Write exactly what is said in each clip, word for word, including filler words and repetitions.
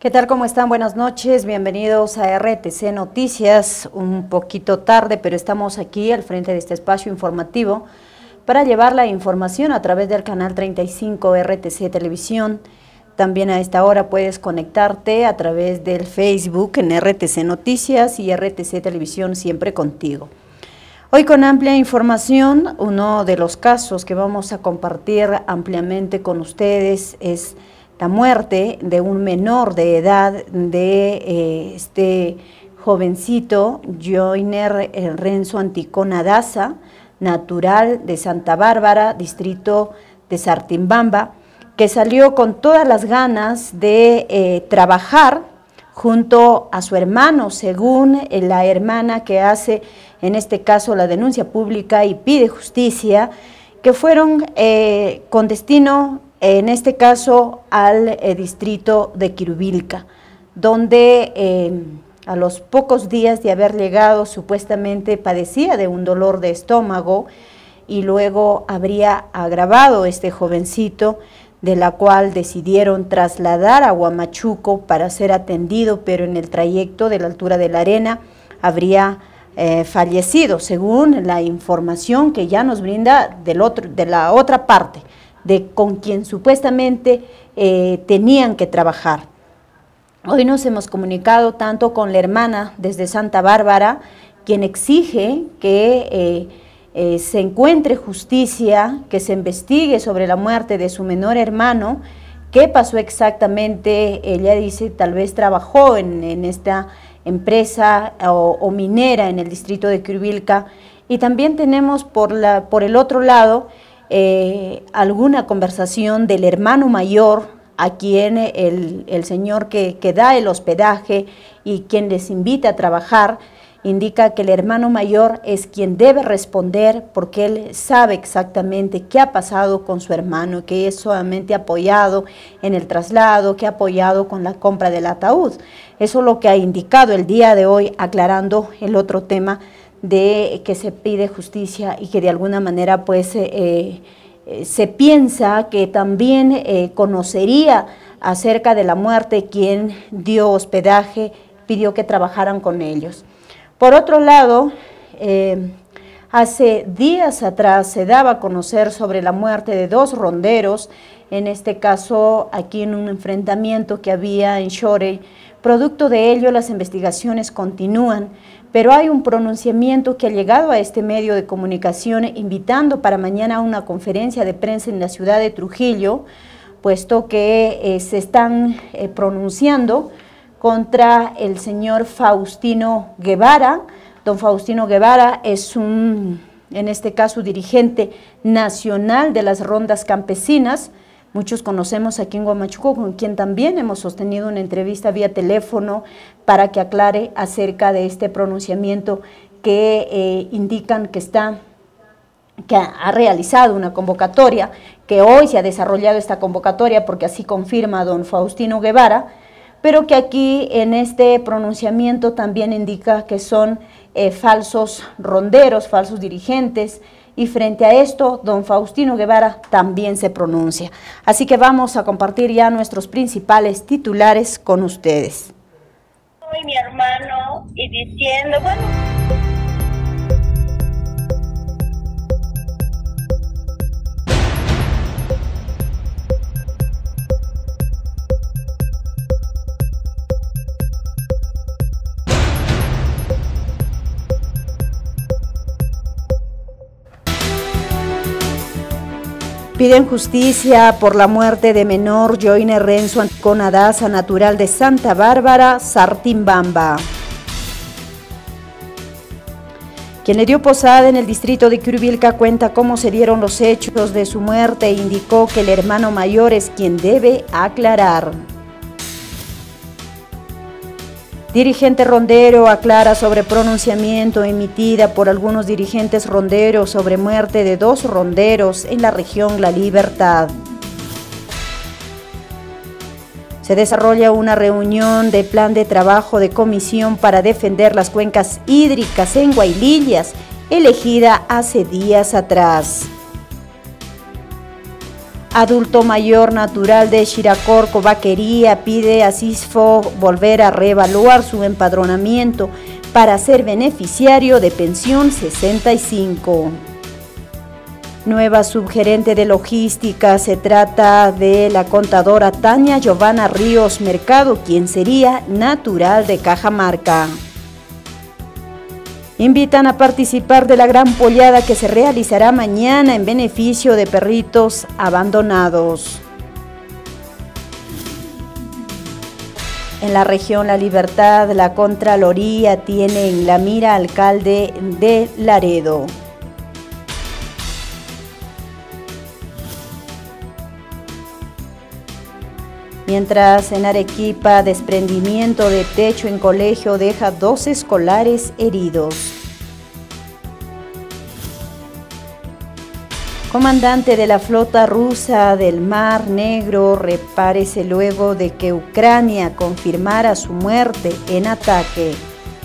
¿Qué tal? ¿Cómo están? Buenas noches, bienvenidos a R T C Noticias, un poquito tarde, pero estamos aquí al frente de este espacio informativo para llevar la información a través del canal treinta y cinco R T C Televisión. También a esta hora puedes conectarte a través del Facebook en R T C Noticias y R T C Televisión, siempre contigo. Hoy con amplia información, uno de los casos que vamos a compartir ampliamente con ustedes es la muerte de un menor de edad de eh, este jovencito, Joiner Renzo Anticona Daza, natural de Santa Bárbara, distrito de Sartimbamba, que salió con todas las ganas de eh, trabajar junto a su hermano, según la hermana que hace en este caso la denuncia pública y pide justicia, que fueron eh, con destino en este caso al eh, distrito de Quirubilca, donde eh, a los pocos días de haber llegado supuestamente padecía de un dolor de estómago y luego habría agravado este jovencito, de la cual decidieron trasladar a Huamachuco para ser atendido, pero en el trayecto de la altura de la arena habría eh, fallecido, según la información que ya nos brinda del otro, de la otra parte, de con quien supuestamente eh, tenían que trabajar. Hoy nos hemos comunicado tanto con la hermana desde Santa Bárbara, quien exige que eh, eh, se encuentre justicia, que se investigue sobre la muerte de su menor hermano, qué pasó exactamente. Ella dice tal vez trabajó en, en esta empresa o, o minera en el distrito de Quirubilca, y también tenemos por, la, por el otro lado Eh, alguna conversación del hermano mayor, a quien el, el señor que, que da el hospedaje y quien les invita a trabajar, indica que el hermano mayor es quien debe responder porque él sabe exactamente qué ha pasado con su hermano, que es solamente apoyado en el traslado, que ha apoyado con la compra del ataúd. Eso es lo que ha indicado el día de hoy, aclarando el otro tema de que se pide justicia y que de alguna manera pues eh, eh, se piensa que también eh, conocería acerca de la muerte quien dio hospedaje, pidió que trabajaran con ellos. Por otro lado, eh, hace días atrás se daba a conocer sobre la muerte de dos ronderos, en este caso aquí en un enfrentamiento que había en Xorey. Producto de ello las investigaciones continúan, pero hay un pronunciamiento que ha llegado a este medio de comunicación invitando para mañana a una conferencia de prensa en la ciudad de Trujillo, puesto que eh, se están eh, pronunciando contra el señor Faustino Guevara. Don Faustino Guevara es un, en este caso, dirigente nacional de las rondas campesinas. Muchos conocemos aquí en Huamachuco, con quien también hemos sostenido una entrevista vía teléfono para que aclare acerca de este pronunciamiento que eh, indican que está, que ha, ha realizado una convocatoria, que hoy se ha desarrollado esta convocatoria porque así confirma don Faustino Guevara, pero que aquí en este pronunciamiento también indica que son eh, falsos ronderos, falsos dirigentes. Y frente a esto, don Faustino Guevara también se pronuncia. Así que vamos a compartir ya nuestros principales titulares con ustedes. Soy mi hermano y diciendo, bueno... Piden justicia por la muerte de menor Joiner Renzo Anticona Daza, natural de Santa Bárbara, Sartimbamba. Quien le dio posada en el distrito de Quirubilca cuenta cómo se dieron los hechos de su muerte e indicó que el hermano mayor es quien debe aclarar. Dirigente rondero aclara sobre pronunciamiento emitida por algunos dirigentes ronderos sobre muerte de dos ronderos en la región La Libertad. Se desarrolla una reunión de plan de trabajo de comisión para defender las cuencas hídricas en Guaylillas, elegida hace días atrás. Adulto mayor natural de Chiracorco, Vaquería, pide a CISFO volver a reevaluar su empadronamiento para ser beneficiario de pensión sesenta y cinco. Nueva subgerente de logística, se trata de la contadora Tania Giovanna Ríos Mercado, quien sería natural de Cajamarca. Invitan a participar de la gran pollada que se realizará mañana en beneficio de perritos abandonados. En la región La Libertad, la Contraloría tiene en la mira al alcalde de Laredo. Mientras en Arequipa, desprendimiento de techo en colegio deja dos escolares heridos. Comandante de la flota rusa del Mar Negro repárese luego de que Ucrania confirmara su muerte en ataque.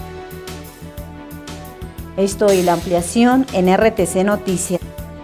Esto y la ampliación en R T C Noticias.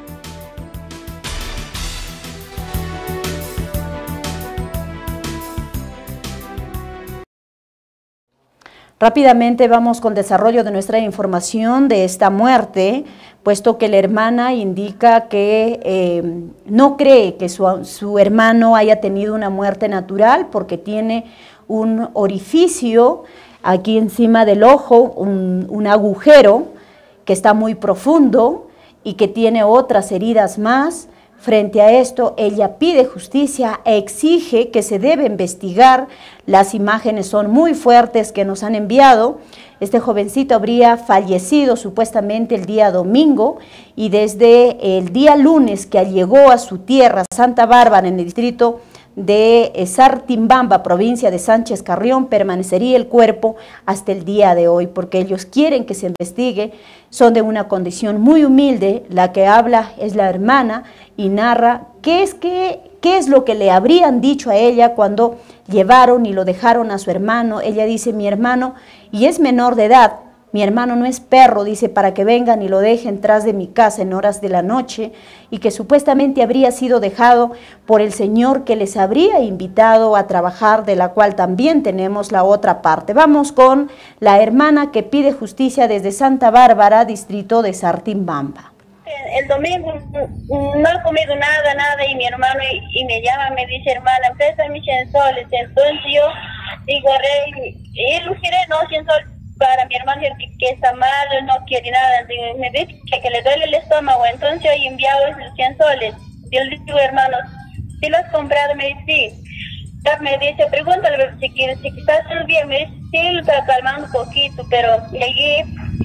Rápidamente vamos con desarrollo de nuestra información de esta muerte, puesto que la hermana indica que eh, no cree que su, su hermano haya tenido una muerte natural porque tiene un orificio aquí encima del ojo, un, un agujero que está muy profundo y que tiene otras heridas más. Frente a esto, ella pide justicia e exige que se debe investigar. Las imágenes son muy fuertes que nos han enviado. Este jovencito habría fallecido supuestamente el día domingo y desde el día lunes que llegó a su tierra, Santa Bárbara, en el distrito de Sartimbamba, provincia de Sánchez Carrión, permanecería el cuerpo hasta el día de hoy, porque ellos quieren que se investigue. Son de una condición muy humilde. La que habla es la hermana y narra qué es, qué, qué es lo que le habrían dicho a ella cuando llevaron y lo dejaron a su hermano. Ella dice: mi hermano, y es menor de edad, mi hermano no es perro, dice, para que vengan y lo dejen tras de mi casa en horas de la noche, y que supuestamente habría sido dejado por el señor que les habría invitado a trabajar, de la cual también tenemos la otra parte. Vamos con la hermana que pide justicia desde Santa Bárbara, distrito de Sartimbamba. El domingo no he comido nada, nada, y mi hermano y, y me llama, me dice: hermana, préstame cien soles. Entonces yo digo: rey, y él quiere, no, cien soles. Para mi hermano que, que está mal, no quiere nada, digo, me dice que, que le duele el estómago. Entonces yo he enviado esos cien soles. Yo le digo: hermano, ¿si lo has comprado? Me dice: sí. Me dice: pregúntale si quieres, si estás bien. Me dice: sí, lo está calmando un poquito, pero llegué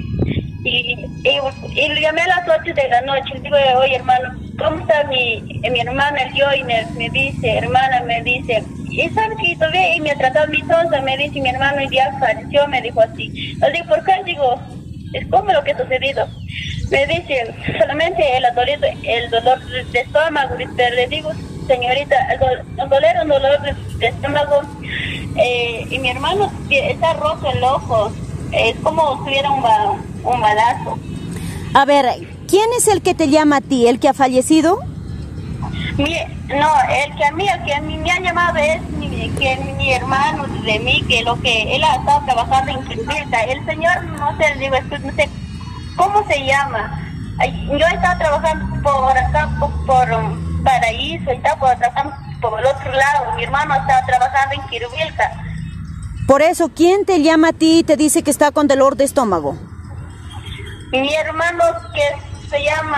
y, y, y lo llamé a las ocho de la noche. Le digo: oye, hermano, ¿cómo está mi, mi hermana Joiner? Me dice: hermana, me dice, y sabes que todavía y me ha tratado mi tonta, me dice, mi hermano ya falleció, me dijo así. Le digo: ¿por qué? Digo, es como lo que ha sucedido. Me dice: solamente el dolor, el dolor de estómago. Pero le digo: señorita, el, do, el dolor es un dolor de, de estómago, eh, y mi hermano está roto el ojo, es como si tuviera un, un balazo. A ver, ¿quién es el que te llama a ti? ¿El que ha fallecido? Mi, no, el que a mí, el que a mí me ha llamado es mi, que mi hermano de mí, que lo que él ha estado trabajando en Quirquita. El señor, no sé, digo, no sé cómo se llama. Yo he estado trabajando por acá, por, por um, Paraíso, y estaba trabajando por el otro lado. Mi hermano estaba trabajando en Quirquita. Por eso, ¿quién te llama a ti y te dice que está con dolor de estómago? Mi hermano, que se llama...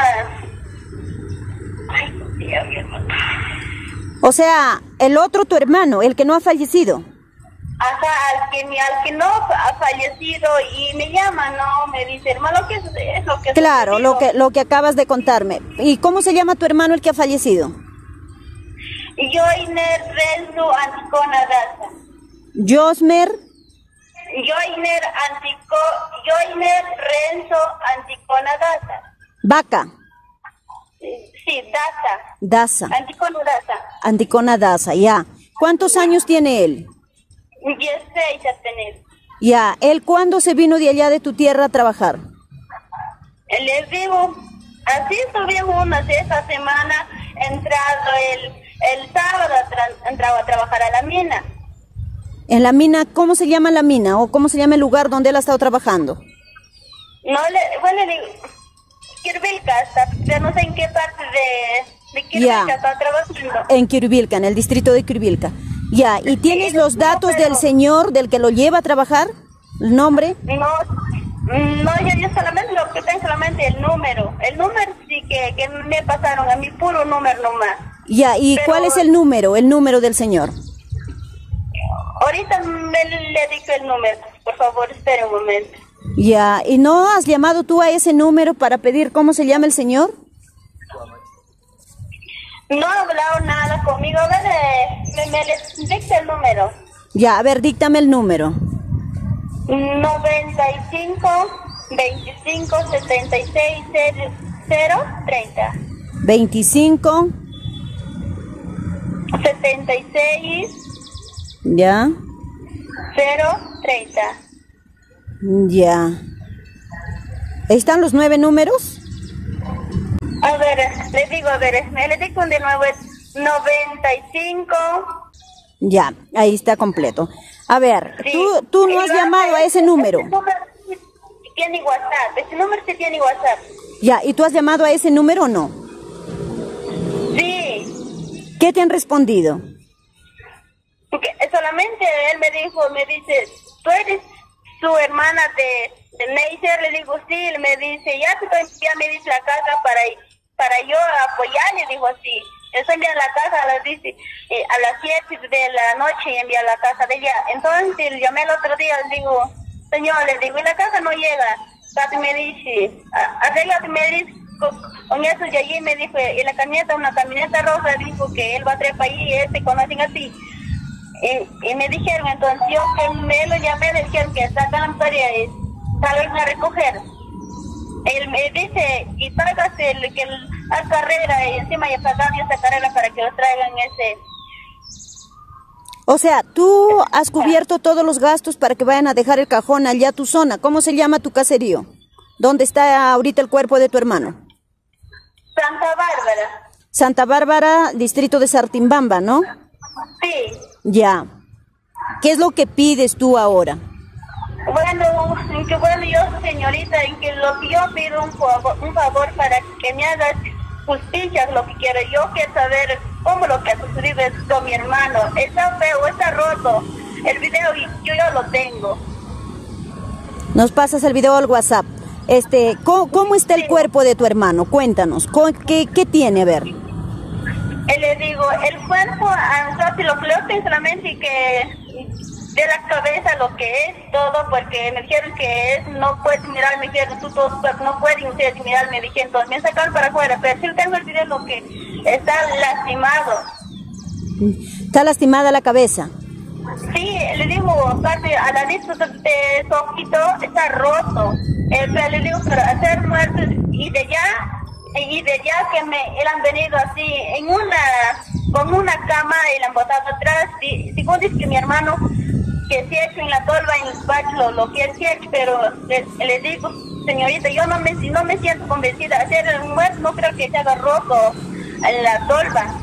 Ay, Dios, mi hermano. O sea, el otro tu hermano, el que no ha fallecido. Ajá, al que, al que no ha fallecido, y me llama, no, me dice: hermano, ¿qué es eso? Que claro, lo que, lo que acabas de contarme. ¿Y cómo se llama tu hermano el que ha fallecido? Joiner Renzo Anticona Daza. Josmer. Joiner Antico, Joiner Renzo Anticona Daza. Vaca. Sí, Daza. Daza. Anticona Daza. Anticona Daza, ya. ¿Cuántos años tiene él? dieciséis a tener. Ya. ¿Él cuándo se vino de allá de tu tierra a trabajar? Les digo, Así estuvimos unas esta semana, entrado el, el sábado, tra- entraba a trabajar a la mina. En la mina, ¿cómo se llama la mina? ¿O cómo se llama el lugar donde él ha estado trabajando? No, le, bueno, le digo, Quirvilca, hasta, pero no sé en qué parte de, de Quirvilca Ya. está trabajando. En Quirvilca, en el distrito de Quirvilca. Ya, ¿y tienes Sí, los no, datos pero- del señor del que lo lleva a trabajar? ¿El nombre? No, no, yo, yo solamente lo que tengo solamente el número. El número sí que, que me pasaron a mi puro número nomás. Ya, ¿y Pero- cuál es el número, el número del señor? Ahorita me le digo el número, por favor, espere un momento. Ya, ¿y no has llamado tú a ese número para pedir cómo se llama el señor? No ha hablado nada conmigo, a ver, eh, me, me les dicta el número. Ya, a ver, díctame el número. noventa y cinco, veinticinco, setenta y seis, cero, treinta. veinticinco, setenta y seis, ya, cero, treinta. ya. ¿Ahí están los nueve números? A ver, le digo, a ver, me le digo de nuevo, es noventa y cinco. Ya, ahí está completo. A ver, Sí. tú, tú no has Y llamado a ese número. Este número sí tiene WhatsApp, este número sí tiene WhatsApp. Ya, ¿y tú has llamado a ese número o no? Sí, ¿Qué te han respondido? porque solamente él me dijo, me dice, tú eres su hermana de, de Neisser, le digo, sí, él me dice, ya te estoy enviando, me dice la casa para, para yo apoyarle, digo así. Estoy enviando la casa, le dice, eh, a las siete de la noche envía la casa de ella. Entonces le llamé el otro día, le digo, señor, le digo, y la casa no llega. Casi me dice, arréglate, me dice, con, con eso de allí me dijo, y la camioneta, una camioneta rosa, dijo que él va a traer para allí, este, conocen así. Y, y me dijeron, entonces yo que me lo llamé, me dijeron que sacan la historia y salen a recoger. Él me dice, y pagas el, que el, la carrera, y encima ya pagaron esa carrera para que lo traigan ese. O sea, tú has cubierto todos los gastos para que vayan a dejar el cajón allá a tu zona. ¿Cómo se llama tu caserío? ¿Dónde está ahorita el cuerpo de tu hermano? Santa Bárbara. Santa Bárbara, distrito de Sartimbamba, ¿no? Sí. Ya. ¿Qué es lo que pides tú ahora? Bueno, en que bueno yo, señorita, en que lo que yo pido un favor, un favor para que me hagas justicia, lo que quiero. Yo quiero saber cómo lo que ha sucedido es con mi hermano. Está feo, está roto. El video y yo, yo lo tengo. Nos pasas el video al WhatsApp. Este, ¿cómo, cómo está el Sí. cuerpo de tu hermano? Cuéntanos. ¿Cómo- ¿Qué, qué tiene? A ver. Eh, le digo, el cuerpo, a lo que lo tengo solamente y que de la cabeza lo que es todo, porque me dijeron que es, no puedes mirar, me dijeron, tú todo, no puedes ustedes mirar, me dijeron, entonces me sacaron para afuera, pero sí tengo el video lo que está lastimado. Está lastimada la cabeza. Sí, le digo, aparte, a la vista de su ojito está roto. Eh, pero le digo, para hacer muertos y de ya, y de ya que me, él han venido así, en una, con una cama y la han botado atrás, y según dice que mi hermano, que si hecho en la tolva, en el despacho, lo, lo que él sí hecho, pero le, le digo, señorita, yo no me, no me siento convencida, hacer el muerto no creo que se haga roto en la tolva.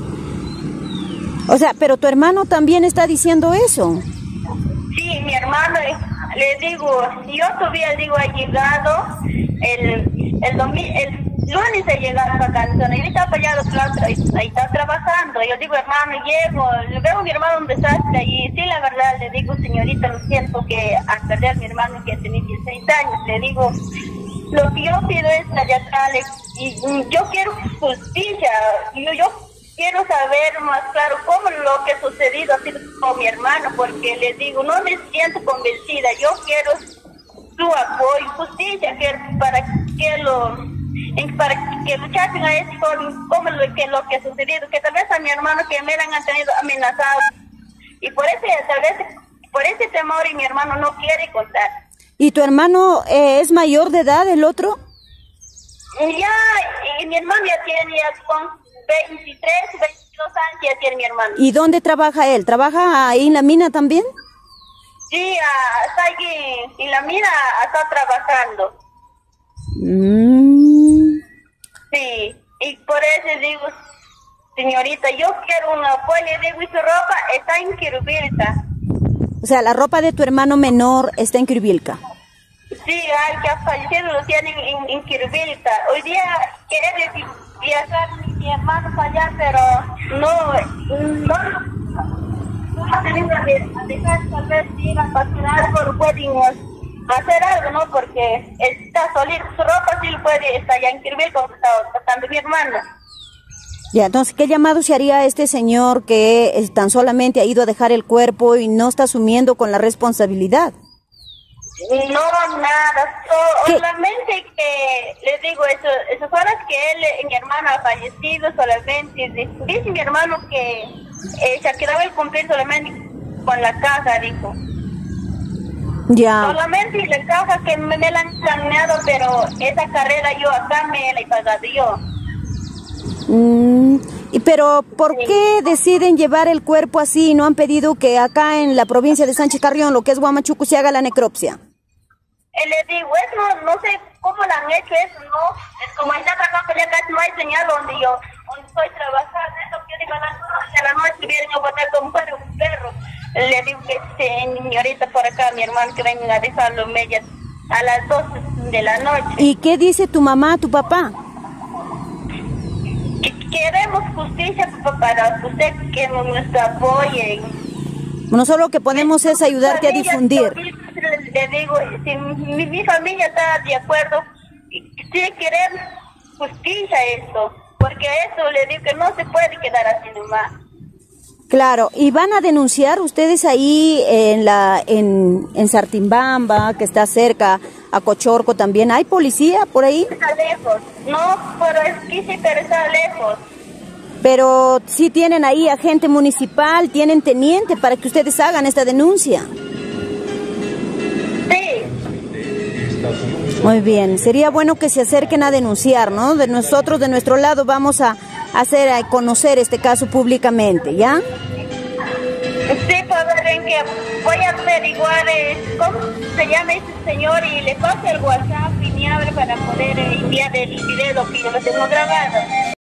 O sea, pero tu hermano también está diciendo eso. Sí, mi hermano, eh, le digo, si yo todavía, digo, he llegado el, el domingo, el lunes he llegado a vacaciones, y ahorita para allá, claro, ahí, ahí está trabajando. Yo digo, hermano, llego, le veo a mi hermano un desastre, y sí, la verdad, le digo, señorita, lo siento que al perder a mi hermano que tiene dieciséis años, le digo, lo que yo pido es allá atrás, y, y yo quiero justicia, yo, yo quiero saber más claro cómo lo que ha sucedido ha sido con mi hermano, porque le digo, no me siento convencida, yo quiero su apoyo, justicia, que para que lo, para que luchasen a eso, como lo que, lo que ha sucedido, que tal vez a mi hermano que me han tenido amenazado, y por ese, tal vez, por ese temor, y mi hermano no quiere contar. ¿Y tu hermano eh, es mayor de edad, el otro? Ya, y mi hermano ya tiene, ya con veintitrés, veintidós años ya tiene mi hermano. ¿Y dónde trabaja él? ¿Trabaja ahí en la mina también? Sí, uh, está allí en la mina, está trabajando. Mm, le digo, señorita, yo quiero un apoyo, le digo, y su ropa está en Quirubilca. O sea, la ropa de tu hermano menor está en Quirubilca. Sí, al que ha fallecido lo tienen en, en Quirubilca. Hoy día quiere viajar mi hermano para allá, pero no, no, no ha tenido a dejar, tal vez ir a pasear, pero pueden hacer algo, ¿no? Porque está solito, su ropa sí lo puede estar allá en Quirubilca, como está pasando mi hermano. Ya, entonces, ¿qué llamado se haría a este señor que tan solamente ha ido a dejar el cuerpo y no está asumiendo con la responsabilidad? No, nada, so, solamente que, les digo, eso, esas horas que él, mi hermano ha fallecido, solamente, dice mi hermano que eh, se ha quedado el cumplir solamente con la casa, dijo. Ya. Solamente la casa que me, me la han planeado, pero esa carrera yo acá me la he pagado yo. Mm, pero, ¿por sí. qué deciden llevar el cuerpo así y no han pedido que acá en la provincia de Sánchez Carrión, lo que es Huamachuco, se haga la necropsia? Eh, le digo, eso no sé cómo lo han hecho eso, ¿no? Es como está trabajando ya casi no hay señal donde yo, donde estoy trabajando, eso que digo a las nueve de la noche vienen a botar como fuera un perro. Le digo que sí, señorita por acá, mi hermano, que vengan a dejarlo media a las doce de la noche. ¿Y qué dice tu mamá, tu papá? Queremos justicia para usted, que nos apoyen. Nosotros lo que podemos es ayudarte a difundir. Le digo, si mi, mi familia está de acuerdo, sí queremos justicia esto, porque eso le digo que no se puede quedar así nomás. Claro, y van a denunciar ustedes ahí en la en, en Sartimbamba, que está cerca, a Cochorco también. ¿Hay policía por ahí? Está lejos, no, pero es que sí, pero está lejos. Pero sí tienen ahí agente municipal, tienen teniente para que ustedes hagan esta denuncia. Sí. Muy bien, sería bueno que se acerquen a denunciar, ¿no? De nosotros, de nuestro lado, vamos a hacer a conocer este caso públicamente, ¿ya? Sí, padre, que voy a averiguar eh, cómo se llama ese señor y le pase el WhatsApp y me abre para poder eh, enviar el video que yo lo tengo grabado.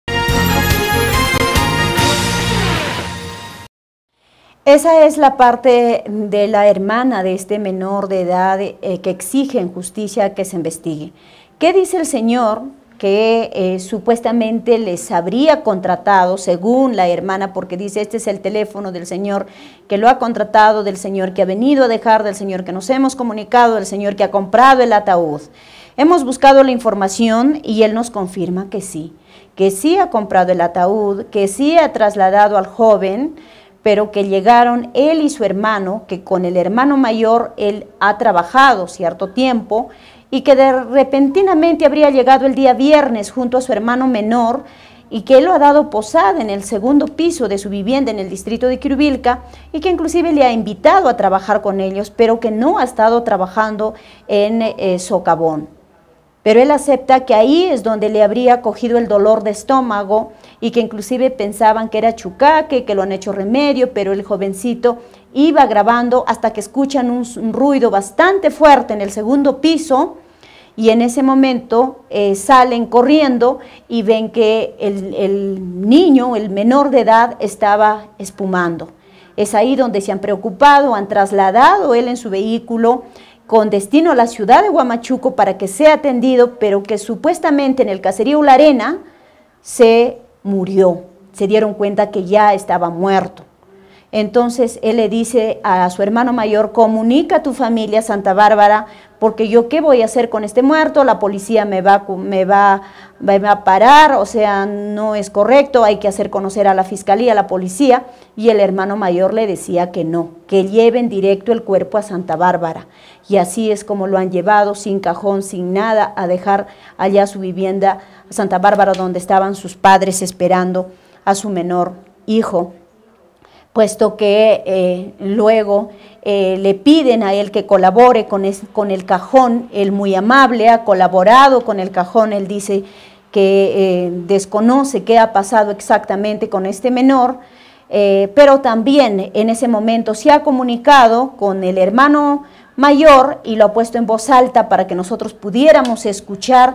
Esa es la parte de la hermana de este menor de edad eh, que exige en justicia que se investigue. ¿Qué dice el señor? Que eh, supuestamente les habría contratado, según la hermana, porque dice, este es el teléfono del señor que lo ha contratado, del señor que ha venido a dejar, del señor que nos hemos comunicado, del señor que ha comprado el ataúd. Hemos buscado la información y él nos confirma que sí, que sí ha comprado el ataúd, que sí ha trasladado al joven, pero que llegaron él y su hermano, que con el hermano mayor él ha trabajado cierto tiempo, y que de repentinamente habría llegado el día viernes junto a su hermano menor y que él lo ha dado posada en el segundo piso de su vivienda en el distrito de Quirubilca y que inclusive le ha invitado a trabajar con ellos, pero que no ha estado trabajando en eh, Socavón. Pero él acepta que ahí es donde le habría cogido el dolor de estómago y que inclusive pensaban que era chucaque, que lo han hecho remedio, pero el jovencito iba grabando hasta que escuchan un, un ruido bastante fuerte en el segundo piso y en ese momento eh, salen corriendo y ven que el, el niño, el menor de edad, estaba espumando. Es ahí donde se han preocupado, han trasladado él en su vehículo con destino a la ciudad de Huamachuco para que sea atendido, pero que supuestamente en el caserío La Arena se murió. Se dieron cuenta que ya estaba muerto. Entonces él le dice a su hermano mayor, comunica a tu familia Santa Bárbara, porque yo qué voy a hacer con este muerto, la policía me va, me va, me va a parar, o sea, no es correcto, hay que hacer conocer a la fiscalía, a la policía, y el hermano mayor le decía que no, que lleven directo el cuerpo a Santa Bárbara, y así es como lo han llevado, sin cajón, sin nada, a dejar allá su vivienda, a Santa Bárbara, donde estaban sus padres esperando a su menor hijo, puesto que eh, luego eh, le piden a él que colabore con, es, con el cajón. Él muy amable ha colaborado con el cajón, él dice que eh, desconoce qué ha pasado exactamente con este menor, eh, pero también en ese momento se ha comunicado con el hermano mayor y lo ha puesto en voz alta para que nosotros pudiéramos escuchar,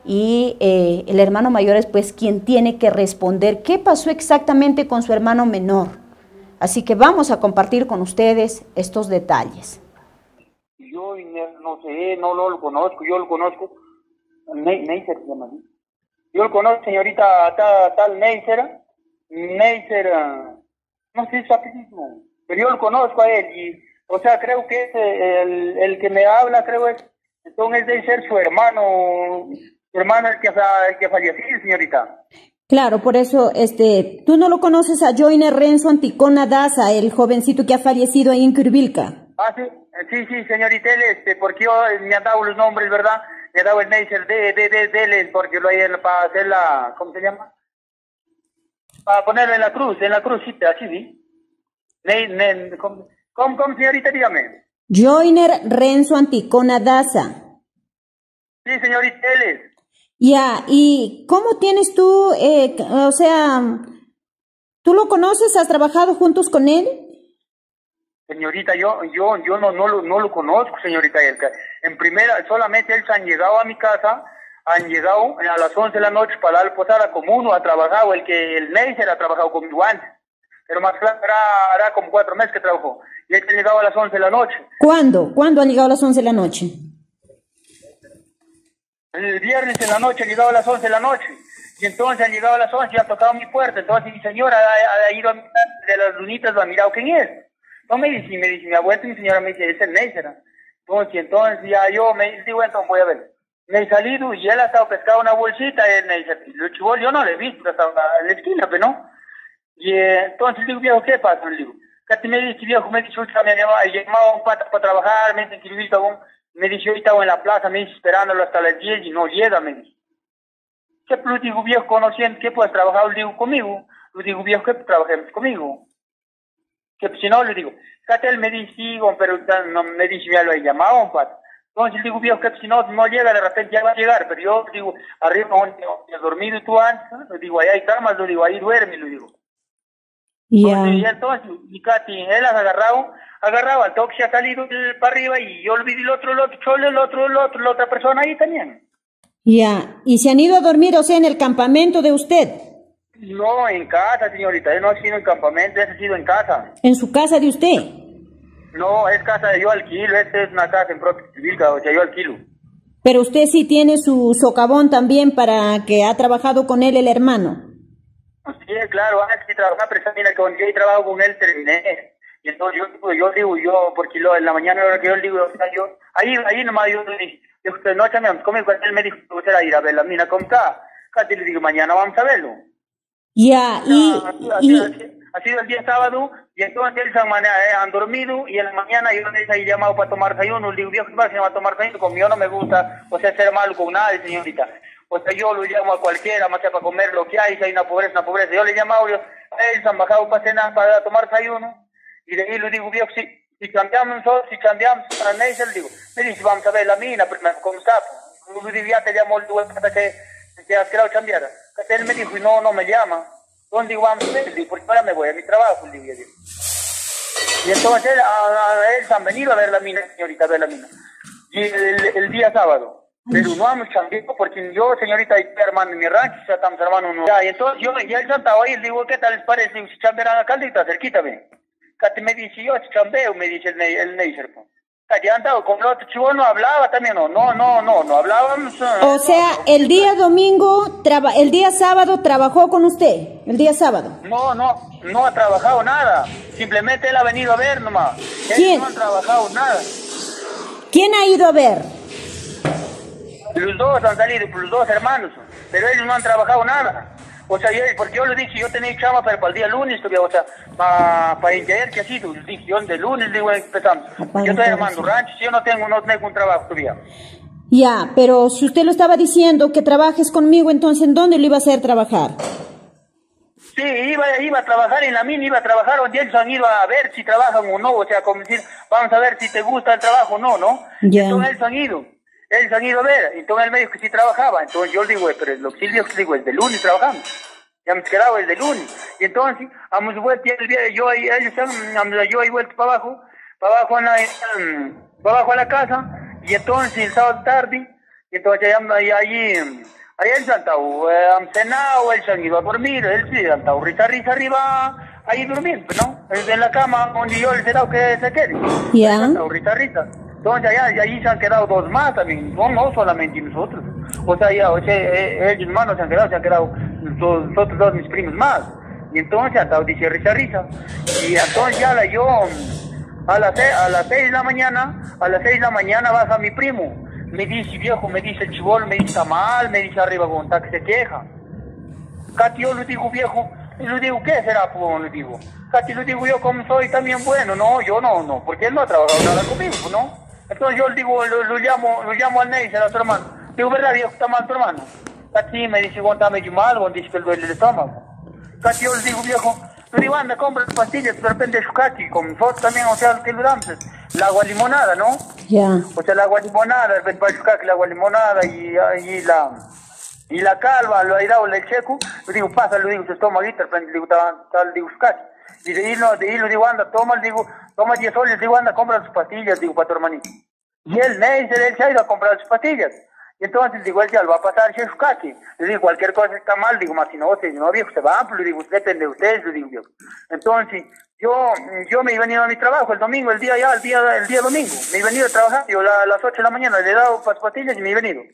y eh, el hermano mayor es pues quien tiene que responder qué pasó exactamente con su hermano menor. Así que vamos a compartir con ustedes estos detalles. Yo no sé, no, no lo conozco, yo lo conozco, Neiser se llama, ¿sí? Yo lo conozco, señorita, tal, tal Neiser, Neiser, uh, no sé su apellido, pero yo lo conozco a él, y, o sea, creo que es el, el que me habla, creo es, entonces debe ser su hermano, su hermano el que, el que falleció, señorita. Claro, por eso, este, tú no lo conoces a Joiner Renzo Anticona Daza, el jovencito que ha fallecido ahí en Curvilca. Ah, sí, sí, sí, señorita, él, este, porque yo me han dado los nombres, ¿verdad? Me ha dado el Neiser de, de, de, de él, porque lo hay para hacer la, ¿cómo se llama? Para ponerlo en la cruz, en la cruz, sí, así, ¿sí? Ne, ne, ¿cómo, cómo, cómo, señorita, dígame? Joiner Renzo Anticona Daza. Sí, señorita, él es. Ya, ¿y cómo tienes tú, eh, o sea, tú lo conoces, has trabajado juntos con él? Señorita, yo yo yo no no lo, no lo conozco, señorita. En primera, solamente ellos han llegado a mi casa, han llegado a las once de la noche para dar posada, como uno ha trabajado, el que el Neiser ha trabajado conmigo antes. Pero más claro, hará, hará como cuatro meses que trabajó. Y él ha llegado a las once de la noche. ¿Cuándo? ¿Cuándo han llegado a las once de la noche? El viernes en la noche, han llegado a las once de la noche. Y entonces han llegado a las once y han tocado mi puerta. Entonces mi señora ha, ha ido a mirar de las lunitas, lo ha mirado quién es. No me dice, me dice, mi abuela y mi señora me dice, es el Neiser. Entonces, entonces ya yo me digo, entonces voy a ver. Me he salido y él ha estado pescando una bolsita, el Neiser. Lo chivol yo no le he visto, estaba en la esquina, pero no. Y eh, entonces digo, viejo, ¿qué pasa? Le digo, ¿qué me dice, viejo? Me dice, me ha llamado, llamado un pata para trabajar, me dice, me dice, yo estaba en la plaza, me dice, esperándolo hasta las diez y no llega, me dice. ¿Qué plus digo, viejo, conociendo, qué puedes trabajar? Le digo, conmigo. Le digo, viejo, ¿qué trabajemos conmigo? Que si no, le digo, Catel me dice, sí, pero no, me dice, ya lo he llamado, un pato. Entonces le digo, viejo, que si no, no llega, de repente ya va a llegar, pero yo digo, arriba, donde has dormido tú antes, le digo, ahí hay camas, le digo, ahí duerme, le digo. Yeah. Entonces, y entonces, y Katy, él ha agarrado, agarrado al toque, se ha salido para arriba, y yo olvidé el otro, el otro, chole, el otro, el otro, la otra persona ahí también. Ya, yeah. ¿Y se han ido a dormir, o sea, en el campamento de usted? No, en casa, señorita, él no ha sido en campamento, él ha sido en casa. ¿En su casa de usted? No, es casa de yo alquilo, esta es una casa en propia Vilca, o sea, yo alquilo. Pero usted sí tiene su socavón también para que ha trabajado con él el hermano. Sí, claro, antes de trabajar, pero también cuando yo trabajo con él terminé. Y entonces yo, yo digo, yo, porque lo, en la mañana ahora que yo le digo, o sea, yo, ahí, ahí nomás yo le dije, usted no, también, conmigo, él me dijo, usted va a ir a ver la mina, ¿cómo está? Casi le digo, mañana vamos a verlo. Ya, y... Ha sido, ha sido el día sábado, y entonces ellos han, han dormido, y en la mañana yo les he llamado para tomar desayuno. Le digo, viejo, ¿qué pasa? Se llama a tomar desayuno, como yo no me gusta, o sea, ser malo con nadie, señorita. O sea, yo lo llamo a cualquiera, más sea para comer lo que hay, si hay una pobreza, una pobreza. Yo le he llamado, yo, ellos han bajado para cenar, para tomar desayuno, y de ahí le digo, viejo, si, si cambiamos nosotros, si cambiamos para Neiser, le digo, me dice, vamos a ver la mina, primero, ¿cómo está? Pues, le digo, ya te llamó el lugar para que te has quedado cambiar. Él me dijo, y no, no me llama. Entonces digo, vamos a ver, porque ahora me voy a mi trabajo, digo, digo. Y entonces él, a, a, ellos han venido a ver la mina, señorita, a ver la mina. Y el, el día sábado. Pero no hemos cambiado, porque yo, señorita, y hermano en mi rancho, ya estamos hermano uno. Ya, y entonces yo, ya él estaba ahí, le digo, ¿qué tal les parece? Si chambean acá, está cerquita, ve. Cate me dice, yo chambeo, me dice el, el Neiser, pues. Ya andado con el otro chivo, no hablaba también, no, no, no, no, no hablábamos. O sea, el día domingo, traba, el día sábado trabajó con usted, el día sábado. No, no, no ha trabajado nada, simplemente él ha venido a ver nomás. ¿Quién? Él no ha trabajado nada. ¿Quién ha ido a ver? Los dos han salido, los dos hermanos, pero ellos no han trabajado nada. O sea, yo, porque yo le dije, yo tenía chama pero para el día lunes, todavía, o sea, para pa entender que ha sido, le dije, yo de lunes digo, empezamos. Yo estoy armando ranchos, yo no tengo, no tengo un trabajo todavía. Ya, pero si usted lo estaba diciendo que trabajes conmigo, entonces, ¿en dónde lo iba a hacer trabajar? Sí, iba, iba a trabajar en la mina, iba a trabajar donde ellos han ido a ver si trabajan o no, o sea, como decir, vamos a ver si te gusta el trabajo o no, ¿no? Ya. Entonces ellos han ido, ellos han ido a ver, entonces él me dijo que sí trabajaba, entonces yo le digo, pero el auxilio, digo, el de lunes trabajamos. Ya hemos quedado el de lunes, y entonces hemos vuelto, y el día, yo, ellos han, yo he vuelto para abajo, para abajo, a la, para abajo a la casa, y entonces el sábado tarde, Y entonces allí, allí, allí él se han estado eh, cenado, él se han ido a dormir, él sí, han estado risa, risa arriba, ahí durmiendo, ¿no? En la cama donde yo les he dado que se quede. Ya. Han estado risa, risa. Entonces allá, allí se han quedado dos más también, no, no solamente nosotros. O sea, ya, o sea, eh, ellos hermanos se han quedado, se han quedado dos, otros dos mis primos más. Y entonces han estado dice risa, risa. Y entonces ya la yo, a las, a las seis de la mañana, a las seis de la mañana baja mi primo. Me dice, viejo, me dice el chibol, me dice, está mal, me dice arriba con que se queja. Cati, yo le digo, viejo, y le digo, ¿qué será, pues? Le digo. Cati, le digo, yo como soy también bueno, no, yo no, no, porque él no ha trabajado nada conmigo, ¿no? Entonces yo le digo, lo, lo llamo, lo llamo al Neisser, a su hermano. Digo, ¿verdad, viejo, está mal tu hermano? Cati me dice, bueno, está medio mal, bueno, dice que le duele el estómago. Cati, yo le digo, viejo, le digo, anda, compra las pastillas, de repente su Cati, con nosotros también, o sea, que le damos, el agua limonada, ¿no? Ya. O sea, el agua limonada, de repente para su Cati, el agua limonada y, y la... Y la calva, lo ha dado el checo, le digo, pasa, le digo, su estómago, de repente le digo, está, le digo, su Cati. Y de ahí, no, de ahí le digo, anda, toma, le digo, toma diez soles, le digo, anda, compra sus pastillas, digo, para tu hermanito. Y él, Neisser, él se ha ido a comprar sus pastillas. Y entonces, digo, él ya lo va a pasar, si es su Cati. Le digo, cualquier cosa está mal, digo, más si no, si no, viejo, se va, pues le digo, depende de ustedes, le digo, viejo. Entonces, yo, yo me he venido a mi trabajo el domingo, el día ya, el día, el día domingo. Me he venido a trabajar, yo a las ocho de la mañana le he dado las pastillas y me he venido.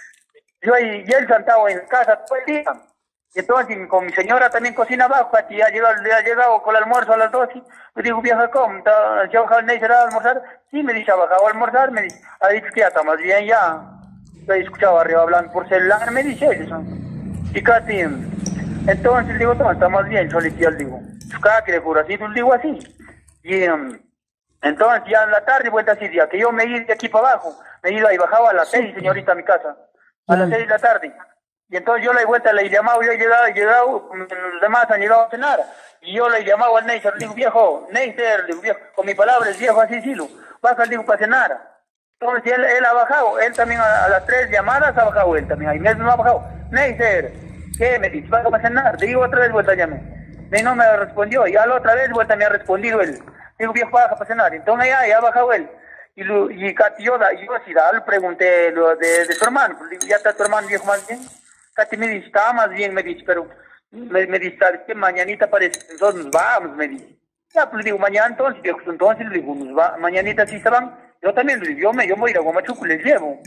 Yo y, y él sentado en casa todo el día. Y entonces con mi señora también cocina abajo, y ha llegado, ha llegado con el almuerzo a las doce. Le digo, vieja, ¿cómo? ¿Ya ha bajado el Neisser a almorzar? Sí, me dice, ha bajado a almorzar, me dice, ha dicho que ya está más bien ya. Lo he escuchado arriba hablando por celular, me dice ellos. Y casi, entonces le digo, no, está más bien, solito, le digo. Casi, le juro, así, le digo así. Y um, entonces ya en la tarde, vuelta así, ya que yo me he ido de aquí para abajo, me he ido ahí, bajaba a las seis, señorita, a mi casa. A las seis de la tarde. Y entonces yo le he vuelta, le he llamado, yo he llegado, he llegado, los demás han llegado a cenar. Y yo le he llamado al Neisser, le digo, viejo, Neisser, le digo, viejo, con mi palabra, el viejo así, sí, lo, baja, le digo, para cenar. Entonces él, él ha bajado, él también a, a las tres llamadas ha bajado él también, ahí mismo ha bajado. Neisser, ¿qué me dice? Baja para cenar. Le digo otra vez, vuelta, llamé. Y no me respondió, y a la otra vez, vuelta, me ha respondido él. Digo, viejo, baja para cenar. Entonces ya, ya ha bajado él. Y, lo, y Cati, yo, yo así, le pregunté lo de, de su hermano, pues, digo, ¿ya está tu hermano viejo más bien? Cati me dice, está más bien, me dice, pero me, me dice, ¿sabes qué? Mañanita parece, entonces nos vamos, me dice. Ya, pues le digo, mañana entonces, viejo, entonces le digo, nos va, mañanita sí se van, yo también le digo, yo me, yo me voy a ir a Guamachuco, les llevo.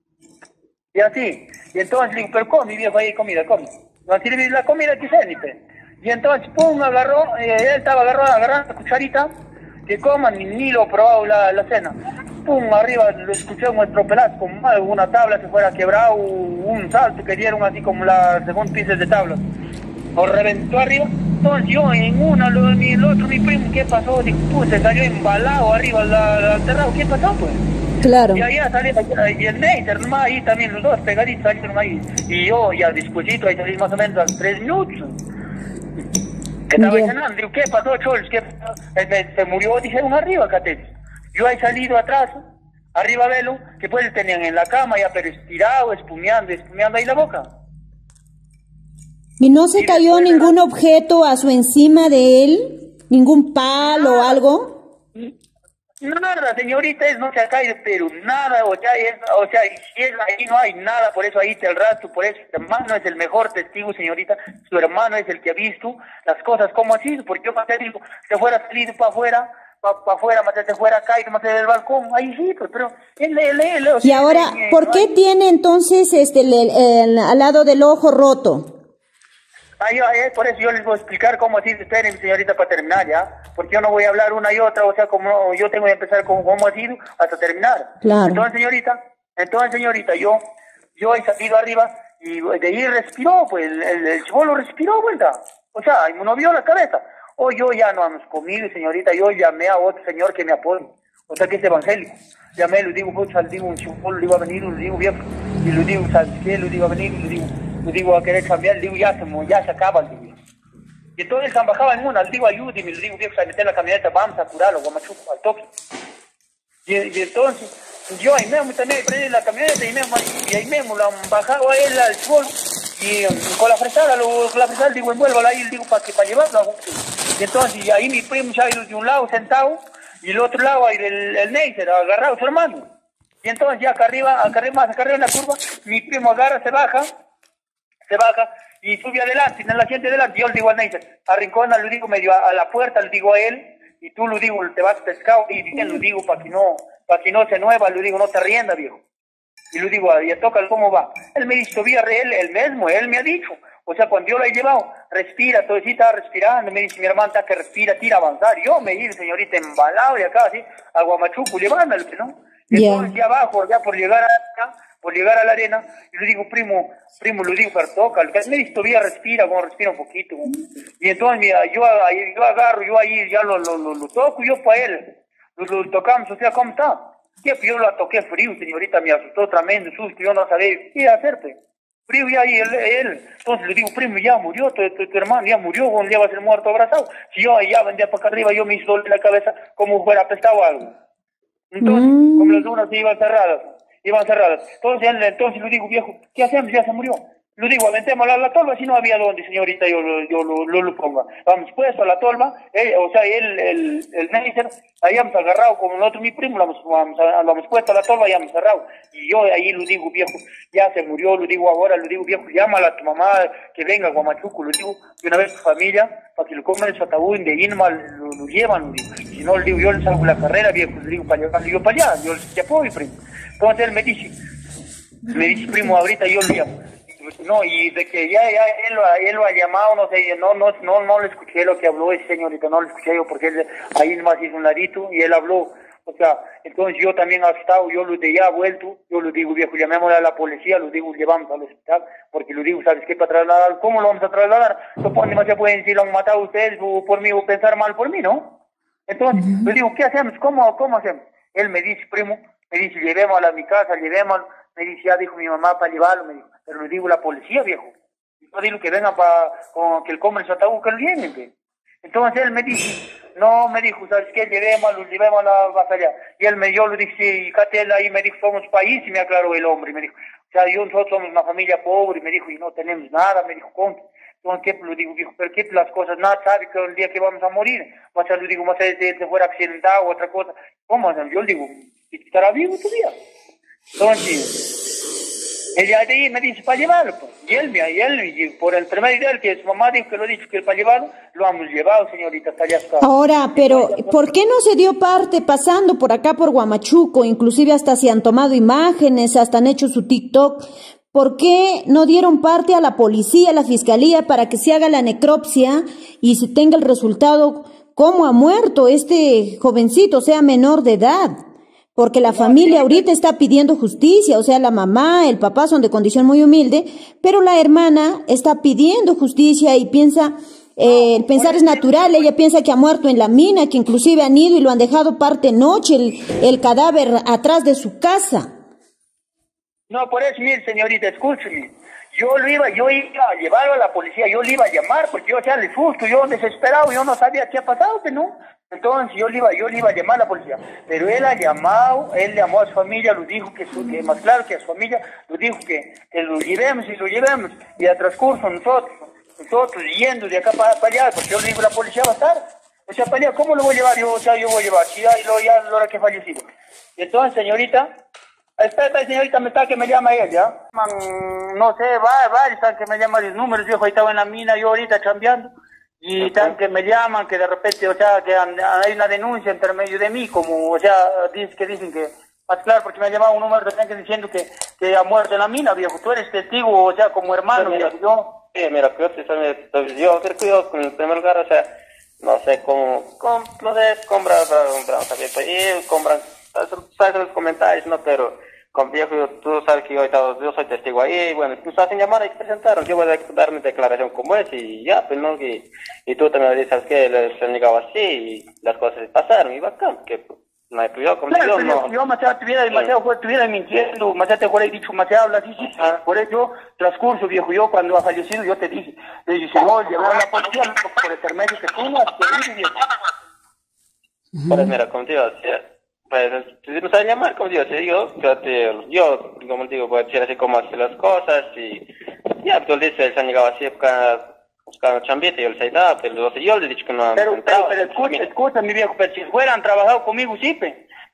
Y así, y entonces le digo, pero come, viejo, ahí comida, come. No, así le digo, la comida que se nipe. Y entonces, pum, agarró, eh, él estaba agarrado, agarrando la cucharita, que coman, ni, ni lo he probado la, la cena. Pum, arriba lo escuché un estropelazo, como una tabla se fuera quebrado, un salto que dieron así como la según pisos de tablas. O reventó arriba. Entonces yo en una, lo, ni el otro, mi primo, ¿qué pasó? Digo, pues se salió embalado arriba al terrado, ¿qué pasó pues? Claro. Y ahí salió, y el Neisser, nomás ahí también los dos pegaditos salieron ahí. Y yo ya despuésito, ahí salí más o menos a los tres minutos. Que estaba Yeah. cenando, digo, ¿qué pasó, Chols? ¿Qué pasó? Se, se murió, dijeron arriba, Catete. Yo he salido atrás, arriba velo, que pues tenían en la cama ya, pero estirado, espumeando, espumeando ahí la boca. ¿Y no se Y cayó después, ningún ¿verdad? objeto a su encima de él? ¿Ningún palo o algo? Nada, señorita, es no se ha caído, pero nada, o sea, es, o sea, si es ahí no hay nada, por eso ahí está el rastro, por eso su hermano es el mejor testigo, señorita, su hermano es el que ha visto las cosas como ha sido, porque yo más te digo, se fuera salido para afuera, para pa afuera, más se fuera caído, más del balcón, ahí sí, pues, pero él, él, él, o Y sea, ahora, él, ¿por qué ahí- tiene entonces este el, el- el- al lado del ojo roto? Ahí, ahí, por eso yo les voy a explicar cómo así, esperen, señorita, para terminar, ¿ya? Porque yo no voy a hablar una y otra, o sea, como yo tengo que empezar con cómo ha sido hasta terminar. Claro. Entonces, señorita, entonces, señorita, yo, yo he salido arriba y de ahí respiró, pues, el, el, el chibolo respiró, vuelta. O sea, y me movió la cabeza. O yo ya no hemos comido, señorita, yo llamé a otro señor que me apoye, o sea, que es evangélico. Llamé, le digo, pues, le digo, un chibolo, le digo a venir, le digo, viejo, y le digo, ¿sabes qué? Le digo a venir, le digo, le digo a querer cambiar, le digo, ya se, mo- ya se acaba, le digo. Y entonces han bajado en una, le digo, ayúdeme, le digo, viejo, a meter la camioneta, vamos a curarlo, Guamachuco, al toque. Y, y entonces, yo ahí mismo también prendí la camioneta y, mismo, y ahí mismo lo han bajado a él al suelo, y um, con la fresada, lo, con la fresada, digo, envuélvala ahí, le digo, para que para llevarlo. Y entonces, y ahí mi primo se ha ido de un lado sentado, y el otro lado, ahí el, el Neisser, agarrado a su hermano. Y entonces ya acá arriba, acá arriba, más acá arriba en la curva, mi primo agarra, se baja, se baja y sube adelante, y en el asiento adelante, yo le digo al Neisser, arrincona, le digo medio a, a la puerta, le digo a él, y tú le digo, te vas pescado, y bien le digo, para que no, para que no se nueva, le digo, no te rienda, viejo. Y le digo, y toca, ¿cómo va? Él me dice, todavía él, él mismo, él me ha dicho. O sea, cuando yo lo he llevado, respira, todo así estaba respirando, me dice, mi hermana está que respira, tira a avanzar. Yo me dice, señorita, embalado y acá, así, a Guamachuco, llevándole, ¿no? Y Yeah. entonces ya abajo, ya por llegar a, por llegar a la arena, y le digo, primo, primo, le digo, pero toca, me dice, todavía respira, como respira un poquito. Y entonces, mira, yo, yo agarro, yo ahí ya lo, lo, lo, lo toco, yo para él, lo, lo tocamos, o sea, ¿cómo está? ¿Qué? Yo la toqué frío, señorita, me asustó tremendo susto, yo no sabía qué hacerte. Frío ya, y él, él, entonces le digo, primo, ya murió, tu, tu, tu hermano ya murió, cuando ya va a ser muerto abrazado. Si yo ya vendía para acá arriba, yo me hizo doler la cabeza como fuera apestado algo. Entonces, mm. como las dunas se iban cerradas, iban cerradas. Entonces, él, entonces le digo, viejo, ¿qué hacemos? Ya se murió. Le digo, aventemos a la tolva, si no había dónde, señorita, yo, yo lo, lo, lo ponga. Vamos puesto a la tolva, eh, o sea, él, el, el Neisser, ahí hemos agarrado, como nosotros, mi primo, lo hemos, vamos, lo hemos puesto a la tolva y hemos cerrado. Y yo ahí le digo, viejo, ya se murió, le digo ahora, le digo, viejo, llámala a tu mamá, que venga a Guamachuco, le digo, que una vez tu familia, para que lo coman en su ataúd, de Inma, lo, lo llevan, le digo. Si no, le digo, yo le salgo la carrera, viejo, le digo, para llevar, le digo, para allá, yo le apoyo, primo. Entonces él me dice, me dice, primo, ahorita yo le llamo. No, y de que ya, ya él, lo, él lo ha llamado, no sé, no, no, no, no le escuché lo que habló ese señorito, no lo escuché yo porque él ahí nomás hizo un ladito y él habló, o sea, entonces yo también asustado, yo lo de ya vuelto, yo le digo, viejo, llamémosle a la policía, lo digo, llevamos al hospital, porque lo digo, ¿sabes qué? Para trasladar, ¿cómo lo vamos a trasladar? Supone más se pueden decir, lo han matado ustedes o por mí, o pensar mal por mí, ¿no? Entonces, uh-huh. le digo, ¿qué hacemos? ¿Cómo, cómo hacemos? Él me dice, primo, me dice, llevémoslo a mi casa, llevémoslo. Me dice, ya dijo mi mamá para llevarlo, me dijo, pero le digo la policía, viejo. Yo digo que venga para, que él come el ataúd, que él viene, ¿ve? Entonces él me dice, no, me dijo, ¿sabes qué? Llevémoslo, llevémoslo hasta allá. Y él me, yo le dije, sí, Catel ahí me dijo, somos país, y me aclaró el hombre, me dijo, o sea, yo, nosotros somos una familia pobre, y me dijo, y no tenemos nada, me dijo, ¿cómo? Entonces, ¿qué? Le digo, viejo, pero ¿qué? Las cosas, nada, sabe que el día que vamos a morir, más le digo, más si se fuera accidentado o otra cosa, ¿cómo? Yo le digo, ¿estará vivo todavía? Entonces, ella de ahí me dice para llevarlo, pues. Y él, y él, y por el primer día que su mamá dijo que lo ha dicho que para llevarlo, lo hemos llevado, señorita, hasta allá. Ahora, pero ¿por qué no se dio parte pasando por acá por Guamachuco? Inclusive hasta se han tomado imágenes, hasta han hecho su TikTok. ¿Por qué no dieron parte a la policía, a la fiscalía, para que se haga la necropsia y se tenga el resultado cómo ha muerto este jovencito, sea menor de edad? Porque la familia ahorita está pidiendo justicia, o sea, la mamá, el papá son de condición muy humilde, pero la hermana está pidiendo justicia y piensa, eh, el pensar es natural, ella piensa que ha muerto en la mina, que inclusive han ido y lo han dejado parte noche, el, el cadáver atrás de su casa. No, por eso, mire, señorita, escúcheme. Yo lo iba, yo iba a llevarlo a la policía, yo le iba a llamar, porque yo, o sea, le susto, yo desesperado, yo no sabía qué ha pasado, que no. Entonces yo le iba, yo le iba a llamar a la policía, pero él ha llamado, él llamó a su familia, lo dijo que, su, que más claro que a su familia, lo dijo que, que lo llevemos y lo llevemos, y a transcurso nosotros, nosotros yendo de acá para, para allá, porque yo le digo la policía va a estar, o sea, para allá, ¿cómo lo voy a llevar? Yo, o sea, yo voy a llevar, si ya, lo, ya la hora que fallecido. Y entonces, señorita, espera, señorita, me está que me llama ella, no sé, va, va, están que me llaman los números, viejo, ahí estaba en la mina, yo ahorita chambeando. Y están que me llaman, que de repente, o sea, que hay una denuncia entre medio de mí, como, o sea, que dicen que, más claro, porque me ha llamado un número de gente diciendo que, que ha muerto en la mina, viejo, tú eres testigo, o sea, como hermano, sí, mira, viejo, yo... Sí, mira, yo, yo creo que yo, en el primer lugar, o sea, no sé cómo, cómo no sé, compran, compran, y compran, sabes los comentarios, ¿no? Pero... Con viejo, tú sabes que yo, yo soy testigo ahí, bueno, nos hacen llamar y presentaron, yo voy a dar mi declaración como es y ya, pues no, y, y tú también dices, ¿sabes qué? Les han llegado así y las cosas pasaron y bacán, que no hay cuidado con claro, Dios, no. Yo, Maceo, estuviera demasiado, sí. estuviera mintiendo, Maceo, te hubiera dicho, Maceo, habla así, sí, ah. Por eso, transcurso, viejo, yo cuando ha fallecido, yo te dije, le dije, no, llevaron a la policía, por el intermedio que tú no has querido, viejo. Pues mira, como te digo, o sea, pues, si nos saben llamar, como digo, si yo, yo, te, yo, como digo, voy a decir así como hacer las cosas y ya, tú le dices, se han llegado así buscando, buscando chambita y yo les he dado, pero yo les he dicho que no han pero, entrado. Pero, pero escucha, escucha, mi viejo, pero si fueran trabajado conmigo, sí, pe.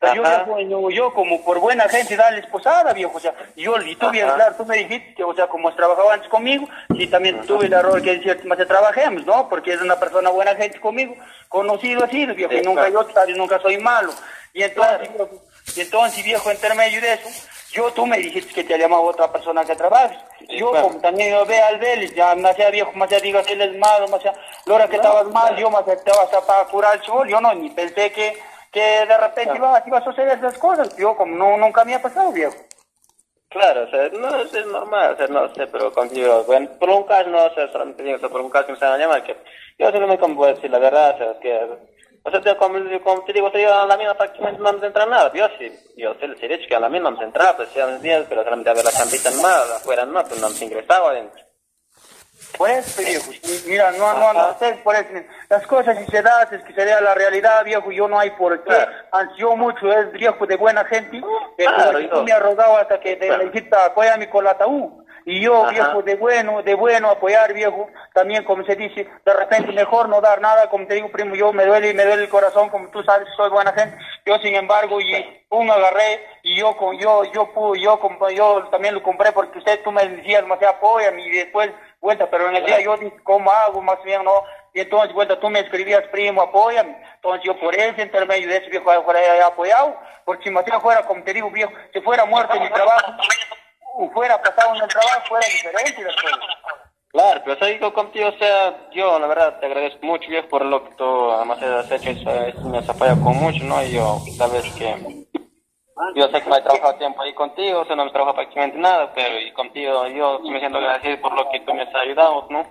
Yo, viejo, yo, yo como por buena gente darles posada, viejo, o sea, yo, y tú bien claro, tú me dijiste que, o sea, como has trabajado antes conmigo, y también Ajá. tuve el error que decir, más trabajemos, ¿no? Porque es una persona buena gente conmigo, conocido así, viejo, sí, y nunca claro. yo, tal, nunca soy malo. Y entonces, claro. viejo, y entonces, viejo, entre medio de eso, yo, tú me dijiste que te ha llamado otra persona que trabajes. Sí, yo, claro. como también yo ve al Vélez, ya me hacía viejo, me hacía diga que él es malo, me hacía, la hora que claro, estabas mal, claro. yo me aceptaba hasta para curar el sol, yo no, ni pensé que, que de repente claro. iba, iba a suceder esas cosas, yo como no, nunca me ha pasado, viejo. Claro, o sea, no es, es normal, o sea, no sé, pero contigo, bueno, por un caso, no sé, solamente digo, o sea, por un caso que me están a llamar, que yo solamente como puedo decir la verdad, o sea, que... O sea, te, como, como te digo, yo a la mina prácticamente no me entra nada. Yo sí, yo sé, he dicho que a la mina no me entraba, pues ya mis días, pero solamente a ver la champita más, afuera no, pues no me ingresaba adentro. Pues, viejo, mira, no, no, no sé, por eso, las cosas si se dan, es que se vea la realidad, viejo, yo no hay por qué, claro. ansio mucho, es viejo de buena gente, que claro, tú yo. me has rogado hasta que te claro. dijiste, apóyame con la ataúd. Y yo, Ajá. viejo, de bueno, de bueno apoyar, viejo, también como se dice, de repente mejor no dar nada, como te digo, primo, yo me duele y me duele el corazón, como tú sabes, soy buena gente, yo sin embargo, y un agarré, y yo, con yo, yo, yo, yo, yo, yo también lo compré, porque usted, tú me decías, me apóyame, y después, vuelta, pero en el día yo dije, ¿cómo hago? Más bien, no, y entonces, vuelta, tú me escribías, primo, apóyame, entonces yo por ese intermedio de ese viejo, fuera apoyado, porque si me hacía fuera, como te digo, viejo, si fuera muerto en mi trabajo, fuera pasado en el trabajo, fuera diferente después. Claro, pero soy yo contigo, o sea, yo la verdad te agradezco mucho, viejo, por lo que tú además has hecho, eso, me has apoyado con mucho, ¿no? Y yo, sabes que, yo sé que no he trabajado tiempo ahí contigo, o sea, no me trabajo prácticamente nada, pero y contigo, yo me siento agradecido por lo que tú me has ayudado, ¿no?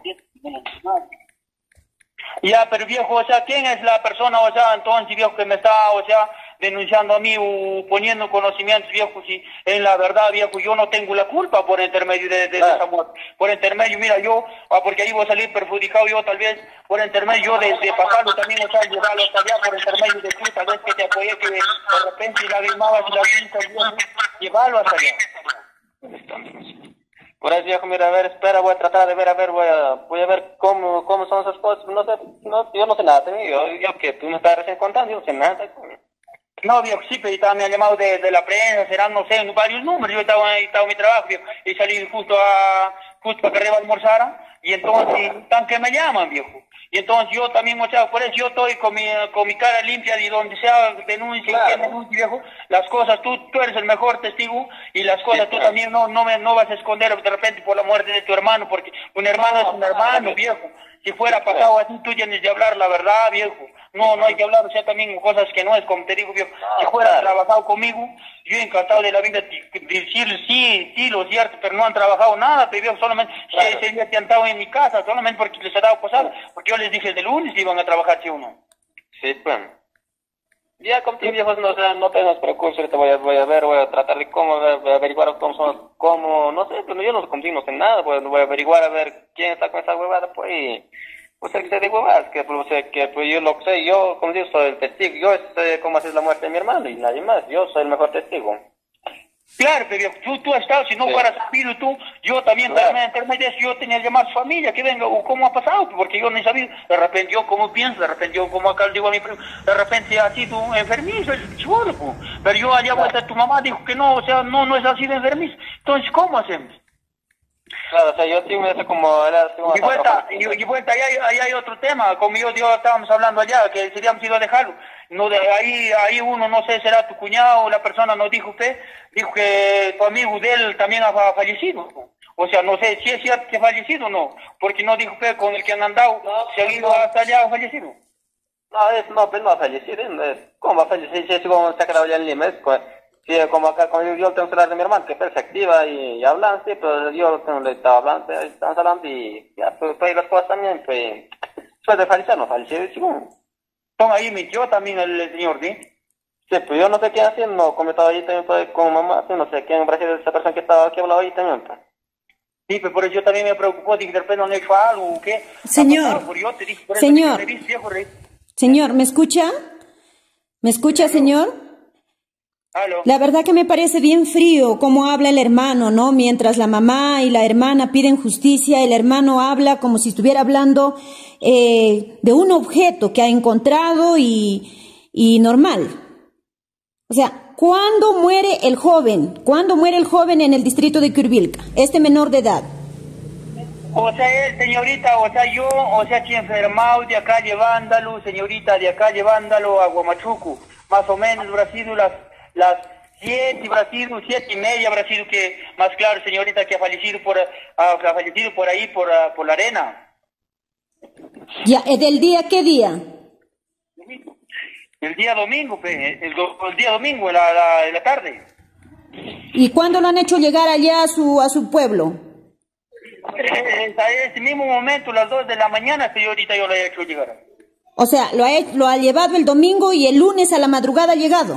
Ya, pero viejo, o sea, ¿quién es la persona, o sea, entonces, viejo, que me está, o sea, denunciando a mí o poniendo conocimientos, viejo, si en la verdad, viejo, yo no tengo la culpa por intermedio de, de, claro. de esa muerte? Por intermedio, mira, yo, ah, porque ahí voy a salir perjudicado yo, tal vez, por intermedio yo de, de pasarlo también, o sea, llevarlo hasta allá, por intermedio de ti, tal vez que te apoyé, que de repente lagrimabas y lagrimabas, viejo, llevarlo hasta allá. Por eso, viejo, mira, a ver, espera, voy a tratar de ver, a ver, voy a, voy a ver cómo, cómo son esas cosas, no sé, no, yo no sé nada de mí, yo, yo que tú me estás recién contando, yo no sé nada. No, viejo, sí, pero estaba, me ha llamado de, de la prensa, serán, no sé, varios números, yo estaba, estaba en mi trabajo, viejo, y salí justo a, justo para que arriba almorzara, y entonces, tan que me llaman, viejo. Y entonces yo también, muchachos, por eso yo estoy con mi, con mi cara limpia y donde sea denuncia, claro. denuncia, viejo, las cosas, tú, tú eres el mejor testigo y las cosas sí, tú claro. también no, no, me, no vas a esconder de repente por la muerte de tu hermano, porque un hermano es un hermano, viejo. Si fuera pasado así, tú tienes de hablar la verdad, viejo. No, no hay que hablar, o sea, también cosas que no es, como te digo, viejo. Si fuera trabajado conmigo, yo encantado de la vida de decir sí, sí, lo cierto, pero no han trabajado nada, pero viejo, solamente claro. se, se había sentado en mi casa, solamente porque les ha dado posada, porque yo les dije de lunes iban a trabajar, ¿sí o no? Sí, pues. Ya contigo, viejos, no, o sea, no te nos preocupes, te voy a, voy a ver, voy a tratar de cómo, voy a averiguar cómo son, cómo, no sé, pero yo no contigo, no sé nada, pues voy a averiguar a ver quién está con esa huevada, pues, y, pues el que se de huevadas, que, pues, o sea, que, pues yo lo que sé, yo, como digo, soy el testigo, yo sé cómo hacer la muerte de mi hermano, y nadie más, yo soy el mejor testigo. Claro, pero tú, tú has estado, si no sí. fueras sabido tú, yo también, claro. también, yo tenía que llamar a su familia, que venga, o cómo ha pasado, porque yo no he sabido, de repente yo como pienso, de repente yo como acá le digo a mi primo, de repente así tú enfermizo, el cholo, pero yo allá claro. vuelta tu mamá dijo que no, o sea, no, no es así de enfermizo, entonces, ¿cómo hacemos? Claro, o sea, yo tengo eso como... Era, como y vuelta, y, y vuelta, ahí hay, ahí hay otro tema, como yo, yo estábamos hablando allá, que seríamos ido a dejarlo. No, de ahí, ahí uno, no sé, será tu cuñado, la persona nos dijo usted, dijo que tu amigo de él también ha fallecido. O sea, no sé si es cierto que ha fallecido o no, porque no dijo usted con el que han andado, no, se ha ido no. hasta allá, ha fallecido. No, es, no, pues no ha fallecido, es, ¿cómo va a fallecer? Si es como se ha quedado ya en Lima, es, sí, como acá, como yo, yo tengo que hablar de mi hermano, que él se activa y, y hablan, sí, pero yo tengo, le estaba hablando, pues, estamos hablando y ya, pues, pues las cosas también, pues, después de fallecer, no falleció, sí, bueno. Toma ahí, mintió también el, el señor, ¿sí? Sí, pues yo no sé quién haciendo, no, como estaba ahí también, pues, con mamá, sí, no sé quién en Brasil es esa persona que estaba aquí hablaba ahí también, pues. Sí, pues por eso yo también me preocupó, dije, de repente no han hecho algo, ¿qué? Señor, por yo te dije, por señor, te dije, viejo, rey. Señor, ¿me escucha? ¿Me escucha, ¿Aló? señor? ¿Aló? La verdad que me parece bien frío cómo habla el hermano, ¿no? Mientras la mamá y la hermana piden justicia, el hermano habla como si estuviera hablando eh, de un objeto que ha encontrado y, y normal. O sea, ¿cuándo muere el joven? ¿Cuándo muere el joven en el distrito de Curvilca? Este menor de edad. O sea, él, señorita, o sea, yo, o sea, que enfermado de acá llevándolo, señorita, de acá llevándolo a Huamachuco. Más o menos habrá sido las, las siete, habrá sido siete y media, habrá sido que, más claro, señorita, que ha fallecido por, ha fallecido por ahí, por, por la arena. Ya, ¿del día qué día? El día domingo, el, el día domingo, en la, la, en la tarde. ¿Y cuándo lo han hecho llegar allá a su, a su pueblo? En ese mismo momento, las dos de la mañana, señorita, yo lo he hecho llegar. O sea, lo ha, lo ha llevado el domingo y el lunes a la madrugada ha llegado.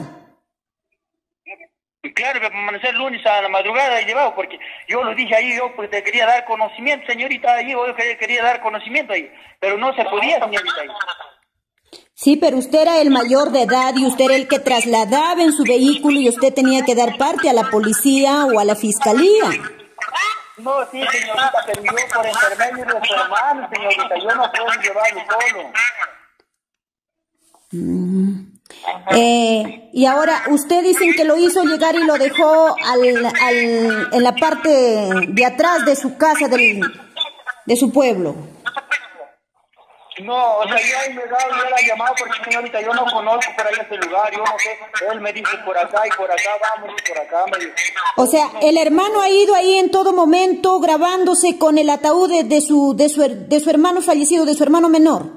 Claro, que para amanecer el lunes a la madrugada he llevado, porque yo lo dije ahí, yo pues, te quería dar conocimiento, señorita, ahí, yo quería, quería dar conocimiento ahí, pero no se podía, señorita, ahí. Sí, pero usted era el mayor de edad y usted era el que trasladaba en su vehículo y usted tenía que dar parte a la policía o a la fiscalía. No, sí, señorita, pero yo por intermedio de su hermano, señorita, yo no puedo llevarlo solo. Mm. Eh, y ahora, usted dicen que lo hizo llegar y lo dejó al, al, en la parte de atrás de su casa, del, de su pueblo. No, o sea, yo he llegado, yo la he llamado porque, señorita, yo no conozco por ahí ese lugar, yo no sé, él me dice por acá y por acá, vamos y por acá, me dice. O sea, el hermano ha ido ahí en todo momento grabándose con el ataúd de, de, su, de, su, de su hermano fallecido, de su hermano menor.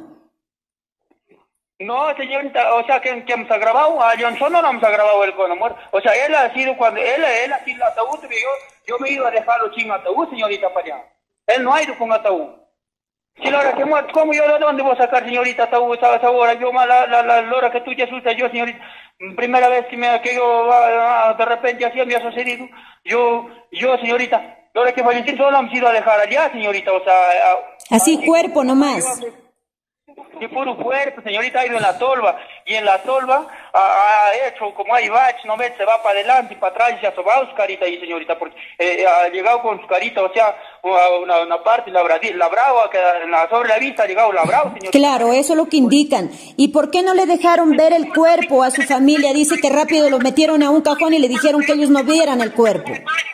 No, señorita, o sea, que, que hemos grabado, a Johnson no hemos grabado el con amor. O sea, él ha sido cuando, él, él ha sido el ataúd, yo, yo me iba a dejarlo sin ataúd, señorita, para allá. Él no ha ido con ataúd. Si la hora que muerto, ¿cómo yo de dónde voy a sacar, señorita, ataúd esa, esa hora? Yo, la, la, la, la hora que tú te asustas, yo, señorita, primera vez que, me, que yo ah, de repente así me ha sucedido, yo, yo, señorita, la hora que fallecí solo hemos ido a dejar allá, señorita, o sea... A, así a, cuerpo nomás. De puro cuerpo, señorita, ha ido en la tolva, y en la tolva ha, ha hecho, como hay baches, no ve, se va para adelante y para atrás y se ha sobado su carita ahí, señorita, porque eh, ha llegado con su carita, o sea, una, una parte labrada, labrado, que sobre la vista ha llegado labrado, señorita. Claro, eso es lo que indican. ¿Y por qué no le dejaron ver el cuerpo a su familia? Dice que rápido lo metieron a un cajón y le dijeron que ellos no vieran el cuerpo.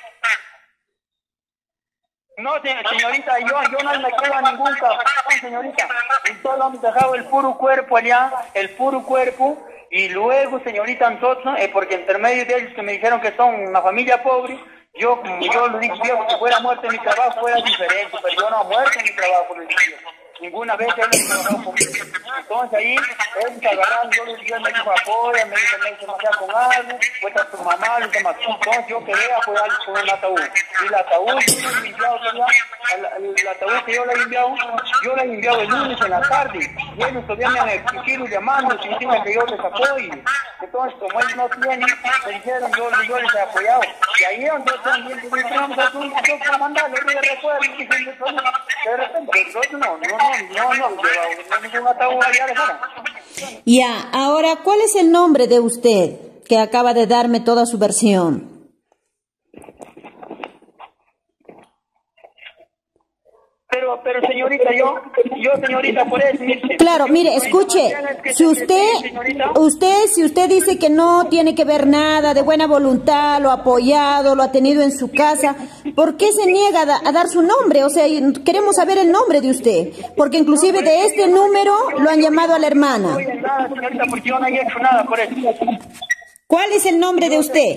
No, señorita, yo, yo no me quedo a ningún cajón, señorita. Y solo hemos dejado el puro cuerpo allá, el puro cuerpo. Y luego, señorita, nosotros, eh, porque entre medio de ellos que me dijeron que son una familia pobre, yo, yo lo dije, yo, si fuera muerto en mi trabajo fuera diferente, pero yo no he muerto en mi trabajo, le dije. Ninguna vez él me trabajó conmigo. Entonces ahí, él se agarraron, yo le dije, me dijo, apoya, me dijo, me dijo, no sea con algo, pues a tu mamá, le demás. Entonces yo quería apoyarle con el ataúd. Y el ataúd, yo le he enviado, el, el ataúd que yo le he enviado, yo le he enviado el lunes en la tarde. Y ellos todavía me han exigido llamando, y dicen que yo les apoye. Entonces, como ellos no tienen, me dijeron, yo, yo les he apoyado. Y ahí entonces también vamos a un yo para mandarle, yo le recuerdo, y de repente, entonces no, no, no. No, no, no, ningún ataúd allá de fuera. Ya, ahora, ¿cuál es el nombre de usted que acaba de darme toda su versión? Pero, pero señorita, yo, yo señorita, por eso... Claro, mire, escuche, si usted, usted, si usted dice que no tiene que ver nada, de buena voluntad, lo ha apoyado, lo ha tenido en su casa, ¿por qué se niega a dar su nombre? O sea, queremos saber el nombre de usted, porque inclusive de este número lo han llamado a la hermana. ¿Cuál es el nombre de usted?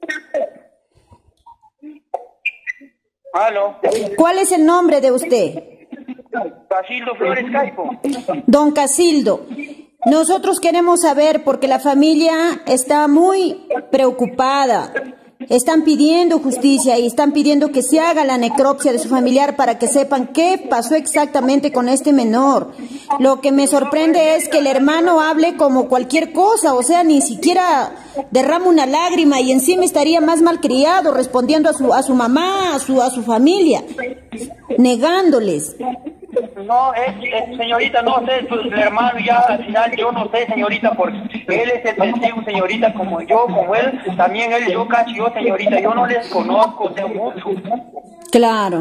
¿Aló? ¿Cuál es el nombre de usted? Casildo Flores Caipo. Don Casildo, nosotros queremos saber porque la familia está muy preocupada. Están pidiendo justicia y están pidiendo que se haga la necropsia de su familiar para que sepan qué pasó exactamente con este menor. Lo que me sorprende es que el hermano hable como cualquier cosa, o sea, ni siquiera derrama una lágrima y encima estaría más malcriado respondiendo a su a su mamá, a su a su familia, negándoles. No, es, es, señorita, no sé, su hermano ya al final, yo no sé, señorita, porque él es el testigo, señorita, como yo, como él, también él, yo casi yo, señorita, yo no les conozco de mucho. Claro.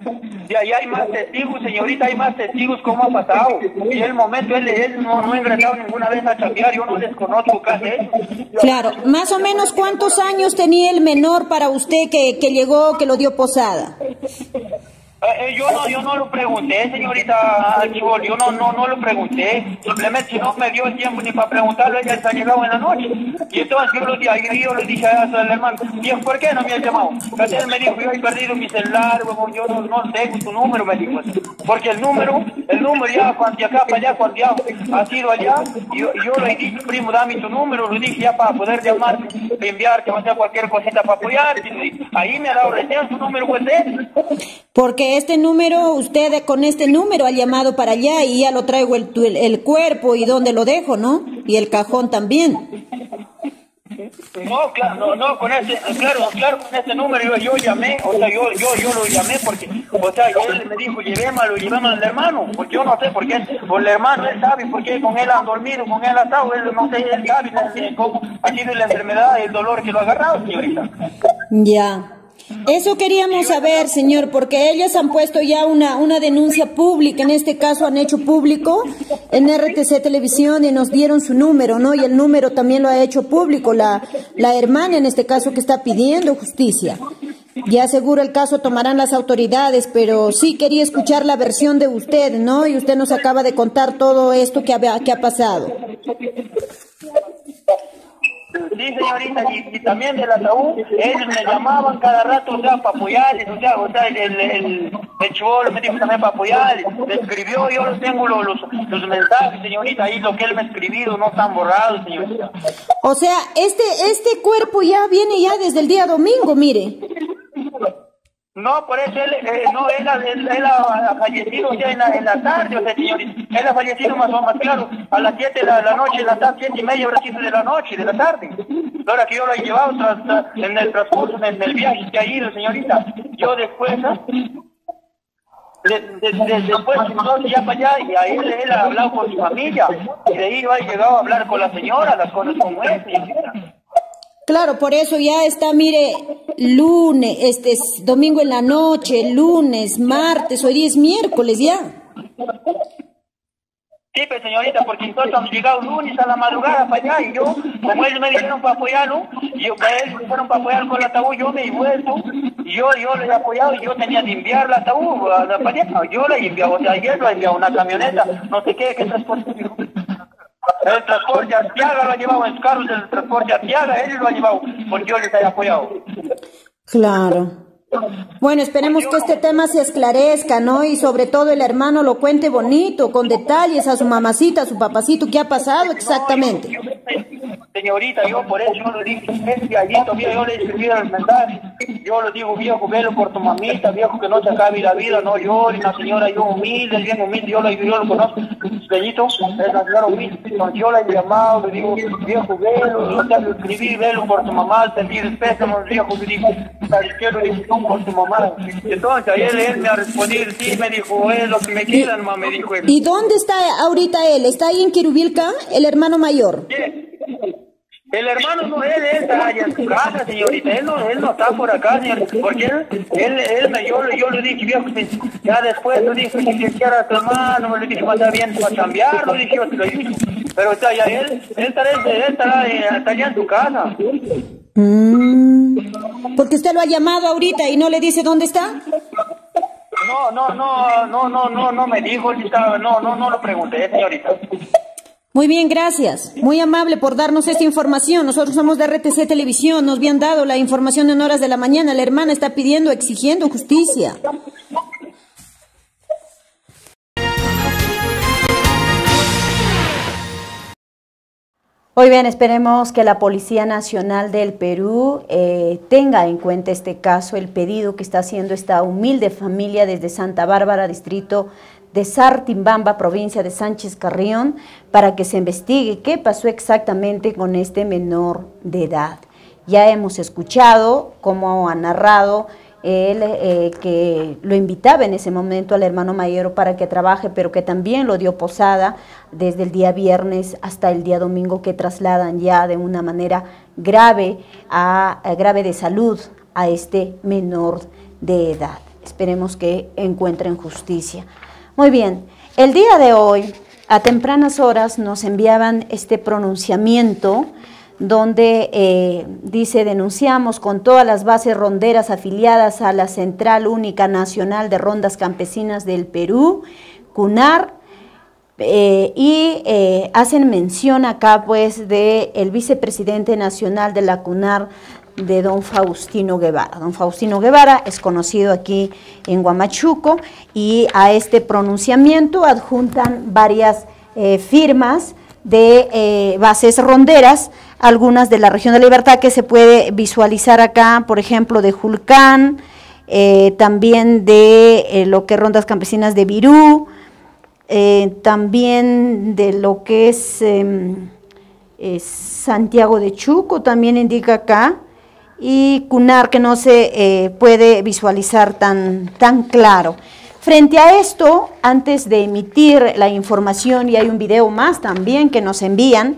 Y ahí hay más testigos, señorita, hay más testigos cómo ha pasado. Y en el momento él, él no, no ha ingresado ninguna vez a chambear, yo no desconozco qué hace eso. Claro, más o menos ¿cuántos años tenía el menor para usted que, que llegó, que lo dio posada? Eh, yo no, yo no lo pregunté, señorita Chibol, yo no, no, no lo pregunté, simplemente si no me dio el tiempo ni para preguntarlo, ella se ha llegado en la noche, y entonces yo, lo, yo le dije a al hermano, y ¿por qué no me ha llamado? Entonces él me dijo, yo he perdido mi celular, yo no, no tengo tu número, me dijo, porque el número, el número ya, cuando de acá para allá, cuando ya ha sido allá, yo, yo le he dicho, primo, dame tu número, lo dije ya para poder llamar, enviarte, o sea, cualquier cosita para apoyar, ahí me ha dado recién su número, pues él. Porque este número, usted con este número ha llamado para allá y ya lo traigo el, el, el cuerpo y dónde lo dejo, ¿no? Y el cajón también. No, claro, no, no, con ese, claro, claro, con ese número yo, yo llamé, o sea, yo, yo, yo lo llamé porque, o sea, él me dijo, llevémoslo, llevémoslo al hermano, porque yo no sé por qué, por el hermano, él sabe por qué con él han dormido, con él ha estado, él no sé, él sabe cómo ha sido la enfermedad, el dolor que lo ha agarrado, señorita. Ya. Eso queríamos saber, señor, porque ellos han puesto ya una, una denuncia pública, en este caso han hecho público en R T C Televisión y nos dieron su número, ¿no? Y el número también lo ha hecho público la, la hermana, en este caso, que está pidiendo justicia. Ya seguro el caso tomarán las autoridades, pero sí quería escuchar la versión de usted, ¿no? Y usted nos acaba de contar todo esto que ha, que ha pasado. Sí, señorita, y, y también del ataúd, ellos me llamaban cada rato, o sea, para apoyarles, o sea, o sea, el, el, el, el chivolo me dijo también para apoyarles, me escribió, yo los tengo los, los, los mensajes, señorita, ahí lo que él me ha escribido no están borrados, señorita. O sea, este, este cuerpo ya viene ya desde el día domingo, mire. No, por eso él, eh, no, él, él, él ha fallecido o sea, en, la, en la tarde, o sea, señorita, él ha fallecido más o más claro, a las siete de la, la noche, la tarde, siete y media, ahora siete de la noche, de la tarde. Ahora que yo lo he llevado tras, tras, en el transcurso, en el viaje que ha ido, señorita, yo después, de, de, de, después, entonces ya para allá, y ahí él, él ha hablado con su familia, y de ahí yo he llegado a hablar con la señora, las cosas como es, señorita. Claro, por eso ya está, mire, lunes, este es domingo en la noche, lunes, martes, hoy día es miércoles ya. Sí, pues señorita, porque entonces hemos llegado lunes a la madrugada para allá y yo, como ellos me dijeron para apoyarlo, y yo, ellos me fueron para apoyar con el ataúd, yo me he vuelto, y yo, yo les he apoyado y yo tenía que enviar el ataúd a la pareja, yo le he enviado, o sea, ayer lo he enviado una camioneta, no sé qué, qué transporte. El transporte Arteaga lo ha llevado en carros del transporte Arteaga, él lo ha llevado, porque yo les he apoyado. Claro. Bueno, esperemos que este tema se esclarezca, ¿no? Y sobre todo el hermano lo cuente bonito, con detalles a su mamacita, a su papacito, ¿qué ha pasado exactamente? No, yo, yo, señorita, yo por eso yo le dije, este allí todavía yo le escribí el mensaje, yo le digo, viejo, velo por tu mamita, viejo, que no se acabe la vida, no llores, una señora yo humilde, bien humilde, yo, la, yo lo conozco, Peñito, es la señora humilde, entonces yo la he llamado, le digo, viejo, velo, yo te lo escribí, velo por tu mamá, sentir pésames, viejo, le digo, quiero decir, por tu mamá. Entonces ayer él me ha respondido, sí, me dijo, es lo que me quieran, mamá, me dijo él. ¿Y dónde está ahorita él? ¿Está ahí en Quirubilca, el hermano mayor? Sí. El hermano no, él, él está allá en su casa, señorita, él no, él no está por acá, señor, porque él, él, él me, yo, yo le dije, viejo, ya después le dije, si quisiera a tu hermano, me le dije, va a estar bien, va a cambiar, lo dije, yo te lo dije, pero está allá, él, él estará, él estará, está allá en su casa. Mm, porque usted lo ha llamado ahorita y no le dice dónde está. No, no, no, no, no, no, no me dijo, no, no, no lo pregunté, señorita. Muy bien, gracias. Muy amable por darnos esta información. Nosotros somos de R T C Televisión, nos habían dado la información en horas de la mañana. La hermana está pidiendo, exigiendo justicia. Hoy bien, esperemos que la Policía Nacional del Perú eh, tenga en cuenta este caso, el pedido que está haciendo esta humilde familia desde Santa Bárbara, distrito de Sartimbamba, provincia de Sánchez Carrión, para que se investigue qué pasó exactamente con este menor de edad. Ya hemos escuchado cómo ha narrado él eh, que lo invitaba en ese momento al hermano mayor para que trabaje, pero que también lo dio posada desde el día viernes hasta el día domingo, que trasladan ya de una manera grave, a, a grave de salud a este menor de edad. esperemos que encuentren justicia. Muy bien, el día de hoy, a tempranas horas, nos enviaban este pronunciamiento donde eh, dice: denunciamos con todas las bases ronderas afiliadas a la Central Única Nacional de Rondas Campesinas del Perú, CUNAR, eh, y eh, hacen mención acá pues de el vicepresidente nacional de la CUNAR, de don Faustino Guevara. Don Faustino Guevara es conocido aquí en Huamachuco, y a este pronunciamiento adjuntan varias eh, firmas de eh, bases ronderas, algunas de la región de Libertad que se puede visualizar acá, por ejemplo de Julcán, eh, también de eh, lo que es Rondas Campesinas de Virú, eh, también de lo que es eh, eh, Santiago de Chuco, también indica acá, y CUNAR, que no se eh, puede visualizar tan, tan claro. Frente a esto, antes de emitir la información, y hay un video más también que nos envían,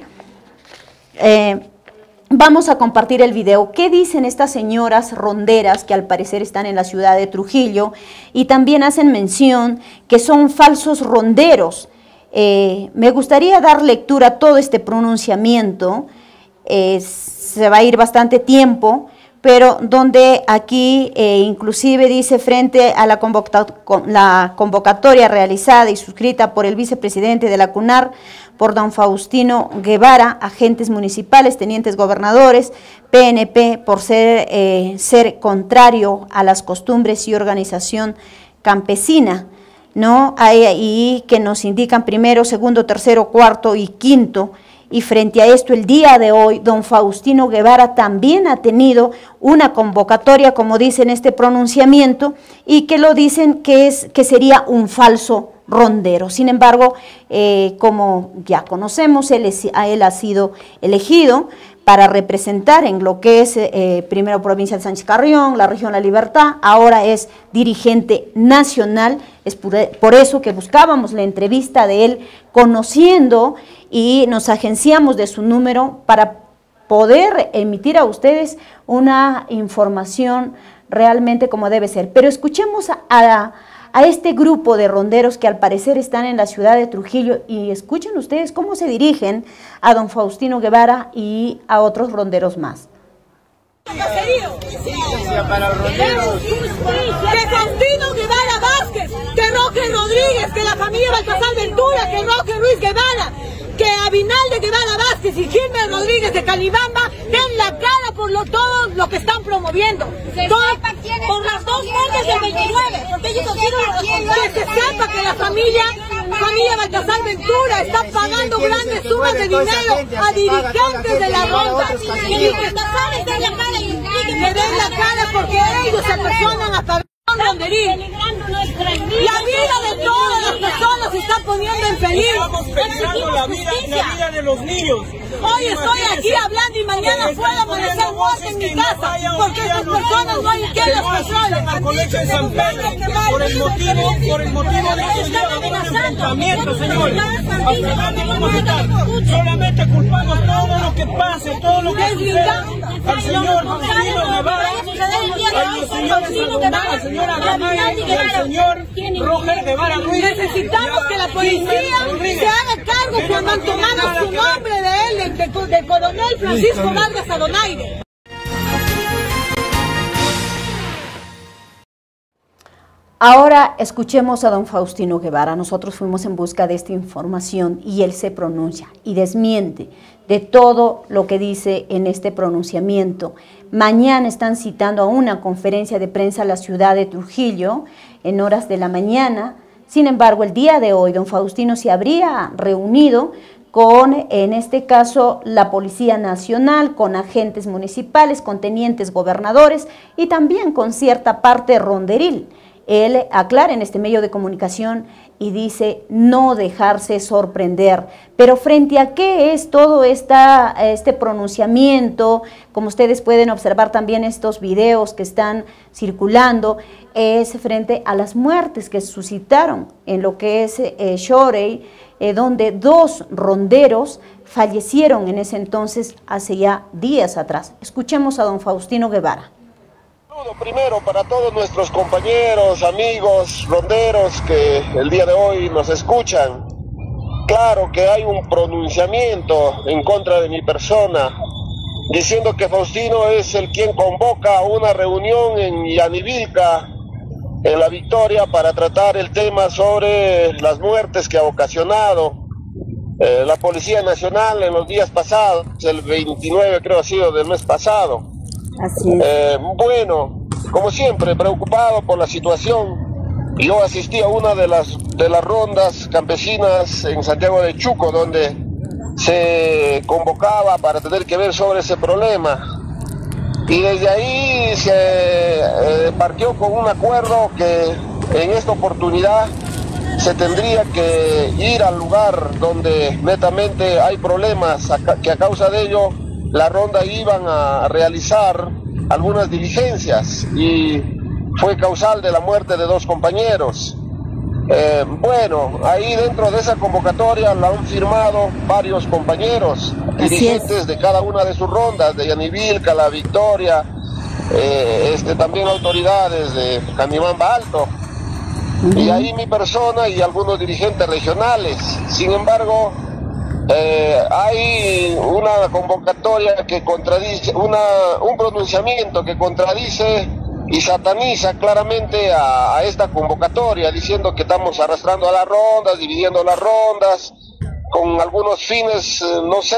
eh, vamos a compartir el video. ¿Qué dicen estas señoras ronderas que al parecer están en la ciudad de Trujillo? Y también hacen mención que son falsos ronderos. Eh, me gustaría dar lectura a todo este pronunciamiento, eh, se va a ir bastante tiempo, pero donde aquí eh, inclusive dice: frente a la, convoca la convocatoria realizada y suscrita por el vicepresidente de la CUNAR, por don Faustino Guevara, agentes municipales, tenientes gobernadores, P N P, por ser, eh, ser contrario a las costumbres y organización campesina, ¿no? Hay ahí que nos indican primero, segundo, tercero, cuarto y quinto. Y frente a esto, el día de hoy, don Faustino Guevara también ha tenido una convocatoria, como dice en este pronunciamiento, y que lo dicen que, es, que sería un falso rondero. Sin embargo, eh, como ya conocemos, él, es, a él ha sido elegido para representar en lo que es eh, primero provincia de Sánchez Carrión, la región La Libertad, ahora es dirigente nacional. Es por, por eso que buscábamos la entrevista de él, conociendo, y nos agenciamos de su número para poder emitir a ustedes una información realmente como debe ser. Pero escuchemos a, a, a este grupo de ronderos que al parecer están en la ciudad de Trujillo, y escuchen ustedes cómo se dirigen a don Faustino Guevara y a otros ronderos más. Justicia para los ronderos. Que Faustino Guevara Vázquez, que Roque Rodríguez, que la familia Baltasar Ventura, que Roque Ruiz Guevara, que Abinalde Guevara Vázquez y Gilmer Rodríguez de Calibamba den la cara por lo, todo lo que están promoviendo. Todo, por las dos muertes del veintinueve, porque ellos no quieren que se sepa que la familia, familia Baltasar Ventura está pagando grandes sumas de dinero a dirigentes de la ronda. Y que Baltasar esté en la cara y que den la cara, porque ellos se personan a pagar ronderín. La vida de todas las personas se está poniendo en peligro. Estamos peleando la vida, la vida de los niños. Hoy estoy aquí hablando y mañana puedo amanecer muerta en mi casa, porque estas personas no hay quien las controle. Por el motivo, por el motivo de que lleva un enfrentamiento, señores. Al final no vamos a estar. Solamente culpamos todo lo que pase, todo lo que suceda al señor Faustino Guevara, a los señores al señor Agamay y al señor Roger Guevara Ruiz. Necesitamos que la policía se haga cargo cuando han tomado su nombre de él, de, de, de coronel Francisco Vargas Adonaire. Ahora escuchemos a don Faustino Guevara. Nosotros fuimos en busca de esta información y él se pronuncia y desmiente de todo lo que dice en este pronunciamiento. Mañana están citando a una conferencia de prensa a la ciudad de Trujillo en horas de la mañana. Sin embargo, el día de hoy don Faustino se habría reunido con, en este caso, la Policía Nacional, con agentes municipales, con tenientes gobernadores y también con cierta parte ronderil. Él aclara en este medio de comunicación y dice no dejarse sorprender. Pero frente a qué es todo esta, este pronunciamiento, como ustedes pueden observar también estos videos que están circulando, es frente a las muertes que suscitaron en lo que es eh, Shorey, eh, donde dos ronderos fallecieron en ese entonces, hace ya días atrás. Escuchemos a don Faustino Guevara. saludo primero para todos nuestros compañeros, amigos, ronderos que el día de hoy nos escuchan. Claro que hay un pronunciamiento en contra de mi persona, diciendo que Faustino es el quien convoca a una reunión en Yanivilca, en La Victoria, para tratar el tema sobre las muertes que ha ocasionado eh, la Policía Nacional en los días pasados, el veintinueve creo ha sido del mes pasado. Así es. Eh, bueno, como siempre, preocupado por la situación. Yo asistí a una de las, de las rondas campesinas en Santiago de Chuco, donde se convocaba para tener que ver sobre ese problema. Y desde ahí se eh, partió con un acuerdo que en esta oportunidad se tendría que ir al lugar donde netamente hay problemas, que a causa de ello la ronda iban a realizar algunas diligencias y fue causal de la muerte de dos compañeros. Eh, bueno, ahí dentro de esa convocatoria la han firmado varios compañeros, dirigentes de cada una de sus rondas, de Yanivilca, La Victoria, eh, este, también autoridades de Canimamba Alto, uh-huh. y ahí mi persona y algunos dirigentes regionales. Sin embargo, eh, hay una convocatoria que contradice, una, un pronunciamiento que contradice y sataniza claramente a, a esta convocatoria, diciendo que estamos arrastrando a las rondas, dividiendo las rondas, con algunos fines, eh, no sé,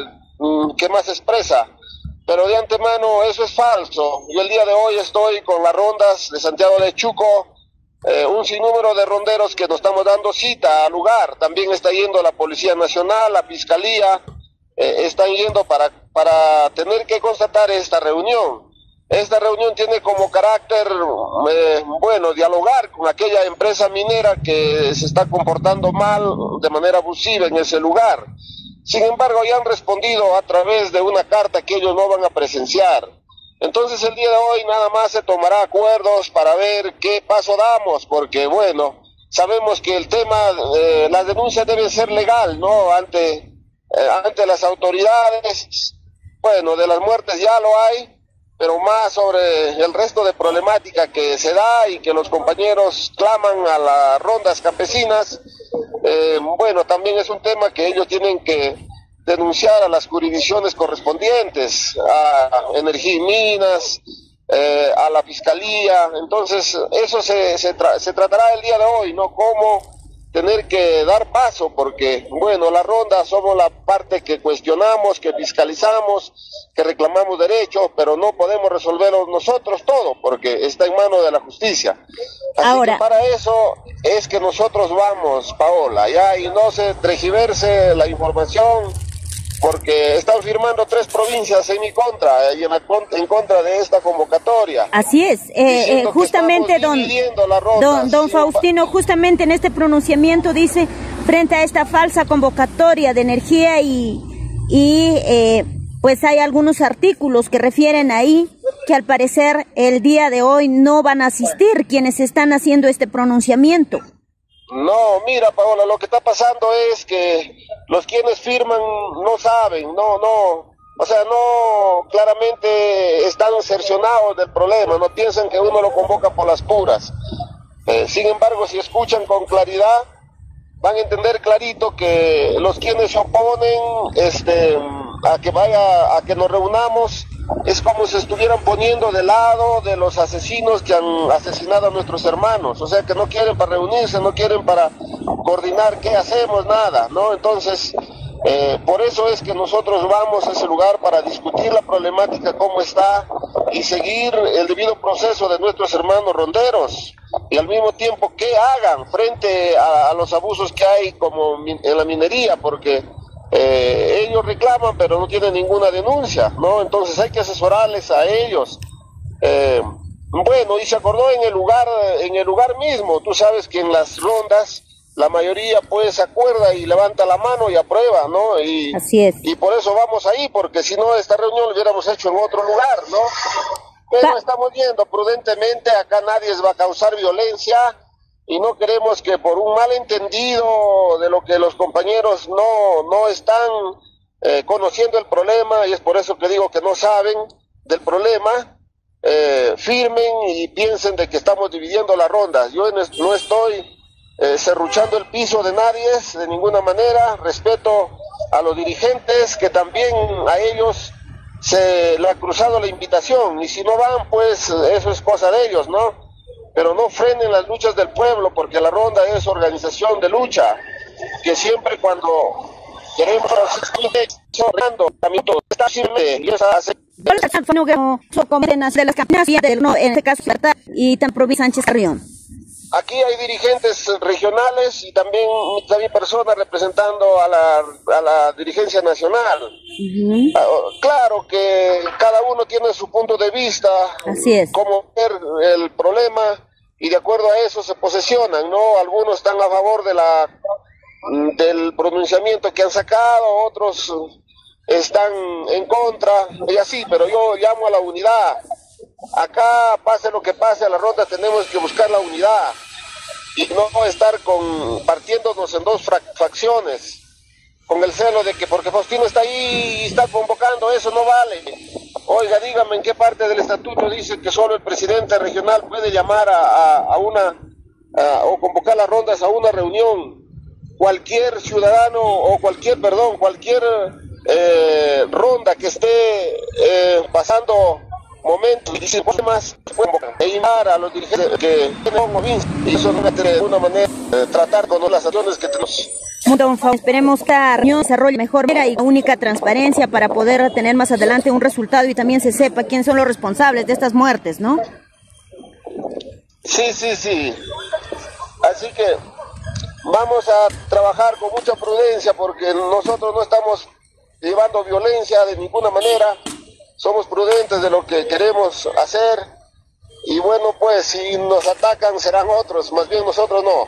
qué más expresa, pero de antemano eso es falso. Yo el día de hoy estoy con las rondas de Santiago de Chuco, eh, un sinnúmero de ronderos que nos estamos dando cita al lugar, también está yendo la Policía Nacional, la Fiscalía, eh, están yendo para, para tener que constatar esta reunión. Esta reunión tiene como carácter, eh, bueno, dialogar con aquella empresa minera que se está comportando mal, de manera abusiva en ese lugar. Sin embargo, ya han respondido a través de una carta que ellos no van a presenciar. Entonces, el día de hoy nada más se tomará acuerdos para ver qué paso damos, porque, bueno, sabemos que el tema, eh, las denuncias deben ser legal, ¿no? Ante, eh, ante las autoridades, bueno, de las muertes ya lo hay, pero más sobre el resto de problemática que se da y que los compañeros claman a las rondas campesinas, eh, bueno, también es un tema que ellos tienen que denunciar a las jurisdicciones correspondientes, a Energía y Minas, eh, a la Fiscalía. Entonces eso se, se, tra se tratará el día de hoy, ¿no? Cómo tener que dar paso, porque, bueno, la ronda somos la parte que cuestionamos, que fiscalizamos, que reclamamos derechos, pero no podemos resolverlo nosotros todo, porque está en manos de la justicia. Así Ahora, que para eso es que nosotros vamos, Paola, ya, y no se tergiverse la información, porque están firmando tres provincias en mi contra, y en, la, en contra de esta convocatoria. Así es, eh, eh, justamente don, don, don Faustino, justamente en este pronunciamiento dice, frente a esta falsa convocatoria de energía y, y eh, pues hay algunos artículos que refieren ahí que al parecer el día de hoy no van a asistir quienes están haciendo este pronunciamiento. No, mira, Paola, lo que está pasando es que los quienes firman no saben, no, no, o sea, no, claramente están cercionados del problema, no piensan que uno lo convoca por las puras. Eh, sin embargo, si escuchan con claridad, van a entender clarito que los quienes se oponen este, a que vaya, a que nos reunamos, es como si estuvieran poniendo de lado de los asesinos que han asesinado a nuestros hermanos, o sea que no quieren para reunirse, no quieren para coordinar qué hacemos, nada, ¿no? Entonces, eh, por eso es que nosotros vamos a ese lugar para discutir la problemática, cómo está, y seguir el debido proceso de nuestros hermanos ronderos, y al mismo tiempo qué hagan frente a, a los abusos que hay como en la minería, porque Eh, ellos reclaman pero no tienen ninguna denuncia, ¿no? Entonces hay que asesorarles a ellos. Eh, bueno, y se acordó en el lugar, en el lugar mismo. Tú sabes que en las rondas la mayoría pues se acuerda y levanta la mano y aprueba, ¿no? Y, Así es. Y por eso vamos ahí, porque si no esta reunión la hubiéramos hecho en otro lugar, ¿no? Pero pa estamos viendo prudentemente, acá nadie va a causar violencia. Y no queremos que por un malentendido de lo que los compañeros no, no están eh, conociendo el problema, y es por eso que digo que no saben del problema, eh, firmen y piensen de que estamos dividiendo las rondas. Yo no estoy eh, serruchando el piso de nadie, de ninguna manera. Respeto a los dirigentes, que también a ellos se le ha cruzado la invitación, y si no van, pues eso es cosa de ellos, ¿no? Pero no frenen las luchas del pueblo, porque la ronda es organización de lucha, que siempre cuando queremos está firme y esa hace de las campañas en este caso y tan provincia Sánchez Carrión. Aquí hay dirigentes regionales y también, también personas representando a la, a la dirigencia nacional. Uh-huh. Claro que cada uno tiene su punto de vista, así es, cómo ver el problema, y de acuerdo a eso se posesionan, ¿no? Algunos están a favor de la del pronunciamiento que han sacado, otros están en contra, y así, pero yo llamo a la unidad. Acá, pase lo que pase, a la ronda tenemos que buscar la unidad y no estar con, partiéndonos en dos facciones con el celo de que porque Faustino está ahí y está convocando, eso no vale. Oiga, dígame en qué parte del estatuto dice que solo el presidente regional puede llamar a, a, a una a, o convocar las rondas a una reunión. Cualquier ciudadano o cualquier, perdón, cualquier eh, ronda que esté eh, pasando momentos y problemas, e invitar a los dirigentes que tienen y eso de una manera eh, tratar con las acciones que tenemos. Esperemos que esta reunión se desarrolle mejor y con única transparencia para poder tener más adelante un resultado y también se sepa quiénes son los responsables de estas muertes, ¿no? Sí, sí, sí. Así que vamos a trabajar con mucha prudencia, porque nosotros no estamos llevando violencia de ninguna manera. Somos prudentes de lo que queremos hacer, y bueno, pues si nos atacan serán otros, más bien nosotros no.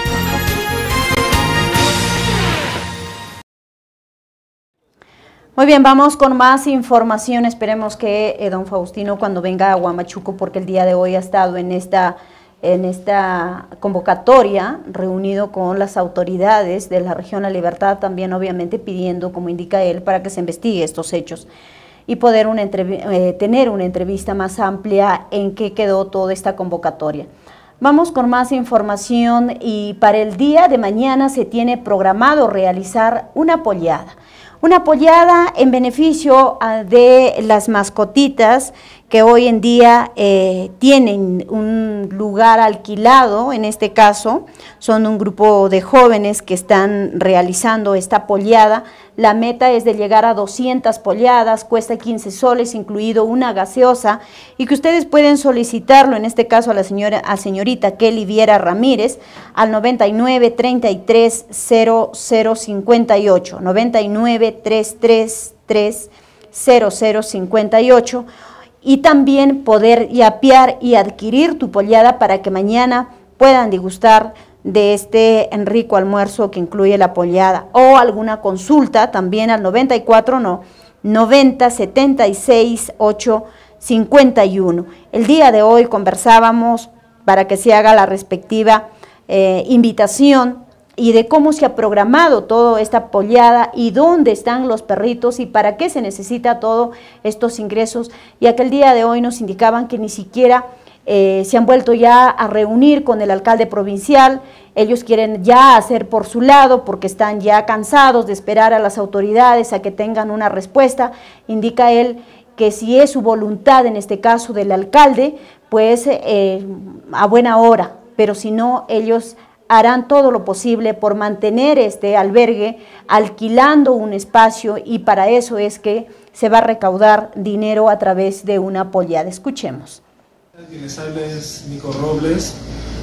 Muy bien, vamos con más información. Esperemos que eh, don Faustino cuando venga a Huamachuco, porque el día de hoy ha estado en esta, en esta convocatoria, reunido con las autoridades de la región La Libertad, también obviamente pidiendo, como indica él, para que se investigue estos hechos y poder una eh, tener una entrevista más amplia en qué quedó toda esta convocatoria. Vamos con más información, y para el día de mañana se tiene programado realizar una pollada. Una pollada en beneficio de las mascotitas que hoy en día eh, tienen un lugar alquilado. En este caso son un grupo de jóvenes que están realizando esta pollada. La meta es de llegar a doscientas polladas, cuesta quince soles, incluido una gaseosa, y que ustedes pueden solicitarlo, en este caso a la señora, a señorita Kelly Viera Ramírez, al noventa y nueve, treinta y tres, cero cero cincuenta y ocho, noventa y nueve, trescientos treinta y tres, cero cero cincuenta y ocho, y también poder yapear y adquirir tu pollada para que mañana puedan degustar de este rico almuerzo que incluye la pollada, o alguna consulta también al noventa y cuatro, no, noventa, setenta y seis, ocho, cincuenta y uno. El día de hoy conversábamos para que se haga la respectiva eh, invitación y de cómo se ha programado toda esta pollada y dónde están los perritos y para qué se necesita todos estos ingresos, ya que el día de hoy nos indicaban que ni siquiera eh, se han vuelto ya a reunir con el alcalde provincial. Ellos quieren ya hacer por su lado porque están ya cansados de esperar a las autoridades a que tengan una respuesta. Indica él que si es su voluntad, en este caso del alcalde, pues eh, a buena hora, pero si no, ellos harán todo lo posible por mantener este albergue alquilando un espacio, y para eso es que se va a recaudar dinero a través de una pollada. Escuchemos. Quien les habla es Nico Robles,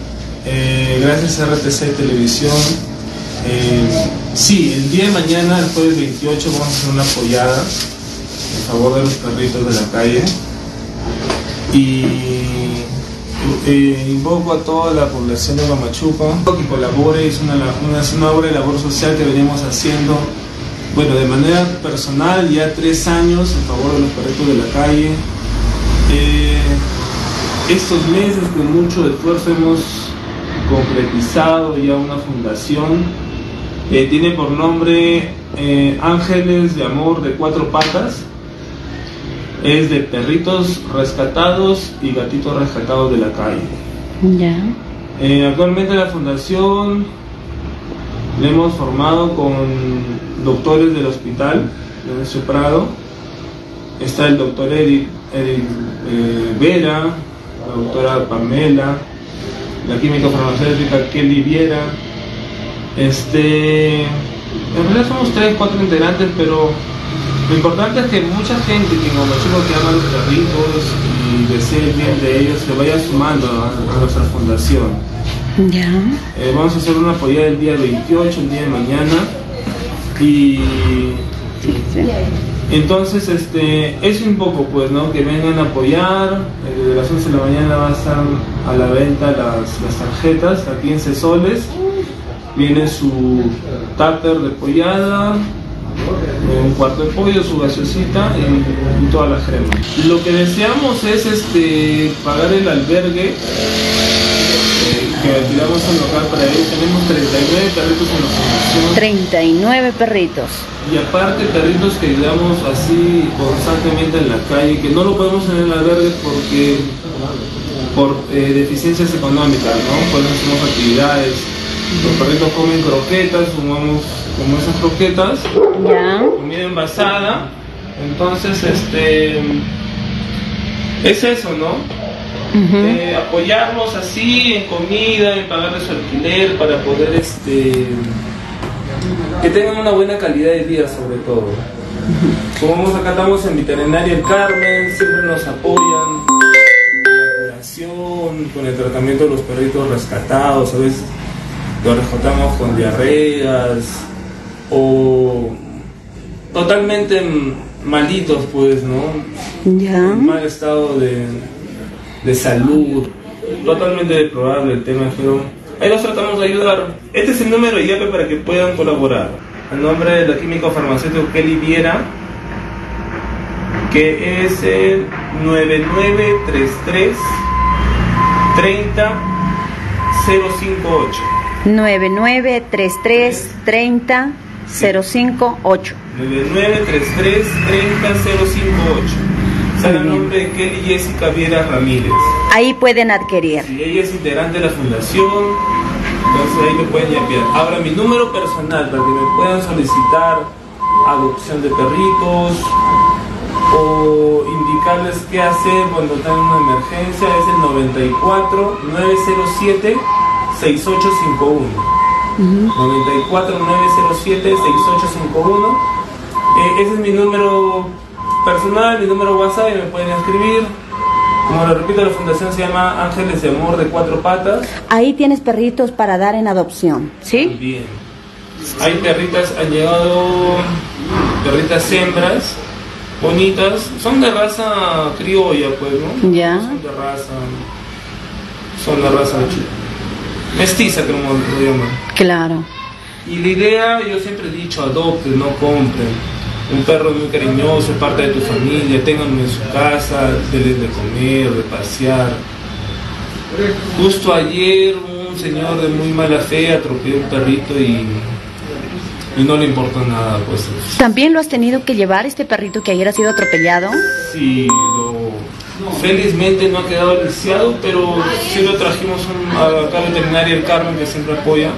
eh, gracias a R T C Televisión. Eh, sí, el día de mañana, el jueves veintiocho, vamos a hacer una pollada en favor de los perritos de la calle, y eh, invoco a toda la población de Huamachuco que colabore. Es una, una, es una obra de labor social que venimos haciendo, bueno, de manera personal ya tres años en favor de los perritos de la calle. Eh, estos meses con mucho esfuerzo hemos concretizado ya una fundación, eh, tiene por nombre eh, Ángeles de Amor de Cuatro Patas. es de perritos rescatados y gatitos rescatados de la calle. Ya. Eh, actualmente la fundación le hemos formado con doctores del hospital de nuestro Prado. Está el doctor Eric, Eric eh, Vera, la doctora Pamela, la química farmacéutica Kelly Viera. Este, en realidad somos tres, cuatro integrantes, pero lo importante es que mucha gente que en Huamachuco que ama a los perritos y desea el bien de ellos se vaya sumando a, a nuestra fundación. Ya. Eh, vamos a hacer una apoyada el día veintiocho, el día de mañana. Y Sí. entonces este es un poco pues, ¿no? Que vengan a apoyar. Eh, desde las once de la mañana va a estar a la venta las, las tarjetas a quince soles. Viene su tupper de pollada, eh, un cuarto de pollo, su gaseosita y, y toda la crema. Lo que deseamos es este pagar el albergue que alquilamos un local para ellos. Tenemos treinta y nueve perritos en la fundación. treinta y nueve perritos. Y aparte perritos que ayudamos así constantemente en la calle, que no lo podemos tener en el albergue porque por eh, deficiencias económicas, ¿no? Pues no hacemos actividades. Los perritos comen croquetas, sumamos como esas croquetas, Ya. comida envasada. Entonces, este es eso, ¿no? Ujú. Eh, apoyarlos así en comida, en pagarles su alquiler para poder este que tengan una buena calidad de vida sobre todo. Como acá estamos en Veterinaria El Carmen, siempre nos apoyan con la curación, con el tratamiento de los perritos rescatados. A veces los rescatamos con diarreas o totalmente malitos, pues, ¿no? Ya. En mal estado de de salud, totalmente deplorable el tema, pero ahí los tratamos de ayudar. Este es el número de I A P E para que puedan colaborar. El nombre de la químico farmacéutico Kelly Viera, que es el nueve nueve tres tres, treinta, cero cinco ocho. nueve nueve tres tres, treinta, cero cinco ocho. nueve nueve tres tres, treinta, cero cinco ocho. Sale el nombre de Kelly Jessica Viera Ramírez. Ahí pueden adquirir. Sí, ella es integrante de la fundación, entonces ahí me pueden enviar. Ahora, mi número personal para que me puedan solicitar adopción de perritos o indicarles qué hacer cuando están en una emergencia es el noventa y cuatro, nueve cero siete, seis ocho cinco uno. Ujú. noventa y cuatro, nueve cero siete, seis ocho cinco uno. Eh, ese es mi número personal, mi número WhatsApp, y me pueden escribir. Como lo repito, la fundación se llama Ángeles de Amor de Cuatro Patas. Ahí tienes perritos para dar en adopción, ¿sí? Bien. Hay perritas, han llegado perritas hembras, bonitas, son de raza criolla, pues, ¿no? Ya. Son de raza, son de raza mestiza, como lo llaman. Claro. Y la idea, yo siempre he dicho, adopten, no compren. Un perro muy cariñoso, parte de tu familia, ténganlo en su casa, denle de comer, de pasear. Justo ayer un señor de muy mala fe atropelló un perrito y, y no le importó nada, pues. ¿También lo has tenido que llevar, este perrito que ayer ha sido atropellado? Sí, lo, felizmente no ha quedado lisiado, pero sí lo trajimos a acá a Veterinaria El Carmen, que siempre apoya.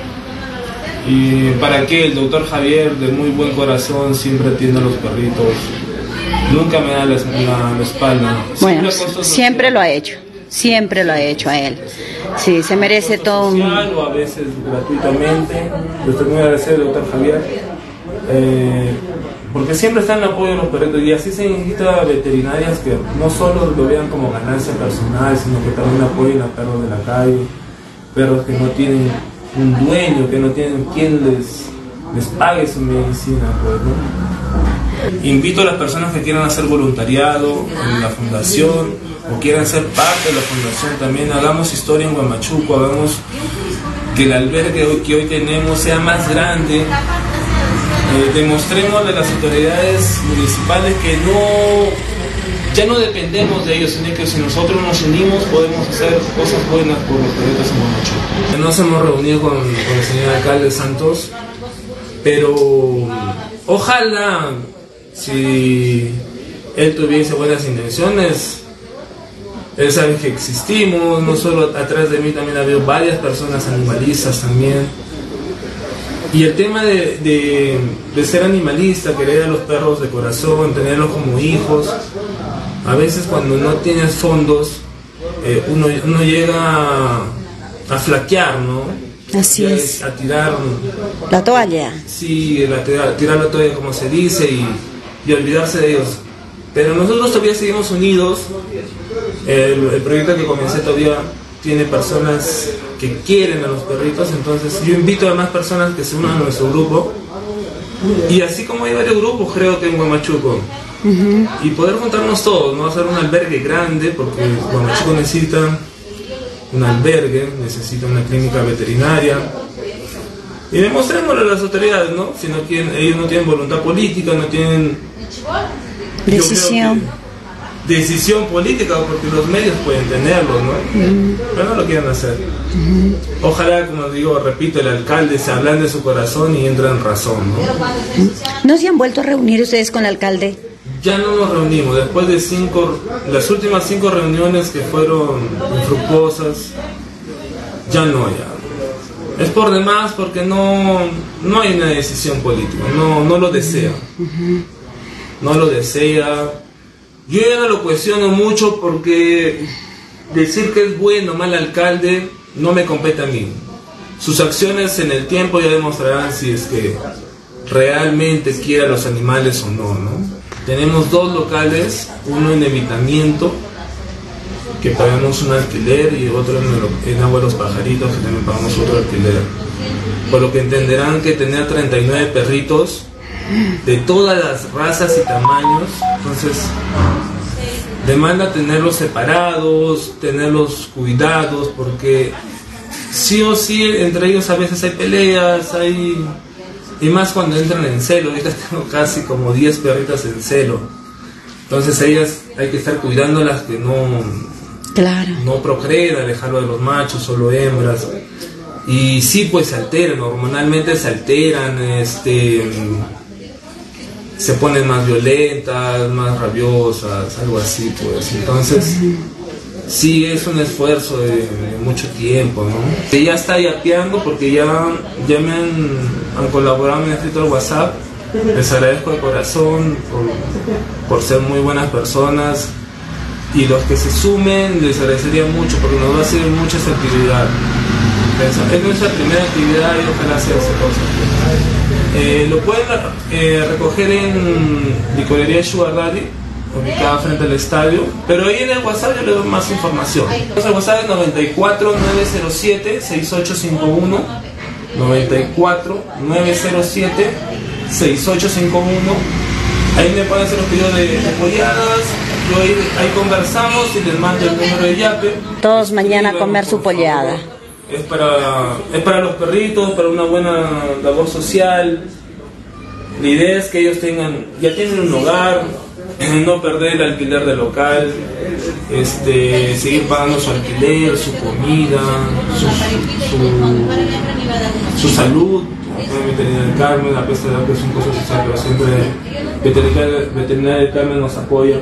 Y para que el doctor Javier, de muy buen corazón, siempre atiende a los perritos. Nunca me da la, la, la espalda. Bueno, Siempre, siempre lo ha hecho. Siempre lo ha hecho a él. Sí, se merece todo un... O a veces gratuitamente. Yo estoy muy agradecido al doctor Javier. Eh, porque siempre está en el apoyo de los perritos. Y así se necesita veterinarias que no solo lo vean como ganancia personal, sino que también apoyen a perros de la calle. Perros que no tienen un dueño, que no tienen quien les, les pague su medicina, pues, ¿no? Invito a las personas que quieran hacer voluntariado en la fundación o quieran ser parte de la fundación también. Hagamos historia en Huamachuco, hagamos que el albergue que hoy tenemos sea más grande. Eh, demostremos a las autoridades municipales que no ya no dependemos de ellos, sino que si nosotros nos unimos podemos hacer cosas buenas por los perritos en Huamachuco. Nos hemos reunido con, con el señor alcalde Santos, pero ojalá si él tuviese buenas intenciones. Él sabe que existimos, no solo atrás de mí también ha habido varias personas animalistas también. Y el tema de, de, de ser animalista, querer a los perros de corazón, tenerlos como hijos, a veces cuando no tienes fondos, eh, uno, uno llega a, a flaquear, ¿no? Así ya es. A tirar la toalla. Sí, la, tirar, tirar la toalla como se dice y, y olvidarse de ellos. Pero nosotros todavía seguimos unidos. El, el proyecto que comencé todavía tiene personas que quieren a los perritos, entonces yo invito a más personas que se unan a nuestro grupo. Y así como hay varios grupos, creo que en Huamachuco. Uh-huh. Y poder juntarnos todos, no hacer un albergue grande, porque Huamachuco necesita un albergue, necesita una clínica veterinaria. Y demostrémoslo a las autoridades, ¿no? Si no quieren, ellos no tienen voluntad política, no tienen decisión. Decisión política, porque los medios pueden tenerlo, ¿no? Uh-huh. Pero no lo quieren hacer. Uh-huh. Ojalá, como digo, repito, el alcalde se hablan de su corazón y entra en razón, ¿no? Uh-huh. ¿No se han vuelto a reunir ustedes con el alcalde? Ya no nos reunimos, después de cinco, las últimas cinco reuniones que fueron infructuosas, ya no, ya. Es por demás porque no, no hay una decisión política, no, no lo desea. Uh-huh. No lo desea. Yo ya no lo cuestiono mucho porque decir que es bueno o mal alcalde no me compete a mí. Sus acciones en el tiempo ya demostrarán si es que realmente quiere a los animales o no, ¿no? Tenemos dos locales, uno en Evitamiento, que pagamos un alquiler, y otro en, el, en Agua de los Pajaritos, que también pagamos otro alquiler. Por lo que entenderán que tener treinta y nueve perritos de todas las razas y tamaños, entonces demanda tenerlos separados, tenerlos cuidados, porque sí o sí entre ellos a veces hay peleas, hay, y más cuando entran en celo. Ahorita tengo casi como diez perritas en celo, entonces ellas hay que estar cuidándolas que no, claro, no procreen, alejarlo de los machos, solo hembras. Y sí, pues se alteran, hormonalmente se alteran, este se ponen más violentas, más rabiosas, algo así, pues. Entonces, sí es un esfuerzo de, de mucho tiempo, ¿no? Que ya está yapeando porque ya, ya me han, han colaborado, me han escrito al WhatsApp. Les agradezco de corazón por, por ser muy buenas personas. Y los que se sumen, les agradecería mucho porque nos va a servir mucho esa actividad. Es nuestra primera actividad y ojalá sea exitosa. Eh, lo pueden eh, recoger en Licorería Sugar Daddy, ubicada frente al estadio, pero ahí en el WhatsApp yo le doy más información. El WhatsApp es noventa y cuatro, nueve cero siete, seis ocho cinco uno, noventa y cuatro, nueve cero siete, seis ocho cinco uno. Ahí me pueden hacer los pedidos de, de polladas, yo ahí, ahí conversamos y les mando el número de yape. Todos mañana a comer su pollada. Es para, es para los perritos, para una buena labor social. La idea es que ellos tengan, ya tienen un hogar, no perder el alquiler del local, este, seguir pagando su alquiler, su comida, su, su, su salud. Veterinaria del Carmen, a pesar de que es un costo social, pero siempre Veterinaria, Veterinaria del Carmen nos apoya.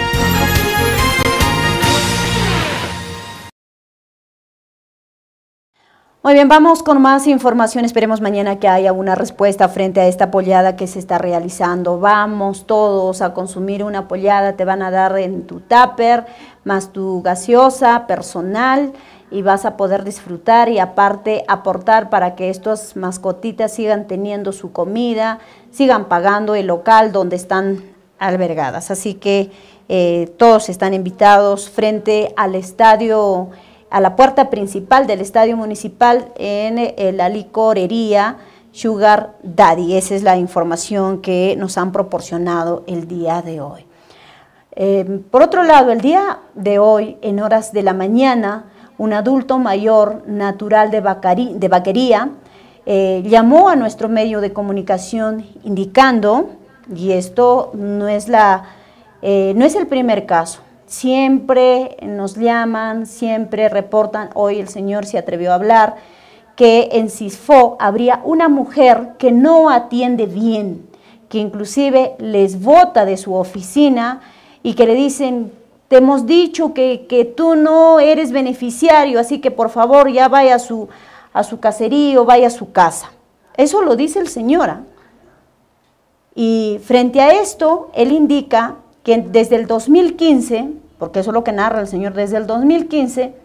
Muy bien, vamos con más información. Esperemos mañana que haya una respuesta frente a esta pollada que se está realizando. Vamos todos a consumir una pollada, te van a dar en tu tupper, más tu gaseosa personal, y vas a poder disfrutar y aparte aportar para que estas mascotitas sigan teniendo su comida, sigan pagando el local donde están albergadas. Así que eh, todos están invitados frente al estadio, a la puerta principal del estadio municipal, en eh, la licorería Sugar Daddy. Esa es la información que nos han proporcionado el día de hoy. Eh, por otro lado, el día de hoy, en horas de la mañana, un adulto mayor natural de, Bacari, de Vaquería eh, llamó a nuestro medio de comunicación indicando, y esto no es, la, eh, no es el primer caso, siempre nos llaman, siempre reportan. Hoy el señor se atrevió a hablar que en Cisfo habría una mujer que no atiende bien, que inclusive les bota de su oficina y que le dicen, te hemos dicho que, que tú no eres beneficiario, así que por favor ya vaya a su, a su caserío, vaya a su casa. Eso lo dice el Señor. ¿eh? Y frente a esto, él indica que desde el dos mil quince, porque eso es lo que narra el Señor, desde el dos mil quince,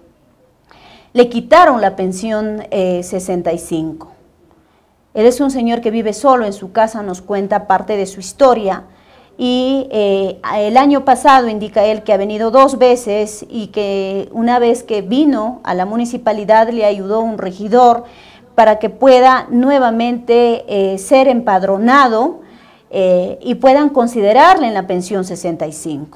le quitaron la pensión eh, sesenta y cinco. Él es un señor que vive solo en su casa, nos cuenta parte de su historia, y eh, el año pasado indica él que ha venido dos veces y que una vez que vino a la municipalidad le ayudó un regidor para que pueda nuevamente eh, ser empadronado eh, y puedan considerarle en la pensión sesenta y cinco.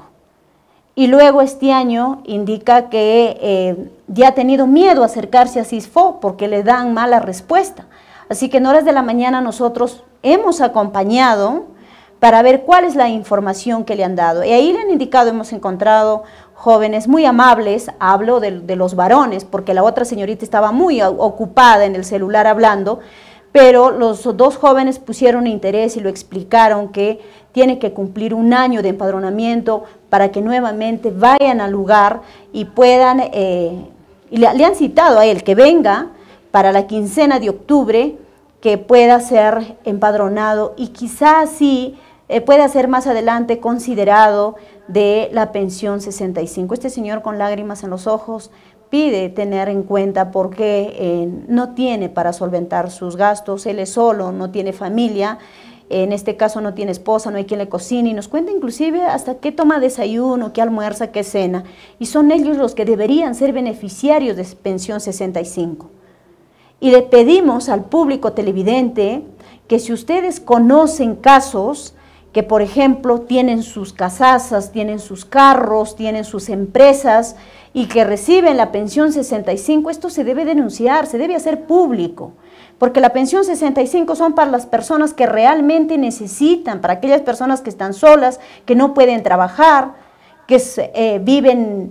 Y luego este año indica que eh, ya ha tenido miedo a acercarse a SISFO porque le dan mala respuesta. Así que en horas de la mañana nosotros hemos acompañado para ver cuál es la información que le han dado. Y ahí le han indicado, hemos encontrado jóvenes muy amables, hablo de, de los varones, porque la otra señorita estaba muy ocupada en el celular hablando, pero los dos jóvenes pusieron interés y lo explicaron que tiene que cumplir un año de empadronamiento para que nuevamente vayan al lugar y puedan, eh, y le, le han citado a él que venga para la quincena de octubre, que pueda ser empadronado y quizás sí eh, pueda ser más adelante considerado de la pensión sesenta y cinco. Este señor con lágrimas en los ojos pide tener en cuenta porque eh, no tiene para solventar sus gastos, él es solo, no tiene familia, en este caso no tiene esposa, no hay quien le cocine, y nos cuenta inclusive hasta qué toma desayuno, qué almuerza, qué cena, y son ellos los que deberían ser beneficiarios de pensión sesenta y cinco. Y le pedimos al público televidente que si ustedes conocen casos que, por ejemplo, tienen sus casasas, tienen sus carros, tienen sus empresas y que reciben la pensión sesenta y cinco, esto se debe denunciar, se debe hacer público, porque la pensión sesenta y cinco son para las personas que realmente necesitan, para aquellas personas que están solas, que no pueden trabajar, que eh, viven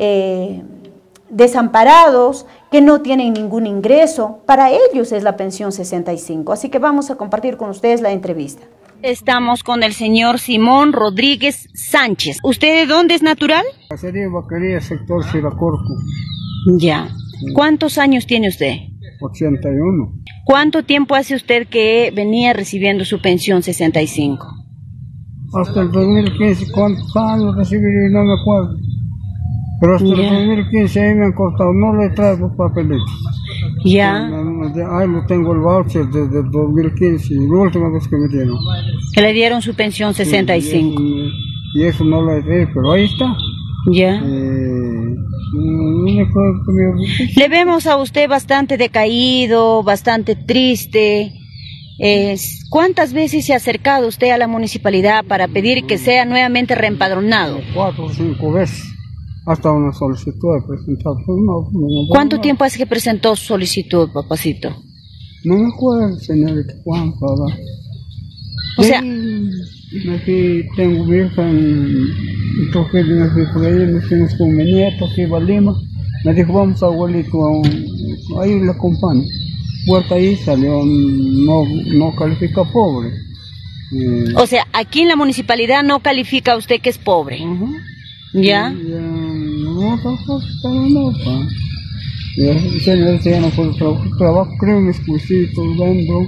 eh, desamparados, que no tienen ningún ingreso. Para ellos es la pensión sesenta y cinco. Así que vamos a compartir con ustedes la entrevista. Estamos con el señor Simón Rodríguez Sánchez. ¿Usted de dónde es natural? Sería Vaquería, sector Siracorco. Ya. ¿Cuántos años tiene usted? ochenta y uno. ¿Cuánto tiempo hace usted que venía recibiendo su pensión sesenta y cinco? Hasta el dos mil quince, ¿cuántos años recibí? No me acuerdo. Pero hasta yeah. el dos mil quince ahí me han cortado, no le traigo papelitos. Ya. Yeah. Ahí lo tengo el voucher desde el dos mil quince, la última vez que me dieron. Que le dieron su pensión sesenta y cinco. Sí, y, eso, y eso no lo he hecho, pero ahí está. Ya. Eh, no me acuerdo que me... Le vemos a usted bastante decaído, bastante triste. Eh, ¿Cuántas veces se ha acercado usted a la municipalidad para pedir que sea nuevamente reempadronado? Cuatro o cinco veces. Hasta una solicitud he presentado. No, no, no, ¿Cuánto no. tiempo hace que presentó su solicitud, papacito? No me acuerdo, señorita, cuánto, ¿verdad? O sea... Aquí tengo mi hija en Trujillo, me fui por ahí, nos fuimos con mi nieto, que iba a Lima. Me dijo, vamos abuelito, a un... ahí le acompaño. Vuelta ahí salió, no, no califica pobre. Eh... O sea, aquí en la municipalidad no califica usted que es pobre. Uh-huh. ¿Ya? Y, ya no, tampoco, no, pa. Y señor, ya no puedo trabajar, trabajo, creo mis cursitos, vendo.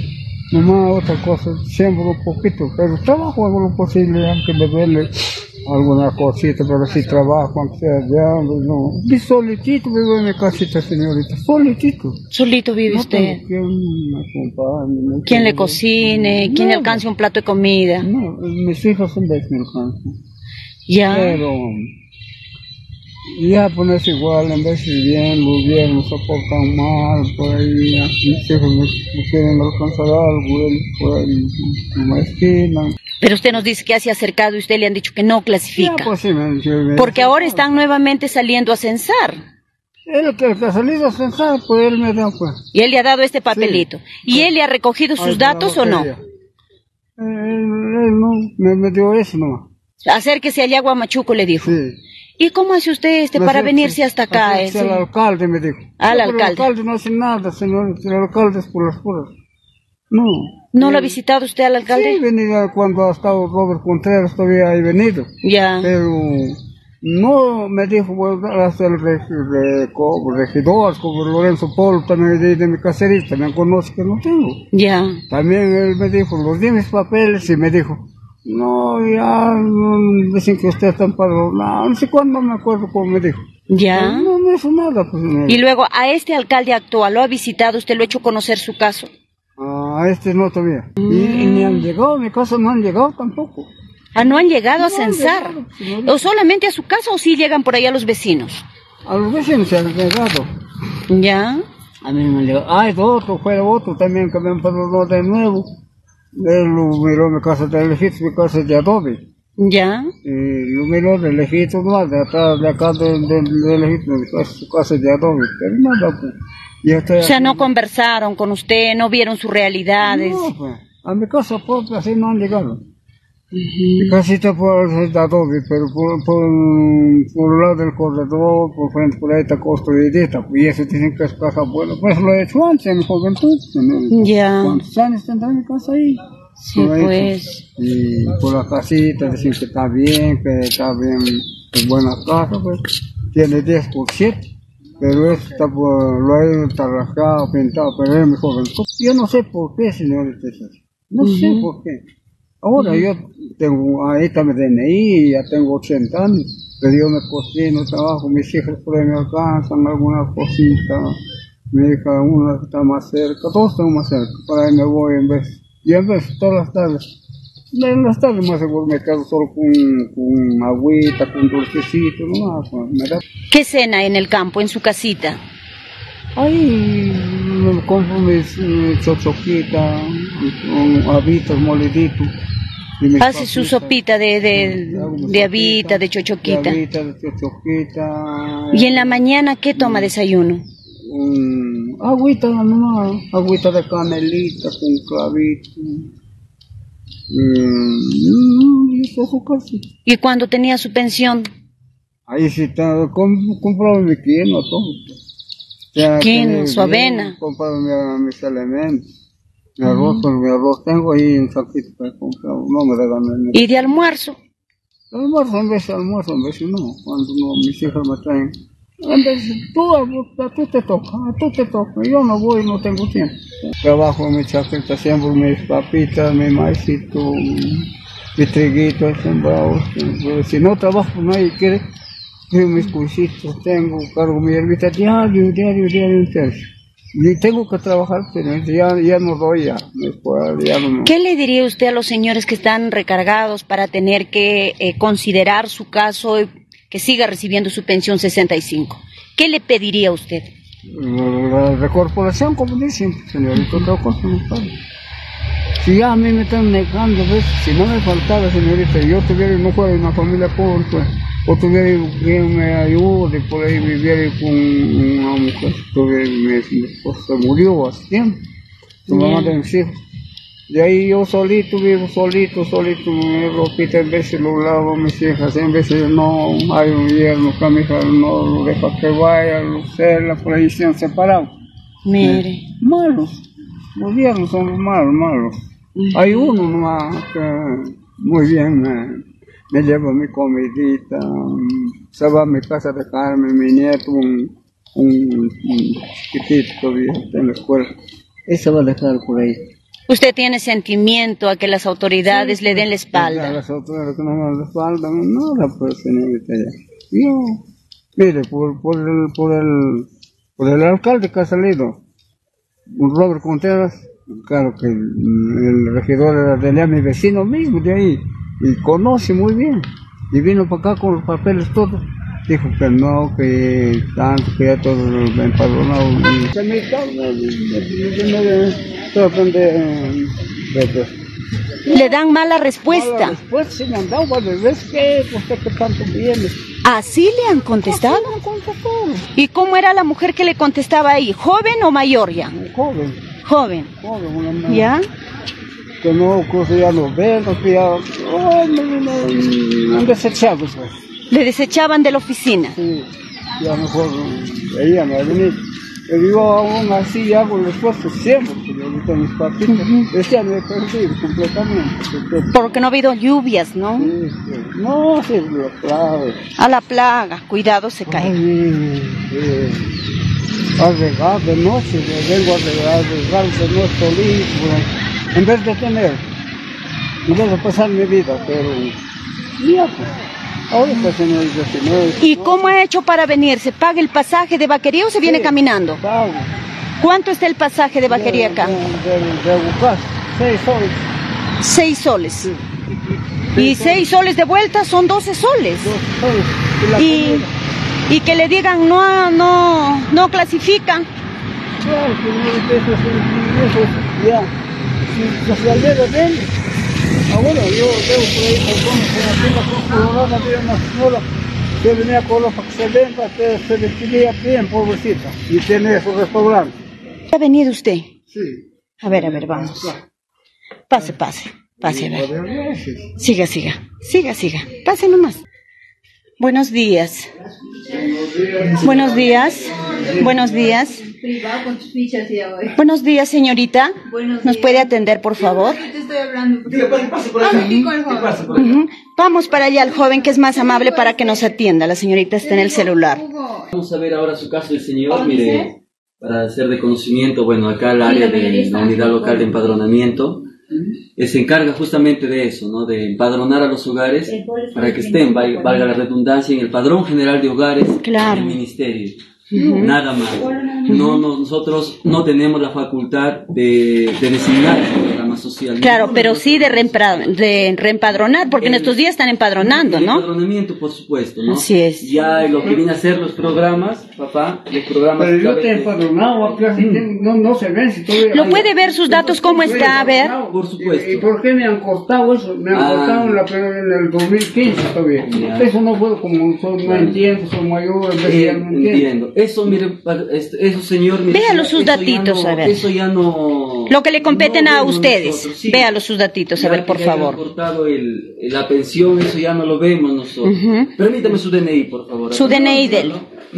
Nomás otra cosa, siembro un poquito, pero trabajo hago lo posible, aunque me duele alguna cosita, pero sí trabajo, aunque sea ya, no. Y solitito vivo en mi casita, señorita, solitito. ¿Solito vive no usted? ¿Quién me acompañe? No ¿Quién le cocine? No, ¿Quién le alcance un plato de comida? No, mis hijos son de me alcanzan. Ya. Pero ya ponerse igual, en vez de bien, los viernes se portan mal, por ahí, mis hijos me, me quieren alcanzar algo, él por ahí en una esquina. Pero usted nos dice que se ha acercado y usted le han dicho que no clasifica. Ya, pues, sí, me, me, Porque me, ahora están nuevamente saliendo a censar. Él que, que ha salido a censar, pues él me da, pues. Y él le ha dado este papelito. Sí. ¿Y él le ha recogido sus Ay, datos o no? Él, él no, me, me dio eso nomás. Acérquese allá a Huamachuco, le dijo. Sí. ¿Y cómo hace usted este me para sé, venirse sí, hasta acá? Ese, al alcalde me dijo. Al no, alcalde. El alcalde no hace nada, señor. El alcalde es por las puras. No. ¿No lo ha visitado usted al alcalde? Sí, he venido cuando ha estado Robert Contreras, todavía he venido. Ya. Pero no me dijo, voy a hacer el reg reg regidor, como Lorenzo Polo, también de, de mi casería, también conoce que no tengo. Ya. También él me dijo, los di mis papeles, y me dijo, no, ya, no, dicen que usted está empadronado, no sé cuándo, me acuerdo cómo me dijo. Ya. No, no me hizo nada. Pues, no. Y luego, a este alcalde actual, ¿lo ha visitado? ¿Usted lo ha hecho conocer su caso? A este no todavía. Mm. Y, y ni han llegado, a mi casa no han llegado tampoco. Ah, ¿no han llegado no a censar? Han llegado, no. ¿O solamente a su casa o sí llegan por allá los vecinos? A los vecinos se han llegado. ¿Ya? A mí me han llegado. Ah, es otro, fue otro también que me empadronó de nuevo. Él lo miró mi casa de legítimo, mi casa de adobe. ¿Ya? Y lo miró de legítimo, de atrás, de acá de, de, de legítimo, su casa de adobe. Pero nada, pues. O sea, no conversaron con usted, no vieron sus realidades. No, pues, a mi casa propia así no han llegado. Uh-huh. Mi casita por de adobe, pero por, por, por el lado del corredor, por frente, por ahí está construidita, pues, y eso dicen que es casa buena. Pues lo he hecho antes en mi juventud. Ya. ¿Cuántos años tendrá mi casa ahí? Sí, pues. Y por la casita dicen que está bien, que está bien, es buena casa, pues, tiene diez por siete. Pero eso está por, lo he trabajado, pintado, pero es mi joven. Yo no sé por qué, señorita. No uh-huh. sé por qué. Ahora uh-huh. yo tengo, ahí está mi D N I, ya tengo ochenta años, pero yo me cocino, trabajo, mis hijas por ahí me alcanzan algunas cositas, mi hija una está más cerca, todos están más cerca, por ahí me voy en vez, y en vez todas las tardes. En las tardes más seguro me quedo solo con, con agüita, con dulcecito, no más. Me da... ¿Qué cena en el campo, en su casita? Ahí me compro mis, mis chochoquitas, con habitas moliditos. Hace su sopita de, de, de habita, de chochoquita. De habita, de chochoquita. ¿Y en la mañana qué toma desayuno? Um, agüita, nomás, agüita de canelita con clavito. Mm, ¿Y cuando tenía su pensión? Ahí sí estaba, comp compraba mi quino, todo. Quino, su avena. Compraba mi, mis elementos. Mi arroz, uh-huh. mi arroz tengo ahí en saquito para comprar, no me regalan. ¿Y de almuerzo? De almuerzo, en vez de almuerzo, en vez de no, cuando no, mis hijas me traen. En vez de tú, a tú te toca, a tú te toca, yo no voy, no tengo tiempo. Trabajo en mi chaqueta, siembro mis papitas, mi maicito, mi triguito sembrado. Si no trabajo, nadie quiere. Yo mis cursitos tengo, cargo mi herbita diario, diario, diario, diario. Y tengo que trabajar, pero ya, ya no doy ya. ya no. ¿Qué le diría usted a los señores que están recargados para tener que eh, considerar su caso y que siga recibiendo su pensión sesenta y cinco? ¿Qué le pediría a usted? La recorporación, como dicen, señorita, otra cosa no sabe. Si ya a mí me están negando, ¿ves? Si no me faltaba, señorita, yo tuviera, no fuera una familia pobre, pues, o tuviera quien me ayude, por ahí viviera con una mujer, tuviera, mi, mi esposa murió hace tiempo, su mamá de mis hijos. Y ahí yo solito vivo, solito, solito, mi ropita, en veces lo lavo a mis hijas, en veces no, hay un yerno que a mi hija no lo deja que vaya, lo cela, por ahí se han separado. Mire. Eh, malos, los yernos son los malos, malos. Uh-huh. Hay uno nomás que muy bien me, me lleva mi comidita, se va a mi casa a dejarme, mi nieto, un, un, un chiquitito todavía está en la escuela, él se va a dejar por ahí. ¿Usted tiene sentimiento a que las autoridades sí, le den la espalda? A las autoridades que no me dan la espalda, no la puedo señorita ya. Yo, mire, por, por, el, por, el, por el alcalde que ha salido, Robert Contreras, claro que el, el regidor era de allá, mi vecino mismo de ahí, y conoce muy bien, y vino para acá con los papeles todos. Dijo que no, que tanto, que ya todo empadronado. Y se me está, me, me, me, le dan mala respuesta. Mala respuesta, sí me han dado varias veces, que usted que tanto viene. ¿Así le han contestado? Así me han contestado. ¿Y cómo era la mujer que le contestaba ahí? ¿Joven o mayor ya? Joven. Joven. Joven, una mujer. ¿Ya? Que no, que ya no ven, que ya, oh, me, me, me han desechado, pues. ¿Le desechaban de la oficina? Sí, ya mejor ella me ha venido. Pero yo aún así hago el esfuerzo siempre, porque ahorita mis papitos, uh-huh. Este año he perdido completamente. Porque, porque no ha habido lluvias, ¿no? Sí, sí. No, sí, la plaga. A la plaga, cuidado se cae. Ay, eh, a regar de noche, vengo a regar, regar de noche solito, en vez de tener, en vez de pasar mi vida, pero ya pues. Ahorita se me diecinueve. ¿Y cómo ha hecho para venir? ¿Se paga el pasaje de Vaquería o se viene sí, caminando? Pago. ¿Cuánto está el pasaje de Vaquería acá? De, de, de Bucas, seis soles. Seis soles. Sí. Y seis soles de vuelta son doce soles. Doce soles. Y, y que le digan no, no, no clasifican. Claro, que eso es ya. Si se saliera bien. Ahora yo tengo por ahí algunos en la tienda colorada, había una señora que venía a Colo para que se venga, que se vestía bien, pobrecita, y tiene su restaurante. ¿Ha venido usted? Sí. A ver, a ver, vamos. Pase, pase, pase, a ver. Siga, siga, siga, siga, pase nomás. Buenos días. Buenos días. Buenos días. Buenos días, señorita. ¿Nos puede atender, por favor? Te estoy hablando. Uh-huh. Vamos para allá, el joven que es más amable para que nos atienda. La señorita está en el celular. Vamos a ver ahora su caso del señor, mire, para hacer de conocimiento, bueno, acá el área de la unidad local de empadronamiento se encarga justamente de eso, ¿no? De empadronar a los hogares para que estén, valga la redundancia, en el padrón general de hogares claro. del ministerio. Uh-huh. Nada más. No, no, nosotros no tenemos la facultad de, de designar el programa social. Claro, no, pero sí de, reempra, de reempadronar, porque el, en estos días están empadronando, el ¿no? Empadronamiento, por supuesto, ¿no? Así es. Ya lo que vienen a hacer los programas, papá, los programas. Pero yo te he empadronado, acá no, no se ven si todavía. ¿Lo puede ver sus datos cómo está? A ver. Por supuesto. ¿Y, y por qué me han cortado eso? Me han ah. cortado en, la, en el dos mil quince todavía. Ya. Eso no puedo, como son, no claro. entiendo, son mayores, eh, no entiendo. Eso, mire, eso, señor. Mire, véalo sus datitos, no, a ver. Eso ya no. Lo que le competen no a ustedes. Sí. Véalo sus datitos, a ver, por favor. Han cortado el, la pensión, eso ya no lo vemos nosotros. Uh-huh. Permítame su D N I, por favor. Su D N I del.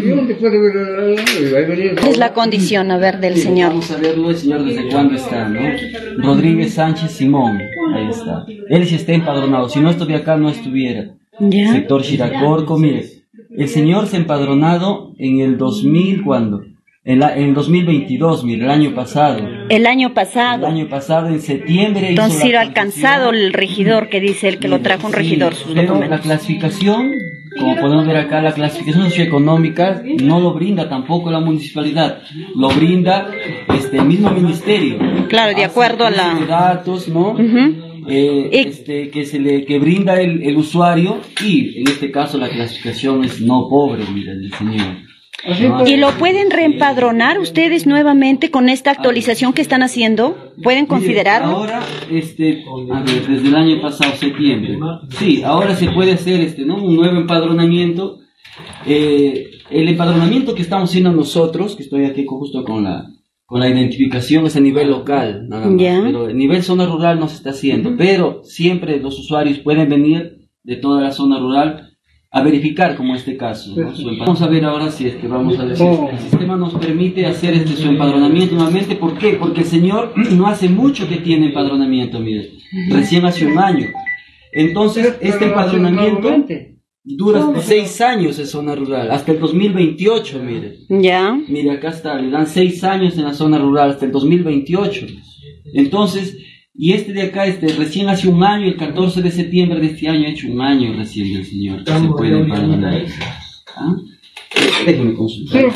Es la condición, a ver, del señor. Vamos a verlo, el señor desde cuándo está, ¿no? Rodríguez Sánchez Simón, ahí está. Él sí está empadronado, si no estuviera acá no estuviera. ¿Ya? Sector Chiracorco, mire. El señor se ha empadronado en el dos mil, ¿cuándo? En, la, en el dos mil veintidós, mire, el año pasado. El año pasado. El año pasado, en septiembre. Entonces, hizo sí, lo ha alcanzado el regidor que dice el que mire, lo trajo un regidor, sí, sus pero documentos. La clasificación, como podemos ver acá, la clasificación socioeconómica no lo brinda tampoco la municipalidad, lo brinda este el mismo ministerio. Claro, de acuerdo a la. De datos, ¿no? Uh-huh. Eh, este, que se le que brinda el, el usuario, y en este caso la clasificación es no pobre, mira, del señor. No, ¿Y lo pueden reempadronar ustedes nuevamente con esta actualización que están haciendo? ¿Pueden considerarlo? Ahora, este, a ver, desde el año pasado, septiembre, sí, ahora se puede hacer este, ¿no? Un nuevo empadronamiento. Eh, el empadronamiento que estamos haciendo nosotros, que estoy aquí justo con la con la identificación, es a nivel local, nada más. Yeah. Pero a nivel zona rural no se está haciendo, uh-huh. pero siempre los usuarios pueden venir de toda la zona rural a verificar, como este caso, ¿no? Su vamos a ver ahora si es que vamos a decir, el sistema nos permite hacer este su empadronamiento nuevamente. ¿Por qué? Porque el señor no hace mucho que tiene empadronamiento, mire, recién hace un año. Entonces, este empadronamiento dura seis años en zona rural, hasta el dos mil veintiocho, mire. Ya. Mire, acá está, le dan seis años en la zona rural, hasta el dos mil veintiocho. Entonces, y este de acá, este recién hace un año, el catorce de septiembre de este año, ha hecho un año recién del señor, que se puede empadronar. ¿Ah? Déjeme consultar.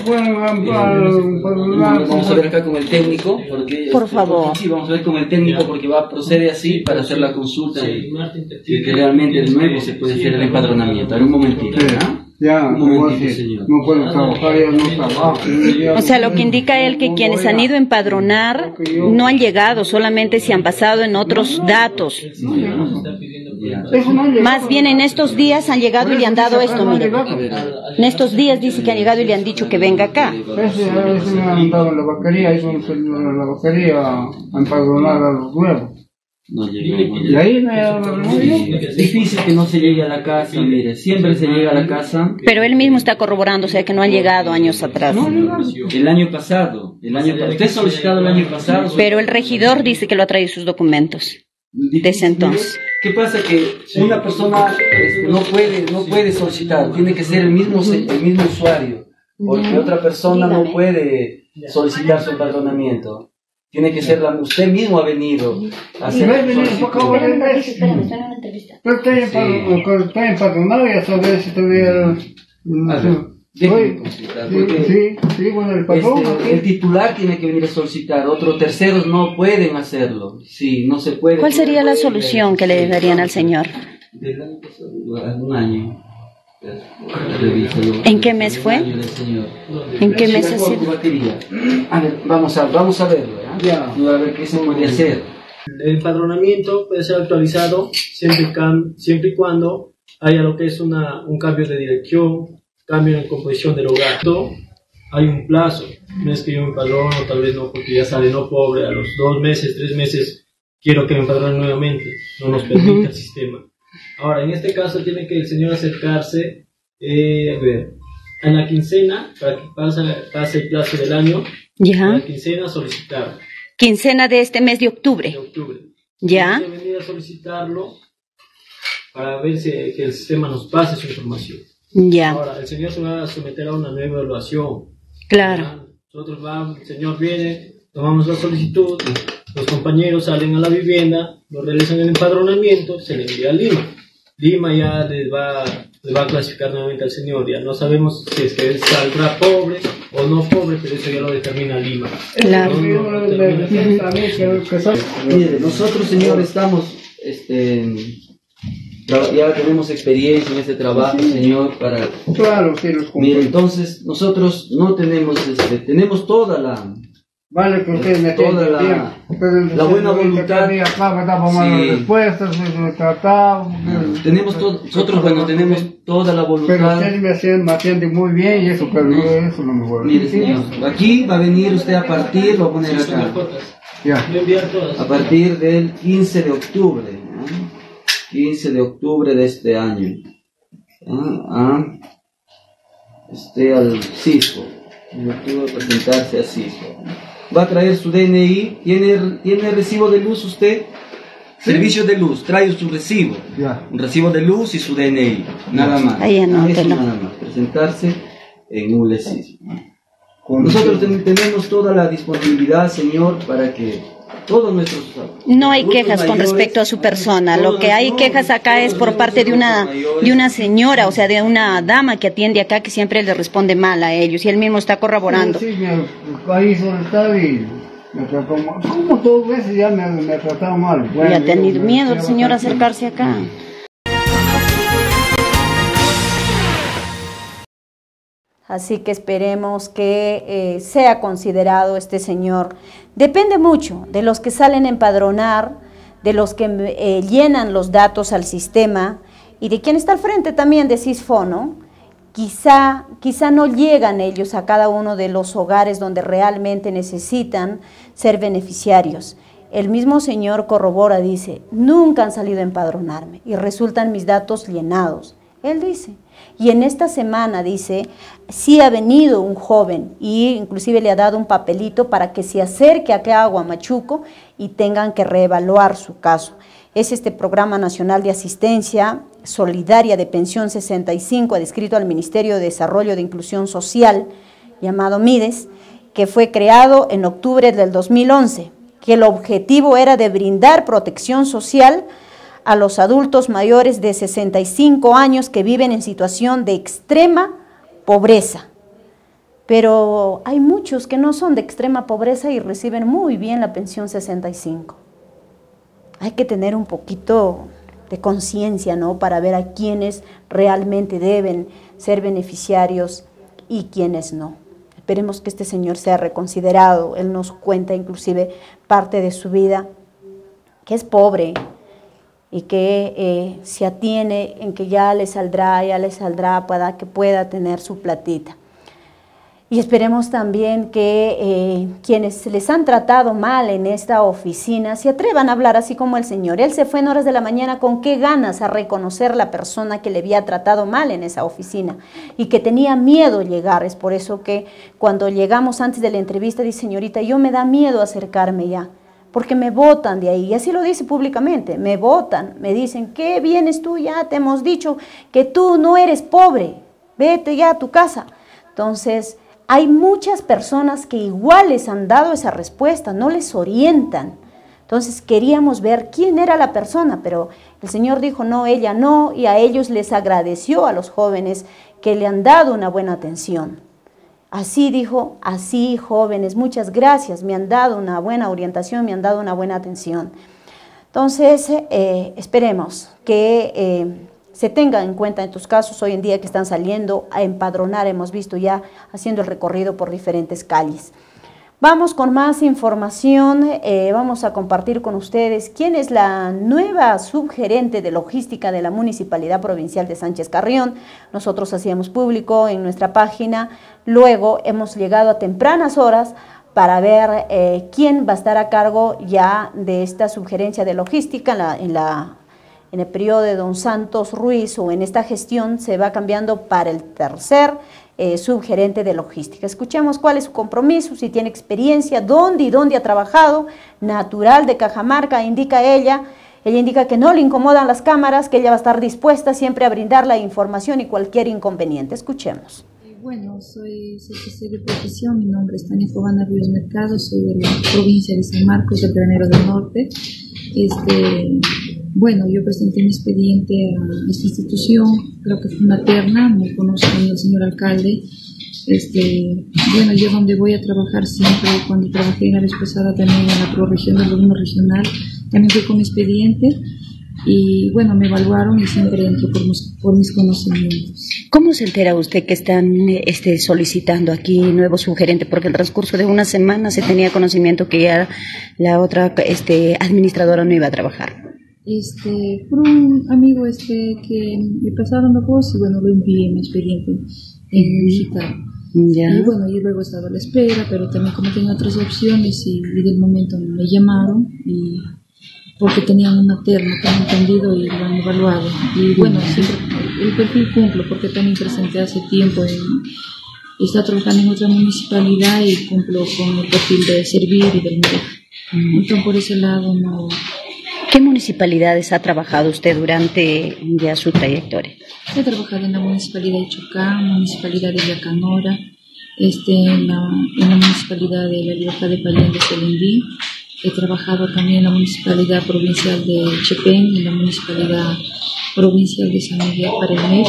Vamos a ver acá con el técnico. Porque Por este, favor. Porque, sí, vamos a ver con el técnico porque va a proceder así para hacer la consulta y, y que realmente de nuevo se puede hacer el empadronamiento. A ver, un momentito, ¿ah? Ya, un momentito, señor. No puedo trabajar, ya no trabajo. O sea, lo que indica él que quienes han ido a empadronar no han llegado, solamente se han basado en otros datos. Más bien en estos días han llegado y le han dado esto, mire. En estos días dice que han llegado y le han dicho que venga acá. Ese, ese me han dado en la vaquería, ahí en la vaquería a empadronar a los nuevos. No llegó, no llegó. Y ahí me Sí, es difícil que no se llegue a la casa, mire, siempre se llega a la casa. Pero él mismo está corroborando, o sea que no han llegado años atrás. El año pasado, el año pasado, usted solicitado el año pasado. Pero el regidor dice que lo ha traído sus documentos desde entonces. ¿Qué pasa? Que una persona este, no puede no puede solicitar, tiene que ser el mismo el mismo usuario, porque otra persona no puede solicitar su empadronamiento. Tiene que ser la, usted mismo ha venido a hacer Espérame, espérame, estoy en una entrevista. Yo estoy empadronado y a saber si tuviera... Déjeme consultar, porque sí, sí, bueno, el patrón, este, el titular tiene que venir a solicitar, otros terceros no pueden hacerlo. Sí, no se puede. ¿Cuál sería la solución que le darían al señor? Del año pasado, hace un año. Revísalo. ¿En qué mes fue? ¿En qué mes ha sido? A ver, vamos a, vamos a verlo, ¿eh? Ya. A ver qué se puede hacer. El empadronamiento puede ser actualizado siempre, siempre y cuando haya lo que es una, un cambio de dirección, cambio en composición del hogar. Hay un plazo, no es que yo me empadrono, tal vez no, porque ya sale no pobre, a los dos meses, tres meses, quiero que me empadrone nuevamente, no nos permite uh-huh. el sistema. Ahora, en este caso tiene que el señor acercarse, eh, a ver, en la quincena, para que pase, pase el plazo del año, ya. En la quincena solicitar. Quincena de este mes de octubre. De octubre. Ya. Tiene que venir a solicitarlo para ver si que el sistema nos pase su información. Ya. Ahora, el señor se va a someter a una nueva evaluación. Claro. ¿Ya? Nosotros vamos, el señor viene, tomamos la solicitud, los compañeros salen a la vivienda, lo realizan el empadronamiento, se le envía a Lima. Lima ya les va, les va a clasificar nuevamente al señor. Ya no sabemos si es que él saldrá pobre o no pobre, pero eso ya lo determina Lima. Claro. No, no, determina Mire, nosotros, señor, estamos... este ya tenemos experiencia en este trabajo, sí. Señor, para... Claro, sí, los Mire, entonces, nosotros no tenemos, este, tenemos toda la... Vale, que ustedes me toda la, la buena voluntad. Sí. Tenemos todo, nosotros, bueno, tenemos toda la voluntad. Pero ustedes me hacen, me atienden muy bien y eso, pero no, eso no me vuelve. Mire, señor, aquí va a venir usted a partir, lo va a poner acá. Ya. A partir del quince de octubre. ¿eh? quince de octubre de este año. ¿eh? Ah, este al Cisco. En octubre presentarse a Cisco. Va a traer su D N I. ¿Tiene, ¿tiene recibo de luz usted? ¿Sí? Servicio de luz. Trae su recibo. Ya. Un recibo de luz y su D N I. Nada más. Ahí no, Eso nada más. Presentarse en U L E Cisco. Nosotros ten, tenemos toda la disponibilidad, señor, para que todos nuestros... No hay quejas con respecto a su persona. Lo que hay quejas acá es por parte de una de una señora, o sea, de una dama que atiende acá, que siempre le responde mal a ellos, y él mismo está corroborando. Sí, me, ahí solo está y me trató mal. Como dos veces ya me, me ha tratado mal. Bueno, y ha tenido miedo el señor a acercarse acá. Así que esperemos que eh, sea considerado este señor. Depende mucho de los que salen a empadronar, de los que eh, llenan los datos al sistema y de quien está al frente también de Cisfo, ¿no? Quizá, quizá no llegan ellos a cada uno de los hogares donde realmente necesitan ser beneficiarios. El mismo señor corrobora, dice, nunca han salido a empadronarme y resultan mis datos llenados. Él dice, y en esta semana, dice, sí ha venido un joven y inclusive le ha dado un papelito para que se acerque acá a Huamachuco y tengan que reevaluar su caso. Es este Programa Nacional de Asistencia Solidaria de Pensión sesenta y cinco, adscrito al Ministerio de Desarrollo de Inclusión Social, llamado MIDES, que fue creado en octubre del dos mil once, que el objetivo era de brindar protección social a los adultos mayores de sesenta y cinco años que viven en situación de extrema pobreza. Pero hay muchos que no son de extrema pobreza y reciben muy bien la pensión sesenta y cinco. Hay que tener un poquito de conciencia, ¿no?, para ver a quienes realmente deben ser beneficiarios y quienes no. Esperemos que este señor sea reconsiderado. Él nos cuenta inclusive parte de su vida, que es pobre, y que eh, se atiene en que ya le saldrá, ya le saldrá para que pueda tener su platita. Y esperemos también que eh, quienes les han tratado mal en esta oficina se atrevan a hablar así como el señor. Él se fue en horas de la mañana con qué ganas a reconocer la persona que le había tratado mal en esa oficina y que tenía miedo llegar. Es por eso que cuando llegamos antes de la entrevista dice, señorita, yo me da miedo acercarme ya, porque me botan de ahí. Y así lo dice públicamente, me botan, me dicen, ¿qué vienes tú ya? Te hemos dicho que tú no eres pobre, vete ya a tu casa. Entonces, hay muchas personas que igual les han dado esa respuesta, no les orientan. Entonces queríamos ver quién era la persona, pero el Señor dijo no, ella no, y a ellos les agradeció a los jóvenes que le han dado una buena atención. Así dijo, así jóvenes, muchas gracias, me han dado una buena orientación, me han dado una buena atención. Entonces eh, esperemos que Eh, se tenga en cuenta en estos casos hoy en día que están saliendo a empadronar, hemos visto ya haciendo el recorrido por diferentes calles. Vamos con más información, eh, vamos a compartir con ustedes quién es la nueva subgerente de logística de la Municipalidad Provincial de Sánchez Carrión. Nosotros hacíamos público en nuestra página, luego hemos llegado a tempranas horas para ver eh, quién va a estar a cargo ya de esta subgerencia de logística en la, en la en el periodo de don Santos Ruiz, o en esta gestión se va cambiando para el tercer eh, subgerente de logística. Escuchemos cuál es su compromiso, si tiene experiencia, dónde y dónde ha trabajado, natural de Cajamarca, indica ella. Ella indica que no le incomodan las cámaras, que ella va a estar dispuesta siempre a brindar la información y cualquier inconveniente. Escuchemos. Bueno, soy secretaria de profesión, mi nombre es Tania Fobana Ríos Mercado, soy de la provincia de San Marcos, del Granero del Norte. Este... Bueno, yo presenté mi expediente a esta institución, creo que fue una terna, me conozco el señor alcalde. Este, bueno, yo donde voy a trabajar siempre, cuando trabajé la vez pasada también en la Proregión del Gobierno Regional, también fui con mi expediente y bueno, me evaluaron y siempre entro por mis, por mis conocimientos. ¿Cómo se entera usted que están este, solicitando aquí nuevo subgerente? Porque en el transcurso de una semana se tenía conocimiento que ya la otra este, administradora no iba a trabajar. Este, por un amigo este que me pasaron la voz y bueno, lo envié mi expediente en digital. Ya. Y bueno, y luego estaba a la espera, pero también como tenía otras opciones y, y del momento me llamaron y porque tenían una terna, tengo entendido, y lo han evaluado. Y bueno, siempre el perfil cumplo porque también presenté hace tiempo en, está trabajando en otra municipalidad y cumplo con el perfil de servir y del médico. Entonces por ese lado no. ¿Qué municipalidades ha trabajado usted durante ya su trayectoria? He trabajado en la municipalidad de Chocán, municipalidad de Yacanora, este, en, la, en la municipalidad de la Libertad de Payén de Selendí. He trabajado también en la municipalidad provincial de Chepén, en la municipalidad provincial de San Miguel Paremer,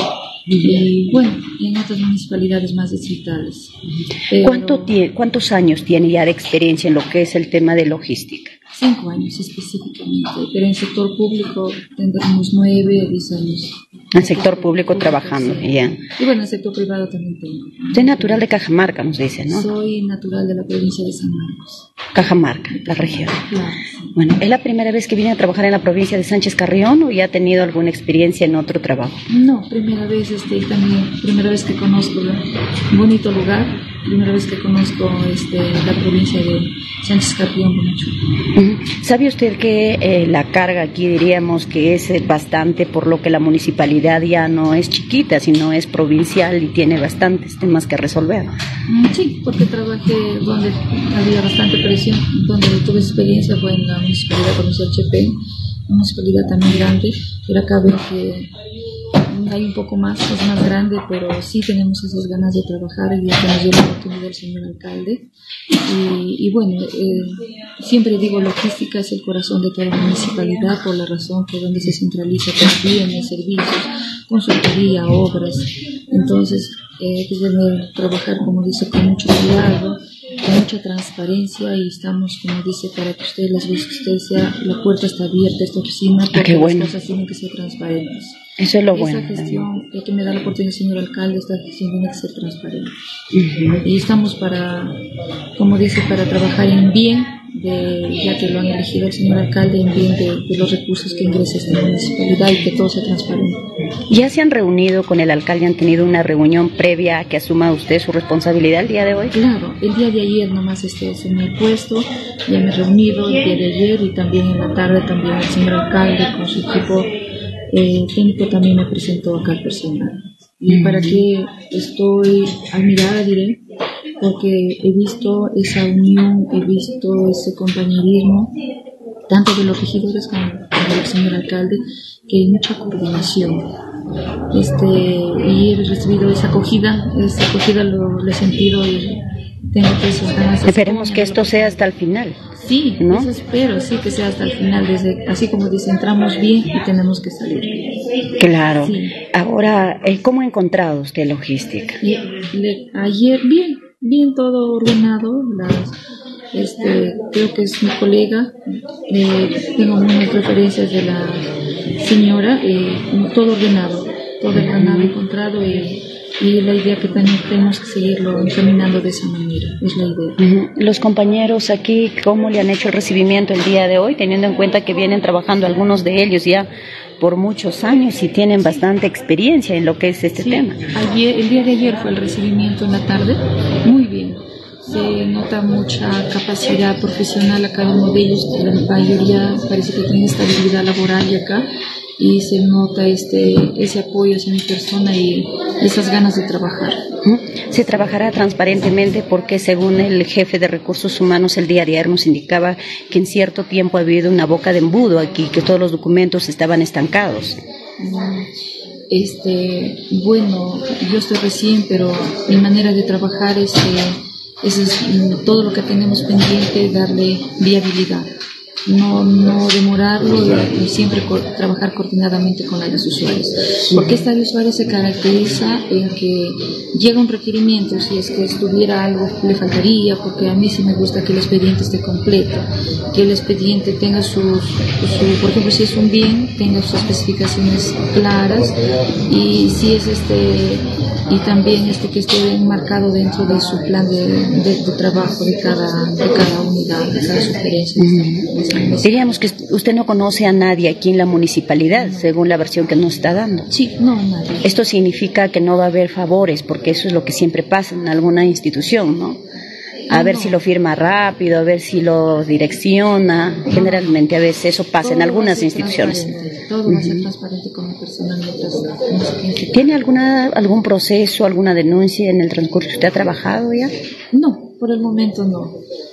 y bueno, en otras municipalidades más distritales. Pero, ¿Cuánto tie, ¿Cuántos años tiene ya de experiencia en lo que es el tema de logística? Cinco años específicamente, pero en sector público tendremos nueve, diez años. En sector público trabajando, sí. Ya. Y bueno, en sector privado también tengo. Usted es natural de Cajamarca, nos dice, ¿no? Soy natural de la provincia de San Marcos. Cajamarca, la región. Claro, sí. Bueno, ¿es la primera vez que viene a trabajar en la provincia de Sánchez Carrión o ya ha tenido alguna experiencia en otro trabajo? No, primera vez, este, también, primera vez que conozco un bonito lugar, primera vez que conozco este, la provincia de Sánchez Carrión. ¿Sabe usted que eh, la carga aquí diríamos que es bastante, por lo que la municipalidad ya no es chiquita, sino es provincial y tiene bastantes temas que resolver? Sí, porque trabajé donde había bastante presión, donde tuve experiencia fue en la municipalidad provincial Chepén, una municipalidad también grande, pero acá veo que hay un poco más, es más grande, pero sí tenemos esas ganas de trabajar y ya que nos dio la oportunidad el señor alcalde. Y, y bueno, eh, siempre digo, logística es el corazón de toda la municipalidad por la razón que es donde se centraliza todo bienes, servicios, consultoría, obras. Entonces, eh, que debe trabajar, como dice, con mucho cuidado, con mucha transparencia y estamos, como dice, para que usted las veces que usted sea, la puerta está abierta a esta oficina porque ah, qué bueno. Las cosas tienen que ser transparentes. Eso es lo Esa bueno. Esa gestión eh, que me da la oportunidad el señor alcalde, esta gestión tiene que ser transparente. Uh-huh. Y estamos para, como dice, para trabajar en bien de, ya que lo han elegido el señor alcalde, en bien de, de los recursos que ingresa esta municipalidad y que todo sea transparente. ¿Ya se han reunido con el alcalde? ¿Han tenido una reunión previa a que asuma usted su responsabilidad el día de hoy? Claro, el día de ayer nomás este, asumí el puesto, ya me he reunido el día de ayer y también en la tarde también el señor alcalde con su equipo eh, técnico también me presentó acá al personal. ¿Y para qué estoy admirada, diré? Porque he visto esa unión, he visto ese compañerismo, tanto de los regidores como del señor alcalde, que hay mucha coordinación. Este, y he recibido esa acogida, esa acogida lo, lo he sentido y tengo que esas ganas. Esperemos que esto sea hasta el final. Sí, ¿no? Eso espero, sí, que sea hasta el final, desde, así como dice, entramos bien y tenemos que salir bien. Claro. Sí. Ahora, ¿cómo ha encontrado usted logística? Y, le, ayer, bien, bien todo ordenado, las, este, creo que es mi colega, eh, tengo unas referencias de la señora, eh, todo ordenado, todo ordenado, encontrado y... Y la idea que también tenemos que seguirlo encaminando de esa manera, es la idea. Uh-huh. Los compañeros aquí, ¿cómo le han hecho el recibimiento el día de hoy? Teniendo en cuenta que vienen trabajando algunos de ellos ya por muchos años y tienen bastante experiencia en lo que es este sí, tema. Ayer, el día de ayer fue el recibimiento en la tarde, muy bien. Se nota mucha capacidad profesional a cada uno de ellos, la mayoría parece que tienen estabilidad laboral y acá. Y se nota este ese apoyo hacia mi persona y esas ganas de trabajar. Se trabajará transparentemente porque según el jefe de recursos humanos el día de ayer nos indicaba que en cierto tiempo ha habido una boca de embudo aquí, que todos los documentos estaban estancados. Este, bueno, yo estoy recién, pero mi manera de trabajar es, eh, es, es todo lo que tenemos pendiente, darle viabilidad. No, no demorarlo y siempre co trabajar coordinadamente con los usuarios. Porque esta de usuario se caracteriza en que llega un requerimiento, si es que estuviera algo le faltaría, porque a mí sí me gusta que el expediente esté completo, que el expediente tenga sus, su, por ejemplo, si es un bien, tenga sus especificaciones claras y si es este y también este que esté enmarcado dentro de su plan de, de, de trabajo de cada, de cada unidad, de cada sugerencia. Uh-huh. Diríamos que usted no conoce a nadie aquí en la municipalidad, no. Según la versión que nos está dando. Sí, no, nadie. Esto significa que no va a haber favores, porque eso es lo que siempre pasa en alguna institución, ¿no? A ver no. si lo firma rápido, a ver si lo direcciona. No. Generalmente a veces eso pasa todo en algunas instituciones. Todo uh-huh. va a ser transparente con mi persona mientras. ¿Tiene alguna algún proceso, alguna denuncia en el transcurso que usted ha trabajado ya? No, por el momento no.